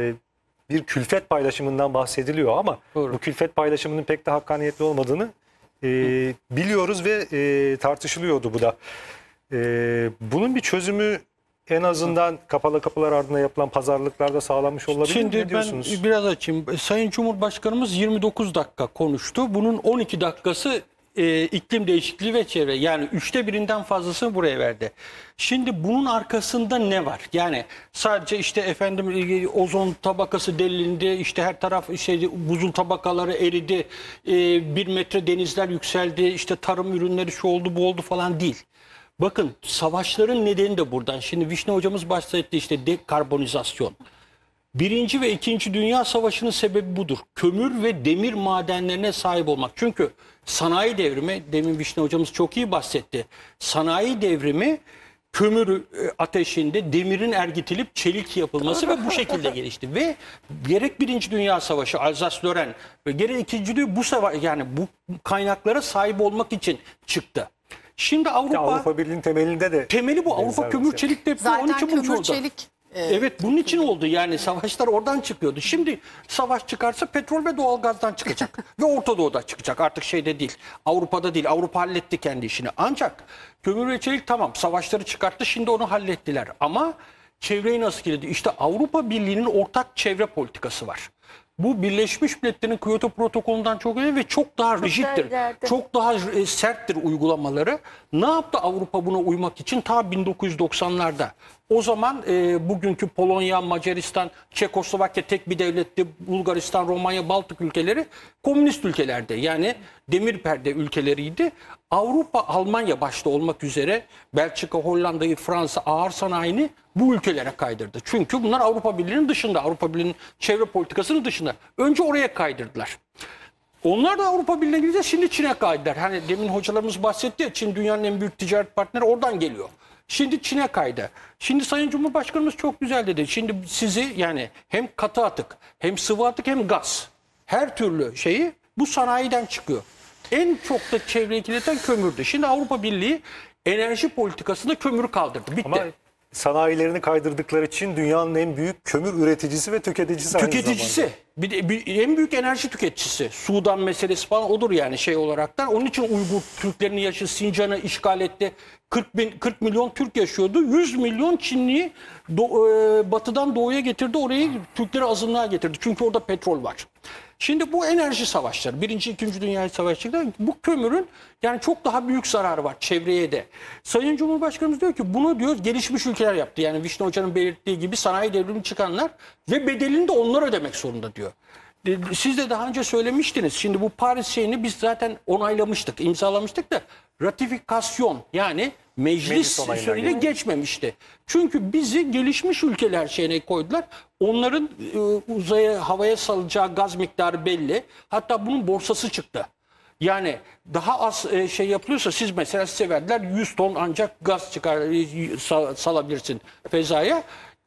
bir külfet paylaşımından bahsediliyor ama Doğru. bu külfet paylaşımının pek de hakkaniyetli olmadığını e, biliyoruz ve e, tartışılıyordu bu da. E, bunun bir çözümü en azından kapalı kapılar ardında yapılan pazarlıklarda sağlanmış olabilir mi? Şimdi Ne ben diyorsunuz? biraz açayım. Sayın Cumhurbaşkanımız yirmi dokuz dakika konuştu. Bunun on iki dakikası e, iklim değişikliği ve çevre. Yani üçte birinden fazlasını buraya verdi. Şimdi bunun arkasında ne var? Yani sadece işte efendim e, ozon tabakası delindi, işte her taraf işte buzul tabakaları eridi, e, bir metre denizler yükseldi, işte tarım ürünleri şu oldu bu oldu falan değil. Bakın savaşların nedeni de buradan. Şimdi Vişne hocamız bahsetti işte dekarbonizasyon. Birinci ve ikinci Dünya Savaşı'nın sebebi budur. Kömür ve demir madenlerine sahip olmak. Çünkü sanayi devrimi, demin Vişne hocamız çok iyi bahsetti. Sanayi devrimi kömür ateşinde demirin ergitilip çelik yapılması ve bu şekilde gelişti. Ve gerek Birinci Dünya Savaşı, Alsace-Lorraine ve gerek ikinci Dünya bu savaş, yani bu kaynaklara sahip olmak için çıktı. Şimdi Avrupa, Avrupa Birliği'nin temelinde de temeli bu. Avrupa benzer kömür bir şey. çelik deposu Zaten onun için bunun için kömür oldu. çelik. e, Evet bunun için oldu yani savaşlar oradan çıkıyordu. Şimdi savaş çıkarsa petrol ve doğalgazdan çıkacak. Ve Orta Doğu'da çıkacak artık şeyde değil. Avrupa'da değil. Avrupa halletti kendi işini. Ancak kömür ve çelik tamam savaşları çıkarttı şimdi onu hallettiler. Ama çevreyi nasıl etkiledi? İşte Avrupa Birliği'nin ortak çevre politikası var. Bu Birleşmiş Milletler'in Kyoto protokolünden çok önemli ve çok daha rigiddir. ileride. Çok daha e, serttir uygulamaları. Ne yaptı Avrupa buna uymak için ta bin dokuz yüz doksanlarda? O zaman e, bugünkü Polonya, Macaristan, Çekoslovakya tek bir devletti. Bulgaristan, Romanya, Baltık ülkeleri komünist ülkelerdi. Yani demir perde ülkeleriydi. Avrupa, Almanya başta olmak üzere Belçika, Hollanda'yı, Fransa ağır sanayini bu ülkelere kaydırdı. Çünkü bunlar Avrupa Birliği'nin dışında, Avrupa Birliği'nin çevre politikasının dışında. Önce oraya kaydırdılar. Onlar da Avrupa Birliği'ne gidince şimdi Çin'e kaydılar. Hani demin hocalarımız bahsetti ya Çin dünyanın en büyük ticaret partneri oradan geliyor. Şimdi Çin'e kaydı. Şimdi Sayın Cumhurbaşkanımız çok güzel dedi. Şimdi sizi yani hem katı atık hem sıvı atık hem gaz her türlü şeyi bu sanayiden çıkıyor. En çok da çevreyi kirleten kömürdü. Şimdi Avrupa Birliği enerji politikasında kömürü kaldırdı. Bitti. Ama sanayilerini kaydırdıkları için dünyanın en büyük kömür üreticisi ve tüketicisi aynı Tüketicisi. zamanda. Bir, de, bir en büyük enerji tüketicisi. Sudan meselesi falan odur yani şey olaraktan. Onun için Uygur Türklerini yaşı Sincan'ı işgal etti. kırk, bin, kırk milyon Türk yaşıyordu. yüz milyon Çinliyi do, e, batıdan doğuya getirdi. Orayı Türkleri azınlığa getirdi. Çünkü orada petrol var. Şimdi bu enerji savaşları, birinci, ikinci Dünya Savaşı'nda bu kömürün yani çok daha büyük zararı var çevreye de. Sayın Cumhurbaşkanımız diyor ki bunu diyor gelişmiş ülkeler yaptı. Yani Vişne Hoca'nın belirttiği gibi sanayi devrimi çıkanlar ve bedelini de onlar ödemek zorunda diyor. Siz de daha önce söylemiştiniz. Şimdi bu Paris şeyini biz zaten onaylamıştık, imzalamıştık da ratifikasyon yani meclis, Meclis onayına şeyine geçti. geçmemişti. Çünkü bizi gelişmiş ülkeler şeyine koydular. Onların e, uzaya, havaya salacağı gaz miktarı belli. Hatta bunun borsası çıktı. Yani daha az e, şey yapılıyorsa siz mesela size verdiler yüz ton ancak gaz çıkar e, sal, salabilirsin fezaya.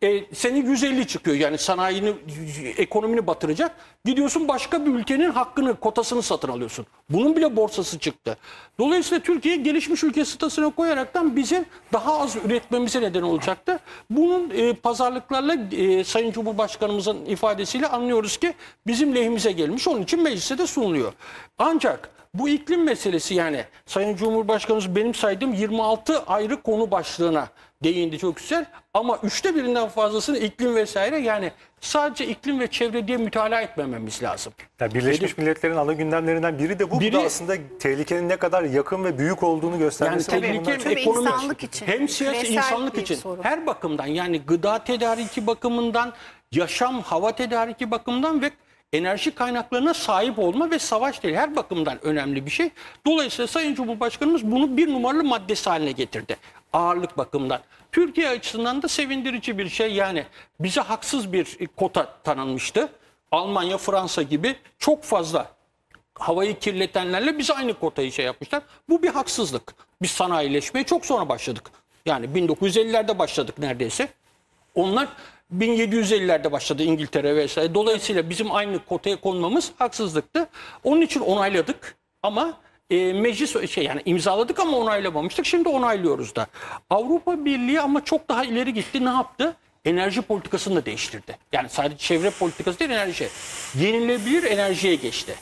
E, senin yüz elli çıkıyor yani sanayini, ekonomini batıracak. Gidiyorsun başka bir ülkenin hakkını, kotasını satın alıyorsun. Bunun bile borsası çıktı. Dolayısıyla Türkiye gelişmiş ülke statüsüne koyaraktan bizim daha az üretmemize neden olacaktı. Bunun e, pazarlıklarla e, Sayın Cumhurbaşkanımızın ifadesiyle anlıyoruz ki bizim lehimize gelmiş. Onun için meclise de sunuluyor. Ancak bu iklim meselesi, yani Sayın Cumhurbaşkanımız benim saydığım yirmi altı ayrı konu başlığına değindi, çok güzel, ama üçte birinden fazlasını iklim vesaire, yani sadece iklim ve çevre diye mütalaa etmememiz lazım. Yani Birleşmiş Dedim, Milletler'in ana gündemlerinden biri de bu. Biri- Bu da aslında tehlikenin ne kadar yakın ve büyük olduğunu göstermesi. Yani bakımından tehlike çok- Tabii ekonomik, insanlık için, hem siyasi, küresel insanlık bir için, sorun. her bakımdan, yani gıda tedariki bakımından, yaşam, hava tedariki bakımından ve enerji kaynaklarına sahip olma ve savaş değil, her bakımdan önemli bir şey. Dolayısıyla Sayın Cumhurbaşkanımız bunu bir numaralı maddesi haline getirdi. Ağırlık bakımından. Türkiye açısından da sevindirici bir şey, yani bize haksız bir kota tanınmıştı. Almanya, Fransa gibi çok fazla havayı kirletenlerle biz aynı kotayı şey yapmışlar. Bu bir haksızlık. Biz sanayileşmeye çok sonra başladık. Yani bin dokuz yüz ellilerde başladık neredeyse. Onlar bin yedi yüz ellilerde başladı, İngiltere vesaire. Dolayısıyla bizim aynı kotaya konmamız haksızlıktı. Onun için onayladık ama e, meclis şey, yani imzaladık ama onaylamamıştık. Şimdi onaylıyoruz da. Avrupa Birliği ama çok daha ileri gitti. Ne yaptı? Enerji politikasını da değiştirdi. Yani sadece çevre politikası değil, enerji. Yenilenebilir enerjiye geçti.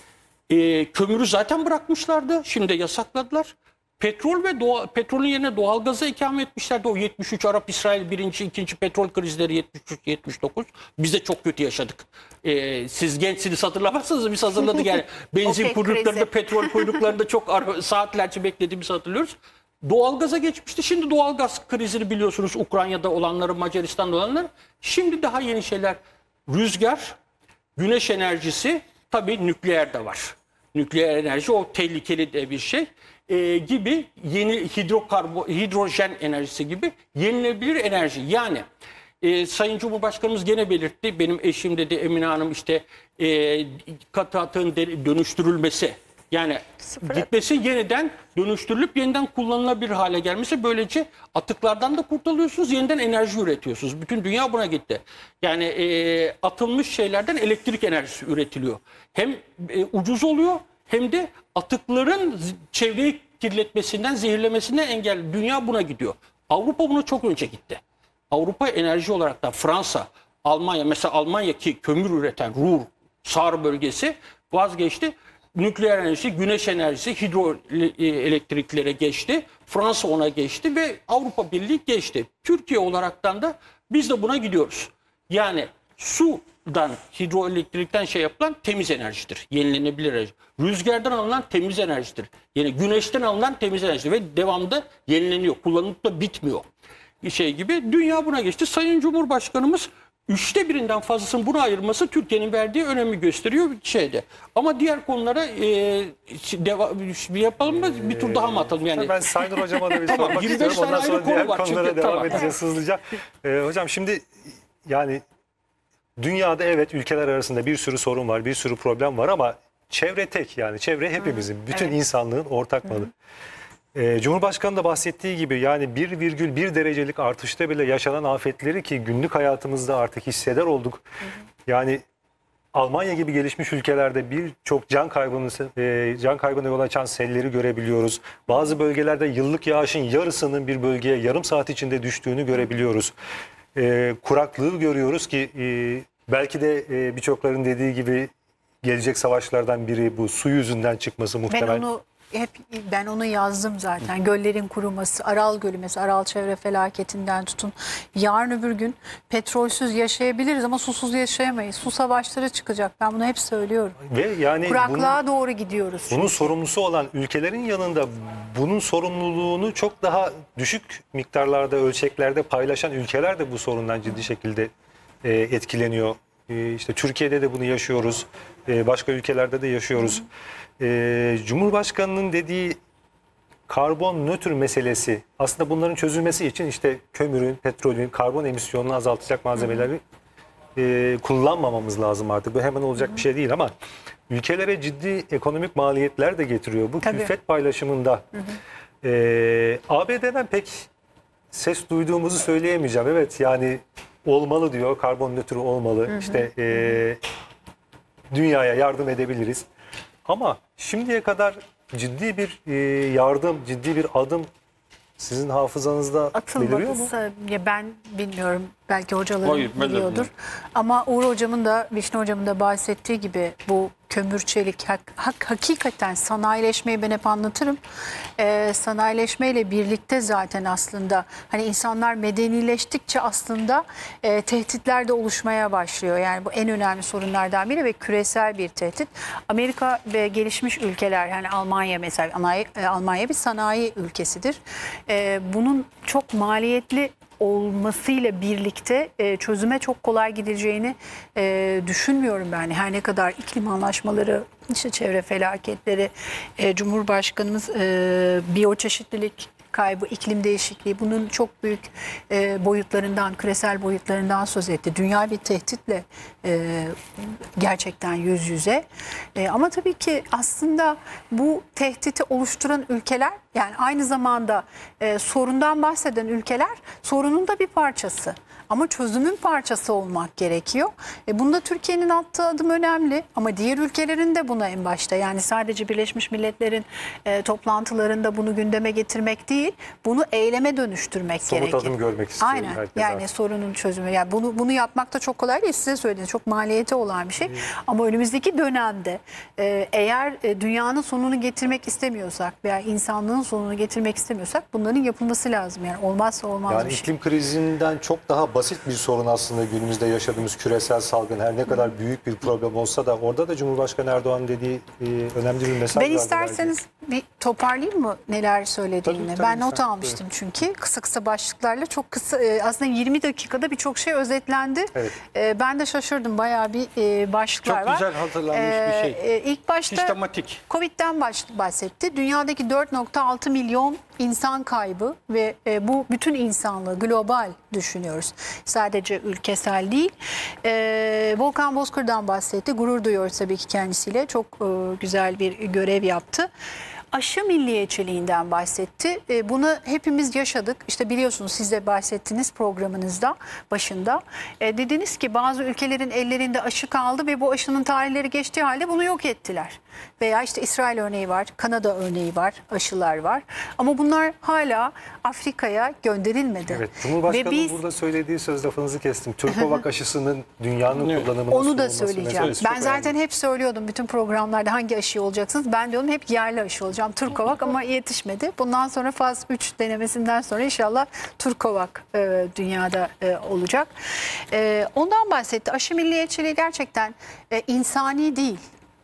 E, kömürü zaten bırakmışlardı. Şimdi yasakladılar. Petrol ve doğal, petrolün yerine doğalgazı ikame etmişlerdi. O yetmiş üç Arap-İsrail birinci, ikinci petrol krizleri yetmiş üç yetmiş dokuz. Biz de çok kötü yaşadık. Ee, siz gençsiniz, hatırlamazsınız, biz hazırladık yani. Benzin OPEC kuyruklarında, krizi. petrol kuyruklarında çok ara, saatlerce beklediğimizi hatırlıyoruz. Doğalgaza geçmişti. Şimdi doğalgaz krizini biliyorsunuz. Ukrayna'da olanları, Macaristan'da olanları. Şimdi daha yeni şeyler. Rüzgar, güneş enerjisi, tabii nükleer de var. Nükleer enerji o tehlikeli de bir şey. Ee, gibi yeni hidrokarbo, hidrojen enerjisi gibi yenilenebilir enerji. Yani e, Sayın Cumhurbaşkanımız gene belirtti. Benim eşim dedi, Emine Hanım, işte e, katı atığın de- dönüştürülmesi. Yani Sıfır gitmesi, yeniden dönüştürülüp yeniden kullanılabilir hale gelmesi. Böylece atıklardan da kurtuluyorsunuz, yeniden enerji üretiyorsunuz. Bütün dünya buna gitti. Yani e, atılmış şeylerden elektrik enerjisi üretiliyor. Hem e, ucuz oluyor, hem de atıkların z- çevreyi kirletmesinden, zehirlemesinden engel. Dünya buna gidiyor. Avrupa buna çok önce gitti. Avrupa enerji olarak da Fransa, Almanya, mesela Almanya ki kömür üreten Ruhr, Saar bölgesi vazgeçti. Nükleer enerji, güneş enerjisi, hidroelektriklere geçti. Fransa ona geçti ve Avrupa Birliği geçti. Türkiye olaraktan da biz de buna gidiyoruz. Yani sudan, hidroelektrikten şey yapılan temiz enerjidir. Yenilenebilir enerji. Rüzgardan alınan temiz enerjidir. Yani güneşten alınan temiz enerjidir ve devamlı yenileniyor. Kullanılıp da bitmiyor. Bir şey gibi. Dünya buna geçti. Sayın Cumhurbaşkanımız üçte birinden fazlasını buna ayırması Türkiye'nin verdiği önemi gösteriyor şeyde. Ama diğer konulara e, deva, bir yapalım mı? Bir tur daha mı atalım yani? Ben Sayın Hocam'a da bir Tamam, sormak yirmi beş istiyorum. Ondan tane sonra ayrı konu diğer var konulara çünkü. devam Tamam. edeceğiz hızlıca. Ee, hocam şimdi yani dünyada evet ülkeler arasında bir sürü sorun var, bir sürü problem var ama çevre tek, yani çevre hepimizin, bütün evet. insanlığın ortak malı. Ee, Cumhurbaşkanı da bahsettiği gibi yani bir virgül bir derecelik artışta bile yaşanan afetleri ki günlük hayatımızda artık hisseder olduk. Yani Almanya gibi gelişmiş ülkelerde birçok can kaybını e, can kaybına yol açan selleri görebiliyoruz. Bazı bölgelerde yıllık yağışın yarısının bir bölgeye yarım saat içinde düştüğünü görebiliyoruz. E, kuraklığı görüyoruz ki e, belki de e, birçokların dediği gibi gelecek savaşlardan biri bu su yüzünden çıkması Ben muhtemel. onu hep ben onu yazdım zaten. Göllerin kuruması, Aral Gölü mesela, Aral çevre felaketinden tutun. Yarın öbür gün petrolsüz yaşayabiliriz ama susuz yaşayamayız. Su savaşları çıkacak. Ben bunu hep söylüyorum. Ve yani Kuraklığa bunun, doğru gidiyoruz. bunun sorumlusu olan ülkelerin yanında bunun sorumluluğunu çok daha düşük miktarlarda, ölçeklerde paylaşan ülkeler de bu sorundan ciddi şekilde e, etkileniyor. E, işte Türkiye'de de bunu yaşıyoruz. E, başka ülkelerde de yaşıyoruz. E, Cumhurbaşkanının dediği karbon nötr meselesi aslında bunların çözülmesi için işte kömürün, petrolün, karbon emisyonunu azaltacak malzemeleri e, kullanmamamız lazım artık. Bu hemen olacak bir şey değil ama ülkelere ciddi ekonomik maliyetler de getiriyor. Bu Tabii. külfet paylaşımında e, A B D'den pek ses duyduğumuzu söyleyemeyeceğim. Evet yani olmalı diyor, karbon nötr olmalı. Hı hı. İşte e, dünyaya yardım edebiliriz. Ama şimdiye kadar ciddi bir e, yardım, ciddi bir adım sizin hafızanızda beliriyor mu? Ya ben bilmiyorum. Belki hocalarım Hayır, biliyordur. Ama Uğur hocamın da, Vişne hocamın da bahsettiği gibi bu kömür, çelik, hak, hak, hakikaten sanayileşmeyi ben hep anlatırım. Ee, sanayileşmeyle birlikte zaten aslında hani insanlar medenileştikçe aslında e, tehditler de oluşmaya başlıyor. Yani bu en önemli sorunlardan biri ve küresel bir tehdit. Amerika ve gelişmiş ülkeler, yani Almanya mesela, Almanya bir sanayi ülkesidir. Ee, bunun çok maliyetli olmasıyla birlikte e, çözüme çok kolay gideceğini e, düşünmüyorum ben. Her ne kadar iklim anlaşmaları, işte çevre felaketleri, e, Cumhurbaşkanımız e, biyoçeşitlilik kaybı, iklim değişikliği, bunun çok büyük e, boyutlarından, küresel boyutlarından söz etti. Dünya bir tehditle e, gerçekten yüz yüze. E, ama tabii ki aslında bu tehditi oluşturan ülkeler, yani aynı zamanda e, sorundan bahseden ülkeler sorunun da bir parçası. Ama çözümün parçası olmak gerekiyor. E bunda Türkiye'nin attığı adım önemli ama diğer ülkelerin de buna en başta, yani sadece Birleşmiş Milletler'in e, toplantılarında bunu gündeme getirmek değil, bunu eyleme dönüştürmek Somut gerekiyor. adım görmek istiyor. Aynen. Yani artık sorunun çözümü. Yani bunu bunu yapmak da çok kolay değil. Size söylediğiniz çok maliyeti olan bir şey. Hmm. Ama önümüzdeki dönemde e, eğer e, dünyanın sonunu getirmek istemiyorsak veya insanlığın sonunu getirmek istemiyorsak bunların yapılması lazım. Yani olmazsa olmaz yani bir şey. iklim krizinden çok daha basit bir sorun aslında günümüzde yaşadığımız küresel salgın. Her ne kadar büyük bir problem olsa da orada da Cumhurbaşkanı Erdoğan dediği e, önemli bir mesaj Ben vardı isterseniz belki. bir toparlayayım mı neler söylediğini? Tabii, tabii, ben not lütfen. almıştım çünkü kısa kısa başlıklarla, çok kısa, aslında yirmi dakikada birçok şey özetlendi. Evet. Ben de şaşırdım, bayağı bir başlıklar Çok var. güzel hazırlanmış bir şey. İlk başta sistematik. Covid'den bahsetti. Dünyadaki dört nokta altı milyon insan kaybı ve bu bütün insanlığı global düşünüyoruz. Sadece ülkesel değil. Volkan Bozkır'dan bahsetti. Gurur duyuyoruz tabii ki kendisiyle. Çok güzel bir görev yaptı. Aşı milliyetçiliğinden bahsetti. Bunu hepimiz yaşadık. İşte biliyorsunuz, siz de bahsettiniz programınızda başında. E, dediniz ki bazı ülkelerin ellerinde aşı kaldı ve bu aşının tarihleri geçtiği halde bunu yok ettiler. Veya işte İsrail örneği var, Kanada örneği var, aşılar var. Ama bunlar hala Afrika'ya gönderilmedi. Evet, Cumhurbaşkanı'nın biz, burada söylediği söz, lafınızı kestim. Türkovak aşısının dünyanın Evet. kullanımına onu da sunulması söyleyeceğim. meselesi Ben çok zaten önemli. hep söylüyordum bütün programlarda hangi aşı olacaksınız. Ben diyordum hep yerli aşı olacağım. Türkovak ama yetişmedi. Bundan sonra faz üç denemesinden sonra inşallah Türkovak e, dünyada e, olacak. E, ondan bahsetti. Aşı milliyetçiliği gerçekten e, insani değil.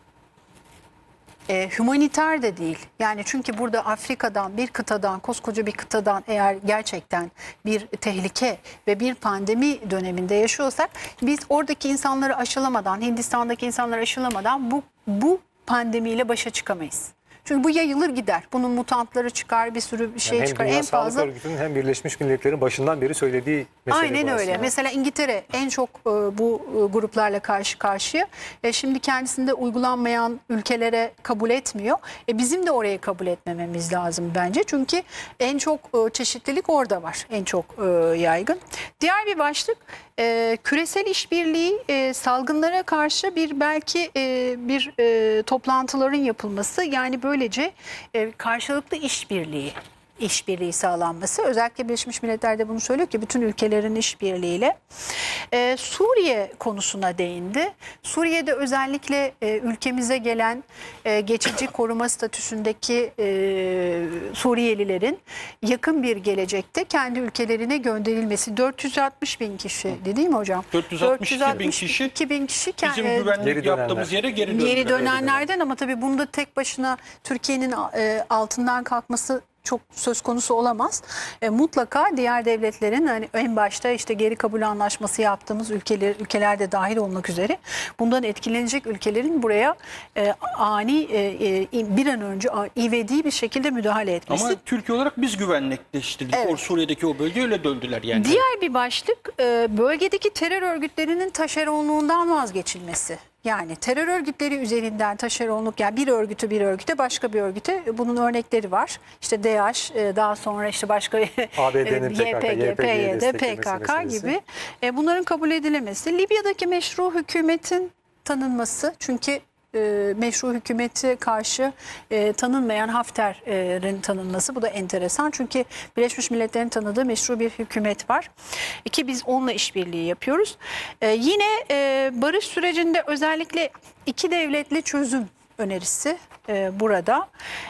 E, humaniter de değil. Yani çünkü burada Afrika'dan, bir kıtadan, koskoca bir kıtadan eğer gerçekten bir tehlike ve bir pandemi döneminde yaşıyorsak, biz oradaki insanları aşılamadan, Hindistan'daki insanları aşılamadan bu bu pandemiyle başa çıkamayız. Çünkü bu yayılır gider. Bunun mutantları çıkar, bir sürü bir şey yani hem çıkar. Dünya En Sağlık fazla. Örgütü'nün hem Birleşmiş Milletler'in başından beri söylediği mesele Aynen bu öyle. aslında. Mesela İngiltere en çok e, bu e, gruplarla karşı karşıya. E, şimdi kendisinde uygulanmayan ülkelere kabul etmiyor. E, bizim de oraya kabul etmememiz lazım bence. Çünkü en çok e, çeşitlilik orada var. En çok e, yaygın. Diğer bir başlık e, küresel işbirliği, e, salgınlara karşı bir belki e, bir e, toplantıların yapılması. Yani böylece e, karşılıklı işbirliği. işbirliği sağlanması. Özellikle Birleşmiş Milletler'de bunu söylüyor ki bütün ülkelerin işbirliğiyle. Ee, Suriye konusuna değindi. Suriye'de özellikle e, ülkemize gelen e, geçici koruma statüsündeki e, Suriyelilerin yakın bir gelecekte kendi ülkelerine gönderilmesi. dört yüz altmış bin kişi değil mi hocam? dört yüz altmış iki bin kişi, iki bin kişi bizim e, güvenlik geri yaptığımız yere geri döndüler. Geri dönenlerden, ama tabii bunda tek başına Türkiye'nin e, altından kalkması çok söz konusu olamaz. E, mutlaka diğer devletlerin, hani en başta işte geri kabul anlaşması yaptığımız ülkeler ülkelerde dahil olmak üzere bundan etkilenecek ülkelerin buraya e, ani e, e, bir an önce ivedi bir şekilde müdahale etmesi. Ama Türkiye olarak biz güvenlikleştirdik. Evet. O Suriye'deki o bölge öyle döndüler yani. Diğer bir başlık e, bölgedeki terör örgütlerinin taşeronluğundan vazgeçilmesi. Yani terör örgütleri üzerinden taşeronluk, yani bir örgütü bir örgüte başka bir örgüte, bunun örnekleri var. İşte DAEŞ, daha sonra işte başka A B D'nin Y P G, P Y D, P K K gibi bunların kabul edilemesi. Libya'daki meşru hükümetin tanınması, çünkü e, meşru hükümeti karşı e, tanınmayan Hafter'in tanınması, bu da enteresan. Çünkü Birleşmiş Milletler'in tanıdığı meşru bir hükümet var. Ki biz onunla işbirliği yapıyoruz. E, yine e, barış sürecinde özellikle iki devletli çözüm önerisi e, burada.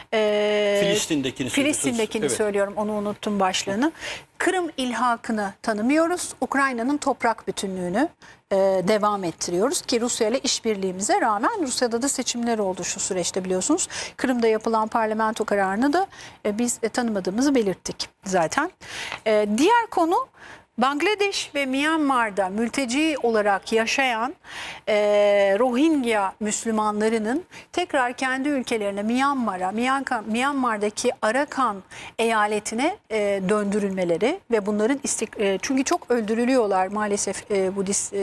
E, Filistin'dekini Filistin'dekini evet. söylüyorum, onu unuttum başlığını. Kırım ilhakını tanımıyoruz. Ukrayna'nın toprak bütünlüğünü e, devam ettiriyoruz ki Rusya ile işbirliğimize rağmen, Rusya'da da seçimler oldu şu süreçte biliyorsunuz. Kırım'da yapılan parlamento kararını da e, biz e, tanımadığımızı belirttik zaten. E, diğer konu, Bangladeş ve Myanmar'da mülteci olarak yaşayan e, Rohingya Müslümanlarının tekrar kendi ülkelerine, Myanmar'a, Myanmar'daki Arakan eyaletine e, döndürülmeleri ve bunların istik e, çünkü çok öldürülüyorlar maalesef e,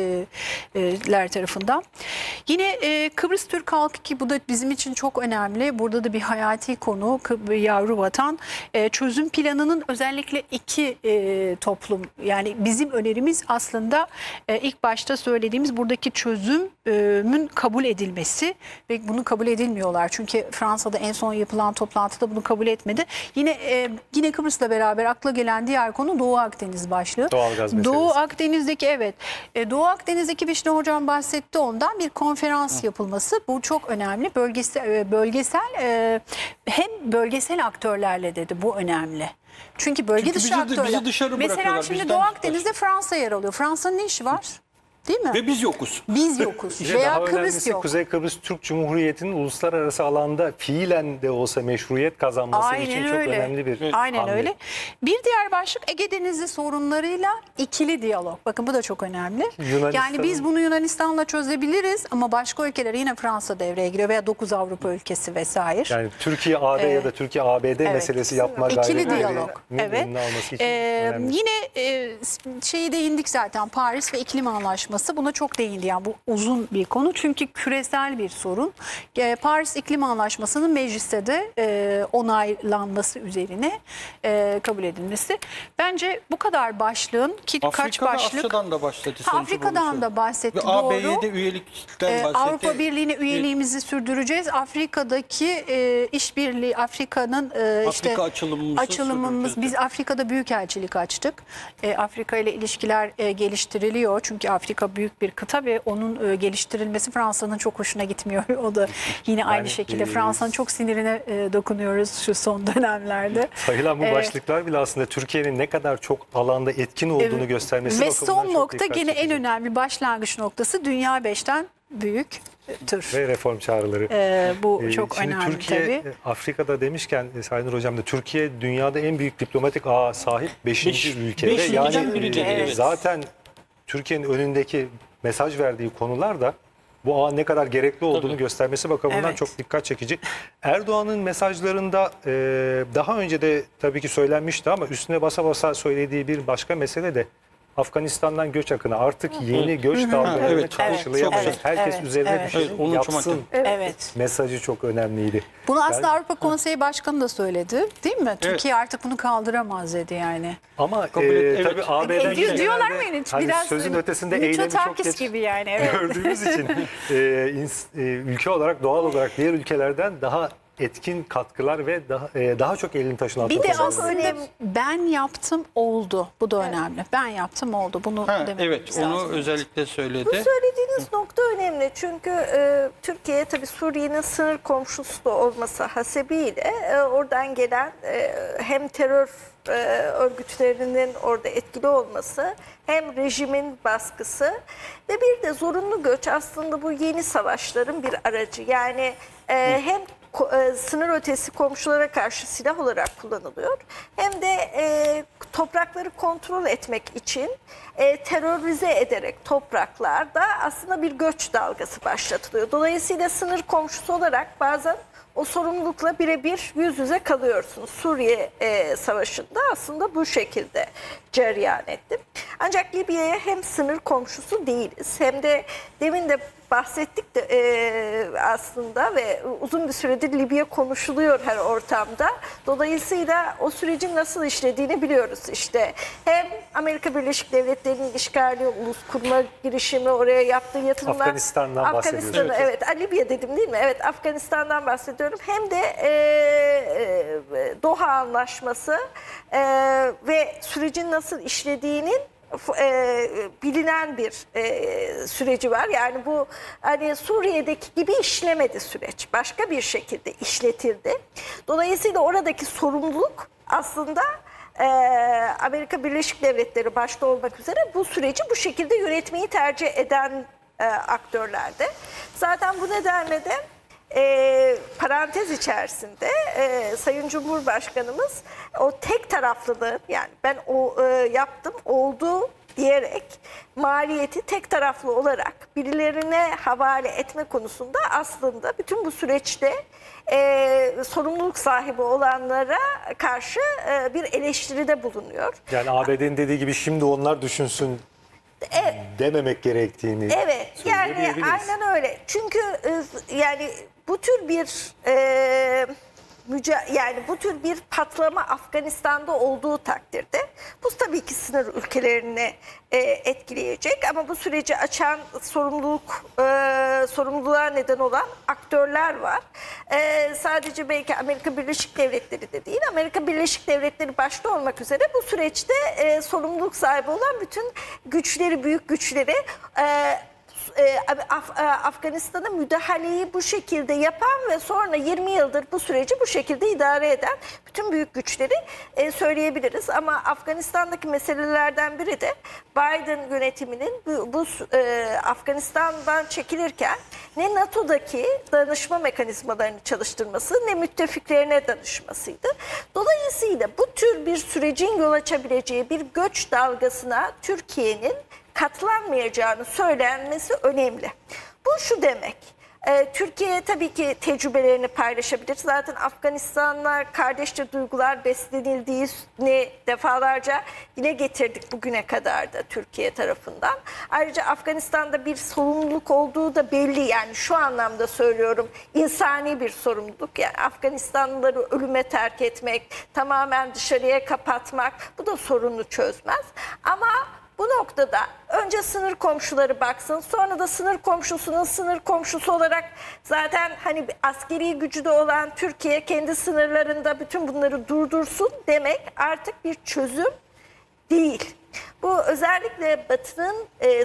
Budistler tarafından. Yine e, Kıbrıs Türk halkı, ki bu da bizim için çok önemli. Burada da bir hayati konu, yavru vatan. E, çözüm planının özellikle iki e, toplum, yani Yani bizim önerimiz aslında e, ilk başta söylediğimiz buradaki çözümün kabul edilmesi ve bunu kabul edilmiyorlar. Çünkü Fransa'da en son yapılan toplantıda bunu kabul etmedi. Yine e, yine Kıbrıs'la beraber akla gelen diğer konu Doğu Akdeniz başlığı. Doğalgaz meselesi. Doğu Akdeniz'deki evet. E, Doğu Akdeniz'deki Vişne Hocam bahsetti ondan, bir konferans Hı. yapılması. Bu çok önemli. Bölgesel, bölgesel e, hem bölgesel aktörlerle dedi, bu önemli. Çünkü bölge Çünkü dışı bizi, aktörler. bizi dışarı Mesela şimdi Doğu Akdeniz'de Fransa yer alıyor. Fransa'nın ne işi var? Değil mi? Ve biz yokuz. Biz yokuz. İşte Veya daha Kıbrıs önemlisi yok. Kuzey Kıbrıs Türk Cumhuriyeti'nin uluslararası alanda fiilen de olsa meşruiyet kazanması Aynen için öyle. çok önemli bir evet. Aynen hamle. öyle. Bir diğer başlık Ege Denizi sorunlarıyla ikili diyalog. Bakın bu da çok önemli. Yani biz bunu Yunanistan'la çözebiliriz ama başka ülkeler, yine Fransa devreye giriyor veya dokuz Avrupa ülkesi vesaire. Yani Türkiye A B ee, ya da Türkiye A B D evet. meselesi yapma İkili gayretleri diyalog. Evet. alması için ee, önemli. Yine e, şeyi değindik zaten, Paris ve iklim anlaşması, buna çok değindi. Yani bu uzun bir konu çünkü küresel bir sorun. E, Paris İklim Anlaşması'nın mecliste de e, onaylanması üzerine e, kabul edilmesi. Bence bu kadar başlığın, ki Afrika'da, kaç başlık. Afrika'dan da bahsetti. Ha, Afrika'dan da bahsetti. Ve doğru. A B D'de üyelikten ee, bahsetti. Avrupa Birliği'ne üyeliğimizi evet. sürdüreceğiz. Afrika'daki e, işbirliği, Afrika'nın e, Afrika işte açılımımızı açılımımız. Biz Afrika'da büyükelçilik açtık. E, Afrika ile ilişkiler e, geliştiriliyor. Çünkü Afrika büyük bir kıta ve onun e, geliştirilmesi Fransa'nın çok hoşuna gitmiyor. O da yine aynı yani, şekilde e, Fransa'nın çok sinirine e, dokunuyoruz şu son dönemlerde. Sayılan bu e, başlıklar bile aslında Türkiye'nin ne kadar çok alanda etkin olduğunu e, göstermesi ve son nokta gene en önemli başlangıç noktası, Dünya beşten büyük tür. Ve reform çağrıları. Ee, bu ee, çok önemli Türkiye, tabii. Afrika'da demişken Sayın Hocam da Türkiye dünyada en büyük diplomatik ağa sahip beşinci ülke. Beş, yani biridir, evet. zaten Türkiye'nin önündeki mesaj verdiği konular da bu ağın ne kadar gerekli olduğunu tabii. göstermesi bakımından evet. çok dikkat çekici. Erdoğan'ın mesajlarında e, daha önce de tabii ki söylenmişti ama üstüne basa basa söylediği bir başka mesele de Afganistan'dan göç akını, artık yeni göç dalgalarını evet, karşılayamayız. Evet, Herkes evet, üzerine evet. düşeni evet, yapsın. Evet. Mesajı çok önemliydi. Bunu aslında ben, Avrupa Konseyi Başkanı da söyledi, değil mi? Evet. Türkiye artık bunu kaldıramaz dedi yani. Ama e, evet. tabii A B D'den e, diyorlar mı hiç? Hani biraz sözün ötesinde eylemi çok geç gibi yani. Evet. gördüğümüz için e, ins, e, ülke olarak, doğal olarak diğer ülkelerden daha etkin katkılar ve daha e, daha çok elini taşın altına. Bir de aslında ben yaptım oldu. Bu da önemli. Evet. Ben yaptım oldu. Bunu ha, demek evet, lazım. onu özellikle söyledi. Bu söylediğiniz Hı. nokta önemli. Çünkü e, Türkiye tabii Suriye'nin sınır komşusu da olması hasebiyle e, oradan gelen e, hem terör e, örgütlerinin orada etkili olması, hem rejimin baskısı ve bir de zorunlu göç aslında bu yeni savaşların bir aracı. Yani e, hem sınır ötesi komşulara karşı silah olarak kullanılıyor. Hem de e, toprakları kontrol etmek için e, terörize ederek topraklarda aslında bir göç dalgası başlatılıyor. Dolayısıyla sınır komşusu olarak bazen o sorumlulukla birebir yüz yüze kalıyorsunuz. Suriye e, Savaşı'nda aslında bu şekilde cereyan etti. Ancak Libya'ya hem sınır komşusu değiliz hem de demin de bahsettik de e, aslında ve uzun bir süredir Libya konuşuluyor her ortamda. Dolayısıyla o sürecin nasıl işlediğini biliyoruz işte. Hem Amerika Birleşik Devletleri'nin işgali, ulus kurma girişimi, oraya yaptığı yatırımlar. Afganistan'dan bahsediyoruz. Afganistan'ı, evet. evet. Libya dedim değil mi? Evet, Afganistan'dan bahsediyorum. Hem de e, e, Doha Anlaşması e, ve sürecin nasıl işlediğinin E, bilinen bir e, süreci var. Yani bu hani Suriye'deki gibi işlemedi süreç. Başka bir şekilde işletildi. Dolayısıyla oradaki sorumluluk aslında e, Amerika Birleşik Devletleri başta olmak üzere bu süreci bu şekilde yönetmeyi tercih eden e, aktörlerdi. Zaten bu nedenle de E, parantez içerisinde e, Sayın Cumhurbaşkanımız o tek taraflılığı, yani ben o e, yaptım oldu diyerek maliyeti tek taraflı olarak birilerine havale etme konusunda aslında bütün bu süreçte e, sorumluluk sahibi olanlara karşı e, bir eleştiride bulunuyor. Yani A B D'nin dediği gibi şimdi onlar düşünsün Evet. dememek gerektiğini Evet, yani aynen öyle. Çünkü e, yani bu tür bir e, müca yani bu tür bir patlama Afganistan'da olduğu takdirde bu tabii ki sınır ülkelerini e, etkileyecek ama bu süreci açan sorumluluk e, sorumluluğa neden olan aktörler var. E, sadece belki Amerika Birleşik Devletleri de değil, Amerika Birleşik Devletleri başta olmak üzere bu süreçte e, sorumluluk sahibi olan bütün güçleri, büyük güçleri e, Af Afganistan'a müdahaleyi bu şekilde yapan ve sonra yirmi yıldır bu süreci bu şekilde idare eden bütün büyük güçleri e, söyleyebiliriz. Ama Afganistan'daki meselelerden biri de Biden yönetiminin bu, bu e, Afganistan'dan çekilirken ne NATO'daki danışma mekanizmalarını çalıştırması ne müttefiklerine danışmasıydı. Dolayısıyla bu tür bir sürecin yol açabileceği bir göç dalgasına Türkiye'nin katlanmayacağını söylenmesi önemli. Bu şu demek, e, Türkiye tabii ki tecrübelerini paylaşabilir. Zaten Afganistan'la kardeşçe duygular beslenildiğini defalarca dile getirdik bugüne kadar da Türkiye tarafından. Ayrıca Afganistan'da bir sorumluluk olduğu da belli, yani şu anlamda söylüyorum, insani bir sorumluluk. Yani Afganistanlıları ölüme terk etmek, tamamen dışarıya kapatmak, bu da sorunu çözmez. Ama bu noktada önce sınır komşuları baksın, sonra da sınır komşusunun sınır komşusu olarak zaten hani askeri gücü de olan Türkiye kendi sınırlarında bütün bunları durdursun demek artık bir çözüm değil. Bu özellikle Batı'nın e, e,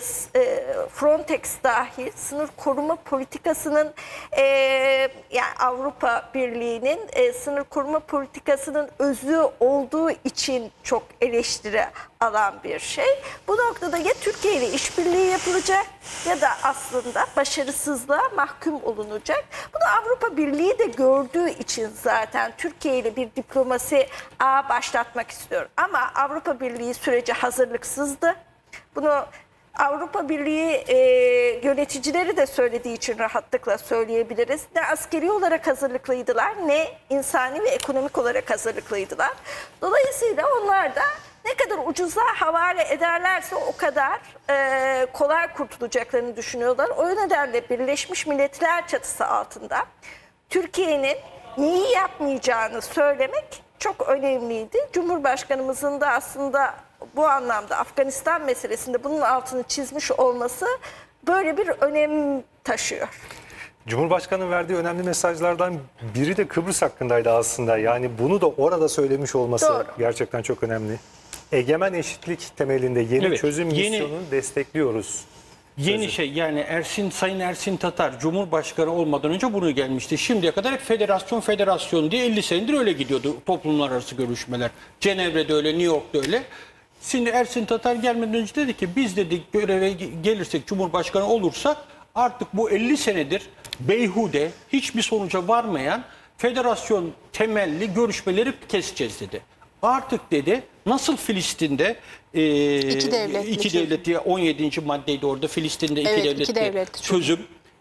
Frontex dahil sınır koruma politikasının e, yani Avrupa Birliği'nin e, sınır koruma politikasının özü olduğu için çok eleştiri alan bir şey. Bu noktada ya Türkiye ile işbirliği yapılacak ya da aslında başarısızlığa mahkum olunacak. Bunu Avrupa Birliği de gördüğü için zaten Türkiye ile bir diplomasi ağı başlatmak istiyor. Ama Avrupa Birliği sürece hazırlıksızdı. Bunu Avrupa Birliği e, yöneticileri de söylediği için rahatlıkla söyleyebiliriz. Ne askeri olarak hazırlıklıydılar, ne insani ve ekonomik olarak hazırlıklıydılar. Dolayısıyla onlar da ne kadar ucuza havale ederlerse o kadar e, kolay kurtulacaklarını düşünüyorlar. O nedenle Birleşmiş Milletler çatısı altında Türkiye'nin neyi yapmayacağını söylemek çok önemliydi. Cumhurbaşkanımızın da aslında bu anlamda Afganistan meselesinde bunun altını çizmiş olması böyle bir önem taşıyor. Cumhurbaşkanı'nın verdiği önemli mesajlardan biri de Kıbrıs hakkındaydı aslında. Yani bunu da orada söylemiş olması Doğru. gerçekten çok önemli. Egemen eşitlik temelinde yeni Evet, çözüm yeni- misyonunu destekliyoruz. Yeni Sözü. şey, yani Ersin Sayın Ersin Tatar Cumhurbaşkanı olmadan önce bunu gelmişti. Şimdiye kadar hep federasyon federasyon diye elli senedir öyle gidiyordu toplumlar arası görüşmeler. Cenevre'de öyle, New York'ta öyle. Şimdi Ersin Tatar gelmeden önce dedi ki biz dedik göreve gelirsek, Cumhurbaşkanı olursak artık bu elli senedir beyhude, hiçbir sonuca varmayan federasyon temelli görüşmeleri keseceğiz dedi. Artık dedi nasıl Filistin'de e, İki devletli iki çözüm. devletli on yedinci maddeydi orada, Filistin'de iki Evet, devletli iki devletli çözüm. çözüm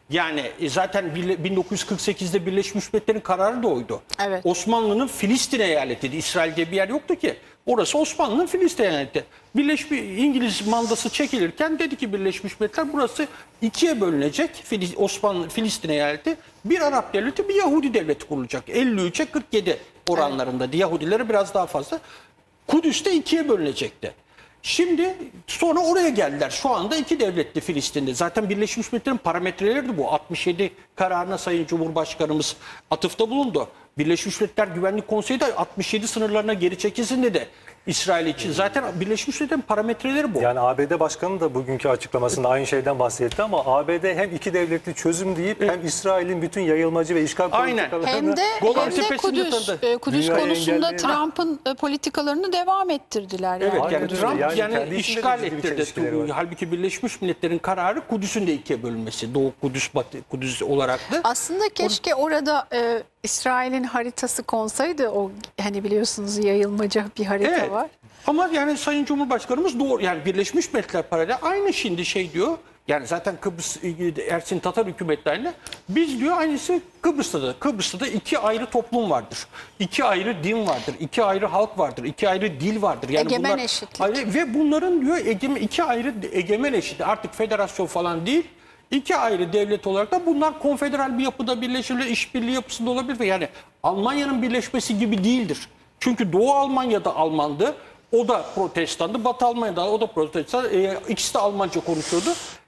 Yani e, zaten bin dokuz yüz kırk sekizde Birleşmiş Milletler'in kararı da oydu. Evet. Osmanlı'nın Filistin eyaletiydi. İsrail diye bir yer yoktu ki. Orası Osmanlı'nın Filistin eyaleti. Birleşmiş İngiliz mandası çekilirken dedi ki Birleşmiş Milletler burası ikiye bölünecek. Filiz, Osmanlı Filistin eyaleti, bir Arap devleti, bir Yahudi devleti kurulacak. elli üçe kırk yedi oranlarında. Evet. Yahudileri biraz daha fazla. Kudüs'te ikiye bölünecekti. Şimdi sonra oraya geldiler. Şu anda iki devletli Filistin'de. Zaten Birleşmiş Milletler'in parametreleri de bu. altmış yedi kararına Sayın Cumhurbaşkanımız atıfta bulundu. Birleşmiş Milletler Güvenlik Konseyi de altmış yedi sınırlarına geri çekilsin dedi İsrail için. Zaten Birleşmiş Milletler'in parametreleri bu. Yani A B D Başkanı da bugünkü açıklamasında aynı şeyden bahsetti ama A B D hem iki devletli çözüm deyip evet. hem İsrail'in bütün yayılmacı ve işgal Aynen. politikalarını... Hem de, Golan hem de Kudüs, e, Kudüs konusunda engelleyen... Trump'ın e, politikalarını devam ettirdiler. Evet yani, yani Trump yani, yani işgal ettirdi. ettirdi. Halbuki Birleşmiş Milletler'in kararı Kudüs'ün de ikiye bölünmesi. Doğu Kudüs, Batı Kudüs olaraktı. Aslında keşke Or orada e, İsrail'in haritası konsaydı, o hani biliyorsunuz yayılmaca bir harita evet. var. Ama yani Sayın Cumhurbaşkanımız doğru, yani Birleşmiş Milletler paralel aynı şimdi şey diyor. Yani zaten Kıbrıs Ersin Tatar hükümetlerine biz diyor aynısı Kıbrıs'ta da. Kıbrıs'ta da iki ayrı toplum vardır. İki ayrı din vardır. İki ayrı halk vardır. İki ayrı dil vardır. Yani egemen bunlar, eşitlik. Ayrı, ve bunların diyor egemen, iki ayrı egemen eşitlik. Artık federasyon falan değil. İki ayrı devlet olarak da bunlar konfederal bir yapıda birleşirler, işbirliği yapısında olabilir. Yani Almanya'nın birleşmesi gibi değildir. Çünkü Doğu Almanya'da Almandı. O da protestandı. Batı Almanya'da o da protestan. E, ikisi de Almanca konuşuyordu.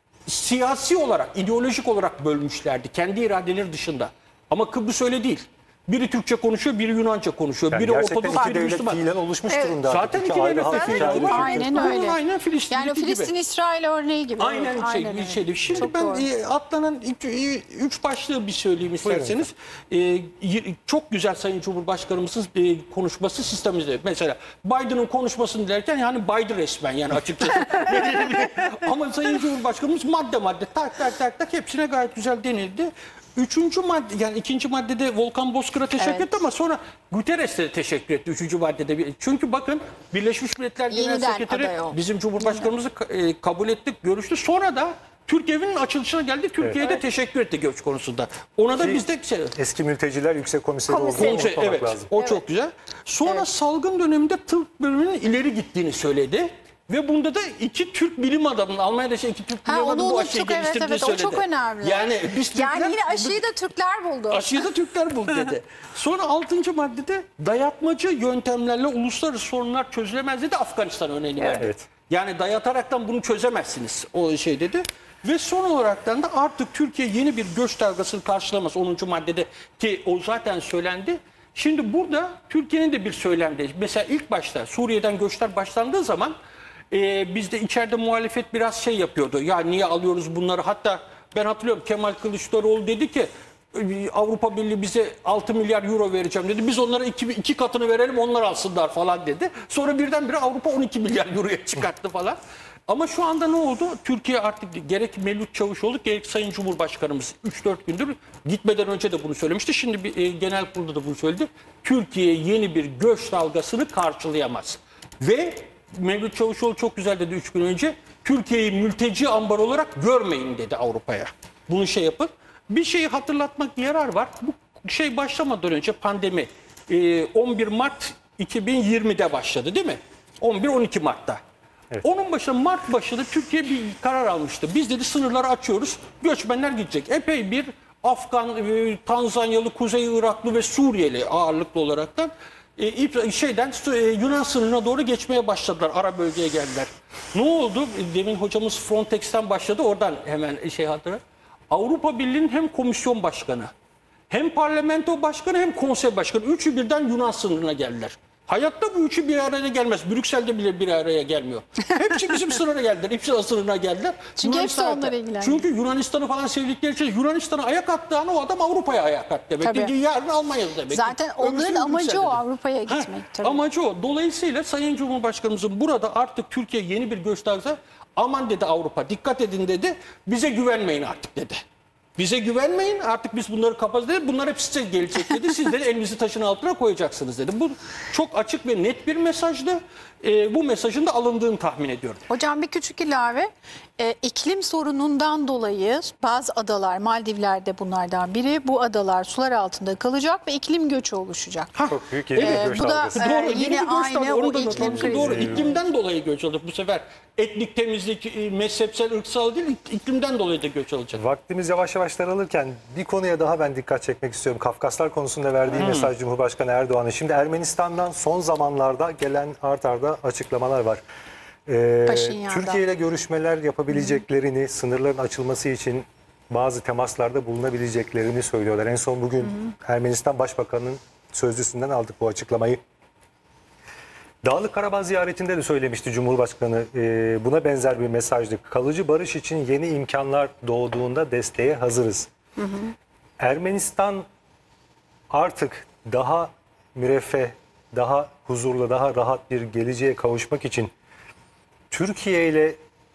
Siyasi olarak, ideolojik olarak bölmüşlerdi. Kendi iradeleri dışında. Ama Kıbrıs öyle değil. Biri Türkçe konuşuyor, biri Yunanca konuşuyor. Yani biri Ortodoks, iki biri devlet Müslüman. fiilen oluşmuş Evet. durumda. Zaten iki, iki devlet fiilen var. Aynen öyle. Aynen Filistin Yani Filistin-İsrail örneği gibi. Aynen evet, şey, aynen bir şeydi. Şimdi çok ben doğru. e, atlanan üç, üç başlığı bir söyleyeyim isterseniz. E, çok güzel Sayın Cumhurbaşkanımızın e, konuşması sistemimizde. Mesela Biden'ın konuşmasını derken yani Biden resmen yani açıkçası. Ama Sayın Cumhurbaşkanımız madde madde tak tak tak tak hepsine gayet güzel denildi. Üçüncü madde, yani ikinci maddede Volkan Bozkır'a teşekkür evet. etti ama sonra Guterres'e de teşekkür etti üçüncü maddede. Çünkü bakın Birleşmiş Milletler Genel Sekreteri bizim Cumhurbaşkanımızı e, kabul ettik, görüştü. Sonra da Türk Evi'nin açılışına geldi. Türkiye'de evet. teşekkür etti göç konusunda. Ona da biz de şey, eski mülteciler yüksek komiseri oldu. Şey, evet, lazım. o evet. çok güzel. Sonra evet. salgın döneminde tıp bölümünün ileri gittiğini söyledi. Ve bunda da iki Türk bilim adamının, Almanya'da şey, iki Türk bilim adamının bu aşıyı geliştirdiğini evet, evet, söyledi. O çok önemli. Yani, biz Türkler, yani yine aşıyı da Türkler buldu. Aşıyı da Türkler buldu dedi. Sonra altıncı maddede dayatmacı yöntemlerle uluslararası sorunlar çözülemez dedi. Afganistan örneğini verdi. Evet. Yani dayataraktan bunu çözemezsiniz o şey dedi. Ve son olaraktan da artık Türkiye yeni bir göç dalgasını karşılamaz. onuncu maddede ki o zaten söylendi. Şimdi burada Türkiye'nin de bir söylemde. Mesela ilk başta Suriye'den göçler başlandığı zaman Ee, bizde içeride muhalefet biraz şey yapıyordu. Ya niye alıyoruz bunları? Hatta ben hatırlıyorum Kemal Kılıçdaroğlu dedi ki Avrupa Birliği bize altı milyar euro vereceğim dedi. Biz onlara iki, iki katını verelim onlar alsınlar falan dedi. Sonra birdenbire Avrupa on iki milyar euroya çıkarttı falan. Ama şu anda ne oldu? Türkiye artık gerek Mevlüt Çavuşoğlu gerek Sayın Cumhurbaşkanımız üç dört gündür gitmeden önce de bunu söylemişti. Şimdi bir, e, genel kurulda da bunu söyledi. Türkiye yeni bir göç dalgasını karşılayamaz. Ve Mevlüt Çavuşoğlu çok güzel dedi üç gün önce. Türkiye'yi mülteci ambar olarak görmeyin dedi Avrupa'ya. Bunu şey yapın. Bir şeyi hatırlatmak yarar var. Bu şey başlamadan önce pandemi on bir Mart iki bin yirmide başladı değil mi? on bir on iki Mart'ta. Evet. Onun başında Mart başında Türkiye bir karar almıştı. Biz dedi sınırları açıyoruz. Göçmenler gidecek. Epey bir Afgan, Tanzanyalı, Kuzey Iraklı ve Suriyeli ağırlıklı olaraktan E, şeyden e, Yunan sınırına doğru geçmeye başladılar. Ara bölgeye geldiler. Ne oldu? Demin hocamız Frontex'ten başladı. Oradan hemen şey hatırlar. Avrupa Birliği'nin hem komisyon başkanı, hem parlamento başkanı, hem konsey başkanı. Üçü birden Yunan sınırına geldiler. Hayatta bu üçü bir araya gelmez. Brüksel'de bile bir araya gelmiyor. Hepsi bizim sınıra geldiler. Hepsi sınırına geldiler. Çünkü hepsi onlara ilgileniyor. Çünkü Yunanistan'ı falan sevdikleri için Yunanistan'a ayak attığı an o adam Avrupa'ya ayak attı demek. Tabii. Yarın Almanya'da demek. Zaten onların amacı o, Avrupa'ya gitmek. Tabii. Amacı o. Dolayısıyla Sayın Cumhurbaşkanımızın burada artık Türkiye yeni bir göç dalgası, aman dedi Avrupa dikkat edin dedi. Bize güvenmeyin artık dedi. Bize güvenmeyin, artık biz bunları kapatacağız dedi. Bunlar hep size gelecek dedi. Siz de elinizi taşın altına koyacaksınız dedi. Bu çok açık ve net bir mesajdı. Ee, bu mesajın da alındığını tahmin ediyorum. Hocam bir küçük ilave. Ee, iklim sorunundan dolayı bazı adalar, Maldivler'de bunlardan biri, bu adalar sular altında kalacak ve iklim göçü oluşacak. Çok büyük yeni bir Ee, göç bu da dalgası. e, Doğru, yine yeni bir göç aynı dalgası. o Onu da iklim not krizi. Doğru, iklimden dolayı göç alacak bu sefer. Etnik temizlik, e, mezhepsel, ırksal değil, iklimden dolayı da göç alacak. Vaktimiz yavaş yavaş daralırken bir konuya daha ben dikkat çekmek istiyorum. Kafkaslar konusunda verdiği Hmm. mesaj Cumhurbaşkanı Erdoğan'ın. Şimdi Ermenistan'dan son zamanlarda gelen art arda açıklamalar var. Ee, Paşinyan'dan. Türkiye ile görüşmeler yapabileceklerini, hmm. sınırların açılması için bazı temaslarda bulunabileceklerini söylüyorlar. En son bugün hmm. Ermenistan Başbakanı'nın sözcüsünden aldık bu açıklamayı. Dağlık Karabağ ziyaretinde de söylemişti Cumhurbaşkanı, e, buna benzer bir mesajdı. Kalıcı barış için yeni imkanlar doğduğunda desteğe hazırız. Hı hı. Ermenistan artık daha müreffeh, daha huzurlu, daha rahat bir geleceğe kavuşmak için Türkiye ile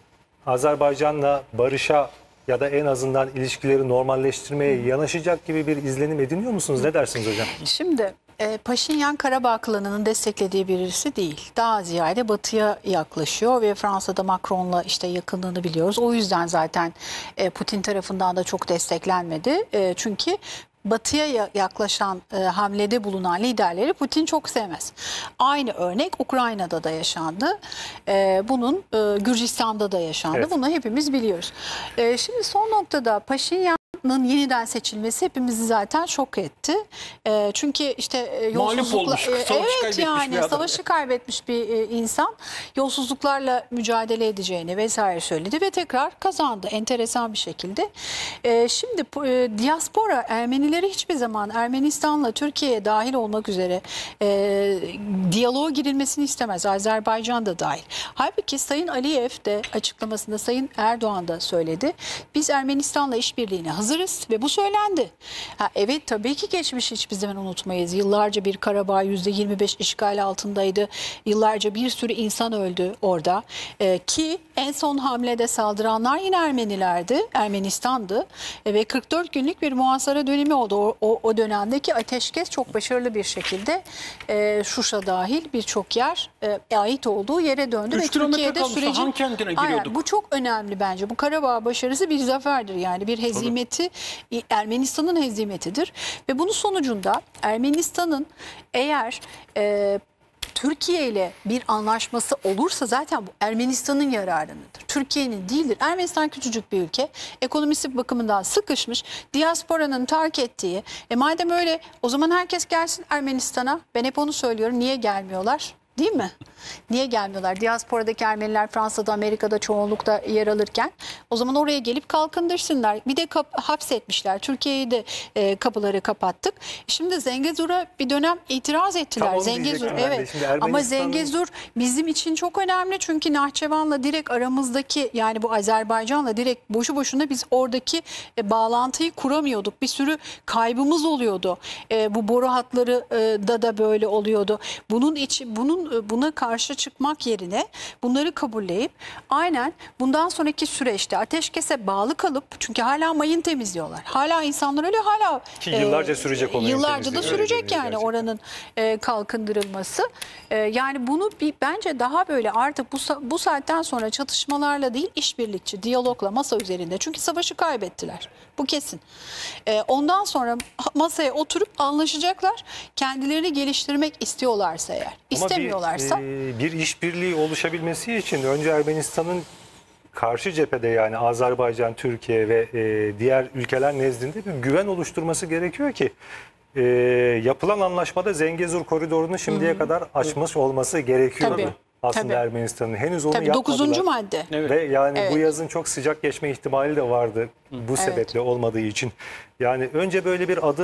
Azerbaycan'la barışa ya da en azından ilişkileri normalleştirmeye yanaşacak gibi bir izlenim ediniyor musunuz? Ne dersiniz hocam? Şimdi e, Paşinyan Karabağ klanının desteklediği birisi değil. Daha ziyade batıya yaklaşıyor ve Fransa'da Macron'la işte yakınlığını biliyoruz. O yüzden zaten e, Putin tarafından da çok desteklenmedi. E, çünkü Batı'ya yaklaşan e, hamlede bulunan liderleri Putin çok sevmez. Aynı örnek Ukrayna'da da yaşandı. E, bunun e, Gürcistan'da da yaşandı. Evet. Bunu hepimiz biliyoruz. E, şimdi son noktada Paşinyan'ın yeniden seçilmesi hepimizi zaten şok etti. E, çünkü işte e, yolsuzlukla olmuş, e, savaşı evet kaybetmiş bir yani adam. savaşı kaybetmiş bir e, insan yolsuzluklarla mücadele edeceğini vesaire söyledi ve tekrar kazandı enteresan bir şekilde. E, şimdi e, diaspora Ermenileri hiçbir zaman Ermenistan'la Türkiye'ye dahil olmak üzere e, diyaloğa girilmesini istemez. Azerbaycan da dahil. Halbuki Sayın Aliyev de açıklamasında Sayın Erdoğan da söyledi. Biz Ermenistan'la işbirliğine hazırız ve bu söylendi. Ha, evet tabii ki geçmiş hiçbir zaman unutmayız. Yıllarca bir Karabağ yüzde yirmi beş işgal altındaydı. Yıllarca bir sürü insan öldü orada. E, ki en son hamlede saldıranlar yine Ermenilerdi. Ermenistan'dı. E, ve kırk dört günlük bir muhasara dönemi oldu. O, o, o dönemdeki ateşkes çok başarılı bir şekilde e, Şuşa dahil birçok yer e, ait olduğu yere döndü. Üç ve kilometre Türkiye'de kalmıştı, sürecin Han kentine Aynen, giriyorduk. bu çok önemli bence. Bu Karabağ başarısı bir zaferdir yani bir hezimeti Ermenistan'ın hezimetidir ve bunun sonucunda Ermenistan'ın eğer e, Türkiye ile bir anlaşması olursa zaten bu Ermenistan'ın yararındadır. Türkiye'nin değildir. Ermenistan küçücük bir ülke. Ekonomisi bakımından sıkışmış. Diasporanın terk ettiği. E madem öyle o zaman herkes gelsin Ermenistan'a. Ben hep onu söylüyorum. Niye gelmiyorlar? Değil mi? Niye gelmiyorlar? Diasporadaki Ermeniler Fransa'da, Amerika'da çoğunlukta yer alırken o zaman oraya gelip kalkındırsınlar. Bir de kap- hapsetmişler. Türkiye'yi de e, kapıları kapattık. Şimdi Zengezur'a bir dönem itiraz ettiler. Tam onu Zengezur diyecektim ben de. evet. Şimdi Ama Ermenistan'ın- Zengezur bizim için çok önemli. Çünkü Nahçıvan'la direkt aramızdaki yani bu Azerbaycan'la direkt boşu boşuna biz oradaki e, bağlantıyı kuramıyorduk. Bir sürü kaybımız oluyordu. E, bu boru hatları e, da da böyle oluyordu. Bunun için bunun buna karşı çıkmak yerine bunları kabulleyip aynen bundan sonraki süreçte ateşkese bağlı kalıp çünkü hala mayın temizliyorlar. Hala insanlar öyle hala Ki yıllarca sürecek o mayın yıllarca da temizliği, öyle sürecek deniyor yani gerçekten. oranın e, kalkındırılması. E, yani bunu bir bence daha böyle artık bu bu saatten sonra çatışmalarla değil işbirlikçi, diyalogla masa üzerinde. Çünkü savaşı kaybettiler. Bu kesin. E, ondan sonra masaya oturup anlaşacaklar. Kendilerini geliştirmek istiyorlarsa eğer. İstemiyorlarsa. Ama bir, e, bir işbirliği oluşabilmesi için önce Ermenistan'ın karşı cephede yani Azerbaycan, Türkiye ve e, diğer ülkeler nezdinde bir güven oluşturması gerekiyor ki e, yapılan anlaşmada Zengezur koridorunu şimdiye kadar açmış olması gerekiyor. Tabii. Aslında Tabii. Ermenistan'ın henüz onu Tabii yapmadılar. dokuzuncu madde. Evet. Ve yani Evet. bu yazın çok sıcak geçme ihtimali de vardı bu sebeple olmadığı için. Yani önce böyle bir adım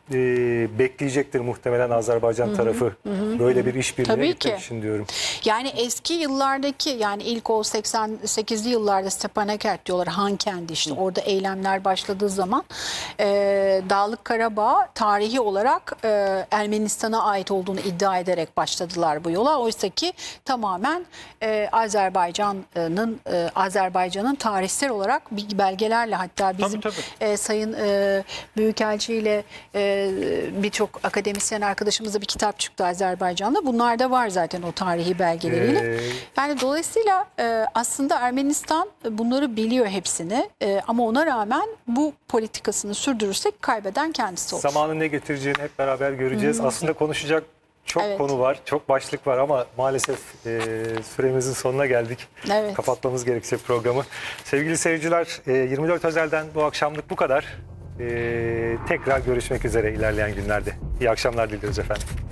e, bekleyecektir muhtemelen Azerbaycan tarafı böyle bir işbirliğine Tabii gitmek ki. için diyorum. Yani eski yıllardaki, yani ilk o seksen sekizli yıllarda Stepanakert diyorlar, Hankendi, işte orada eylemler başladığı zaman e, Dağlık Karabağ tarihi olarak e, Ermenistan'a ait olduğunu iddia ederek başladılar bu yola. Oysa ki tamamen e, Azerbaycan'ın e, Azerbaycan'ın tarihsel olarak bir belgelerle, hatta bizim tabii. e, Sayın e, Büyükelçi ile e, birçok akademisyen arkadaşımızla bir kitap çıktı Azerbaycan'da. Bunlar da var zaten, o tarihi belgeleriyle. Ee, Yani dolayısıyla e, aslında Ermenistan bunları biliyor hepsini, e, ama ona rağmen bu politikasını sürdürürsek kaybeden kendisi olur. Zamanın ne getireceğini hep beraber göreceğiz. Aslında konuşacak çok Evet. konu var, çok başlık var ama maalesef e, süremizin sonuna geldik. Evet. Kapatmamız gerekecek programı. Sevgili seyirciler, e, yirmi dört Özel'den bu akşamlık bu kadar. E, tekrar görüşmek üzere ilerleyen günlerde. İyi akşamlar diliyoruz efendim.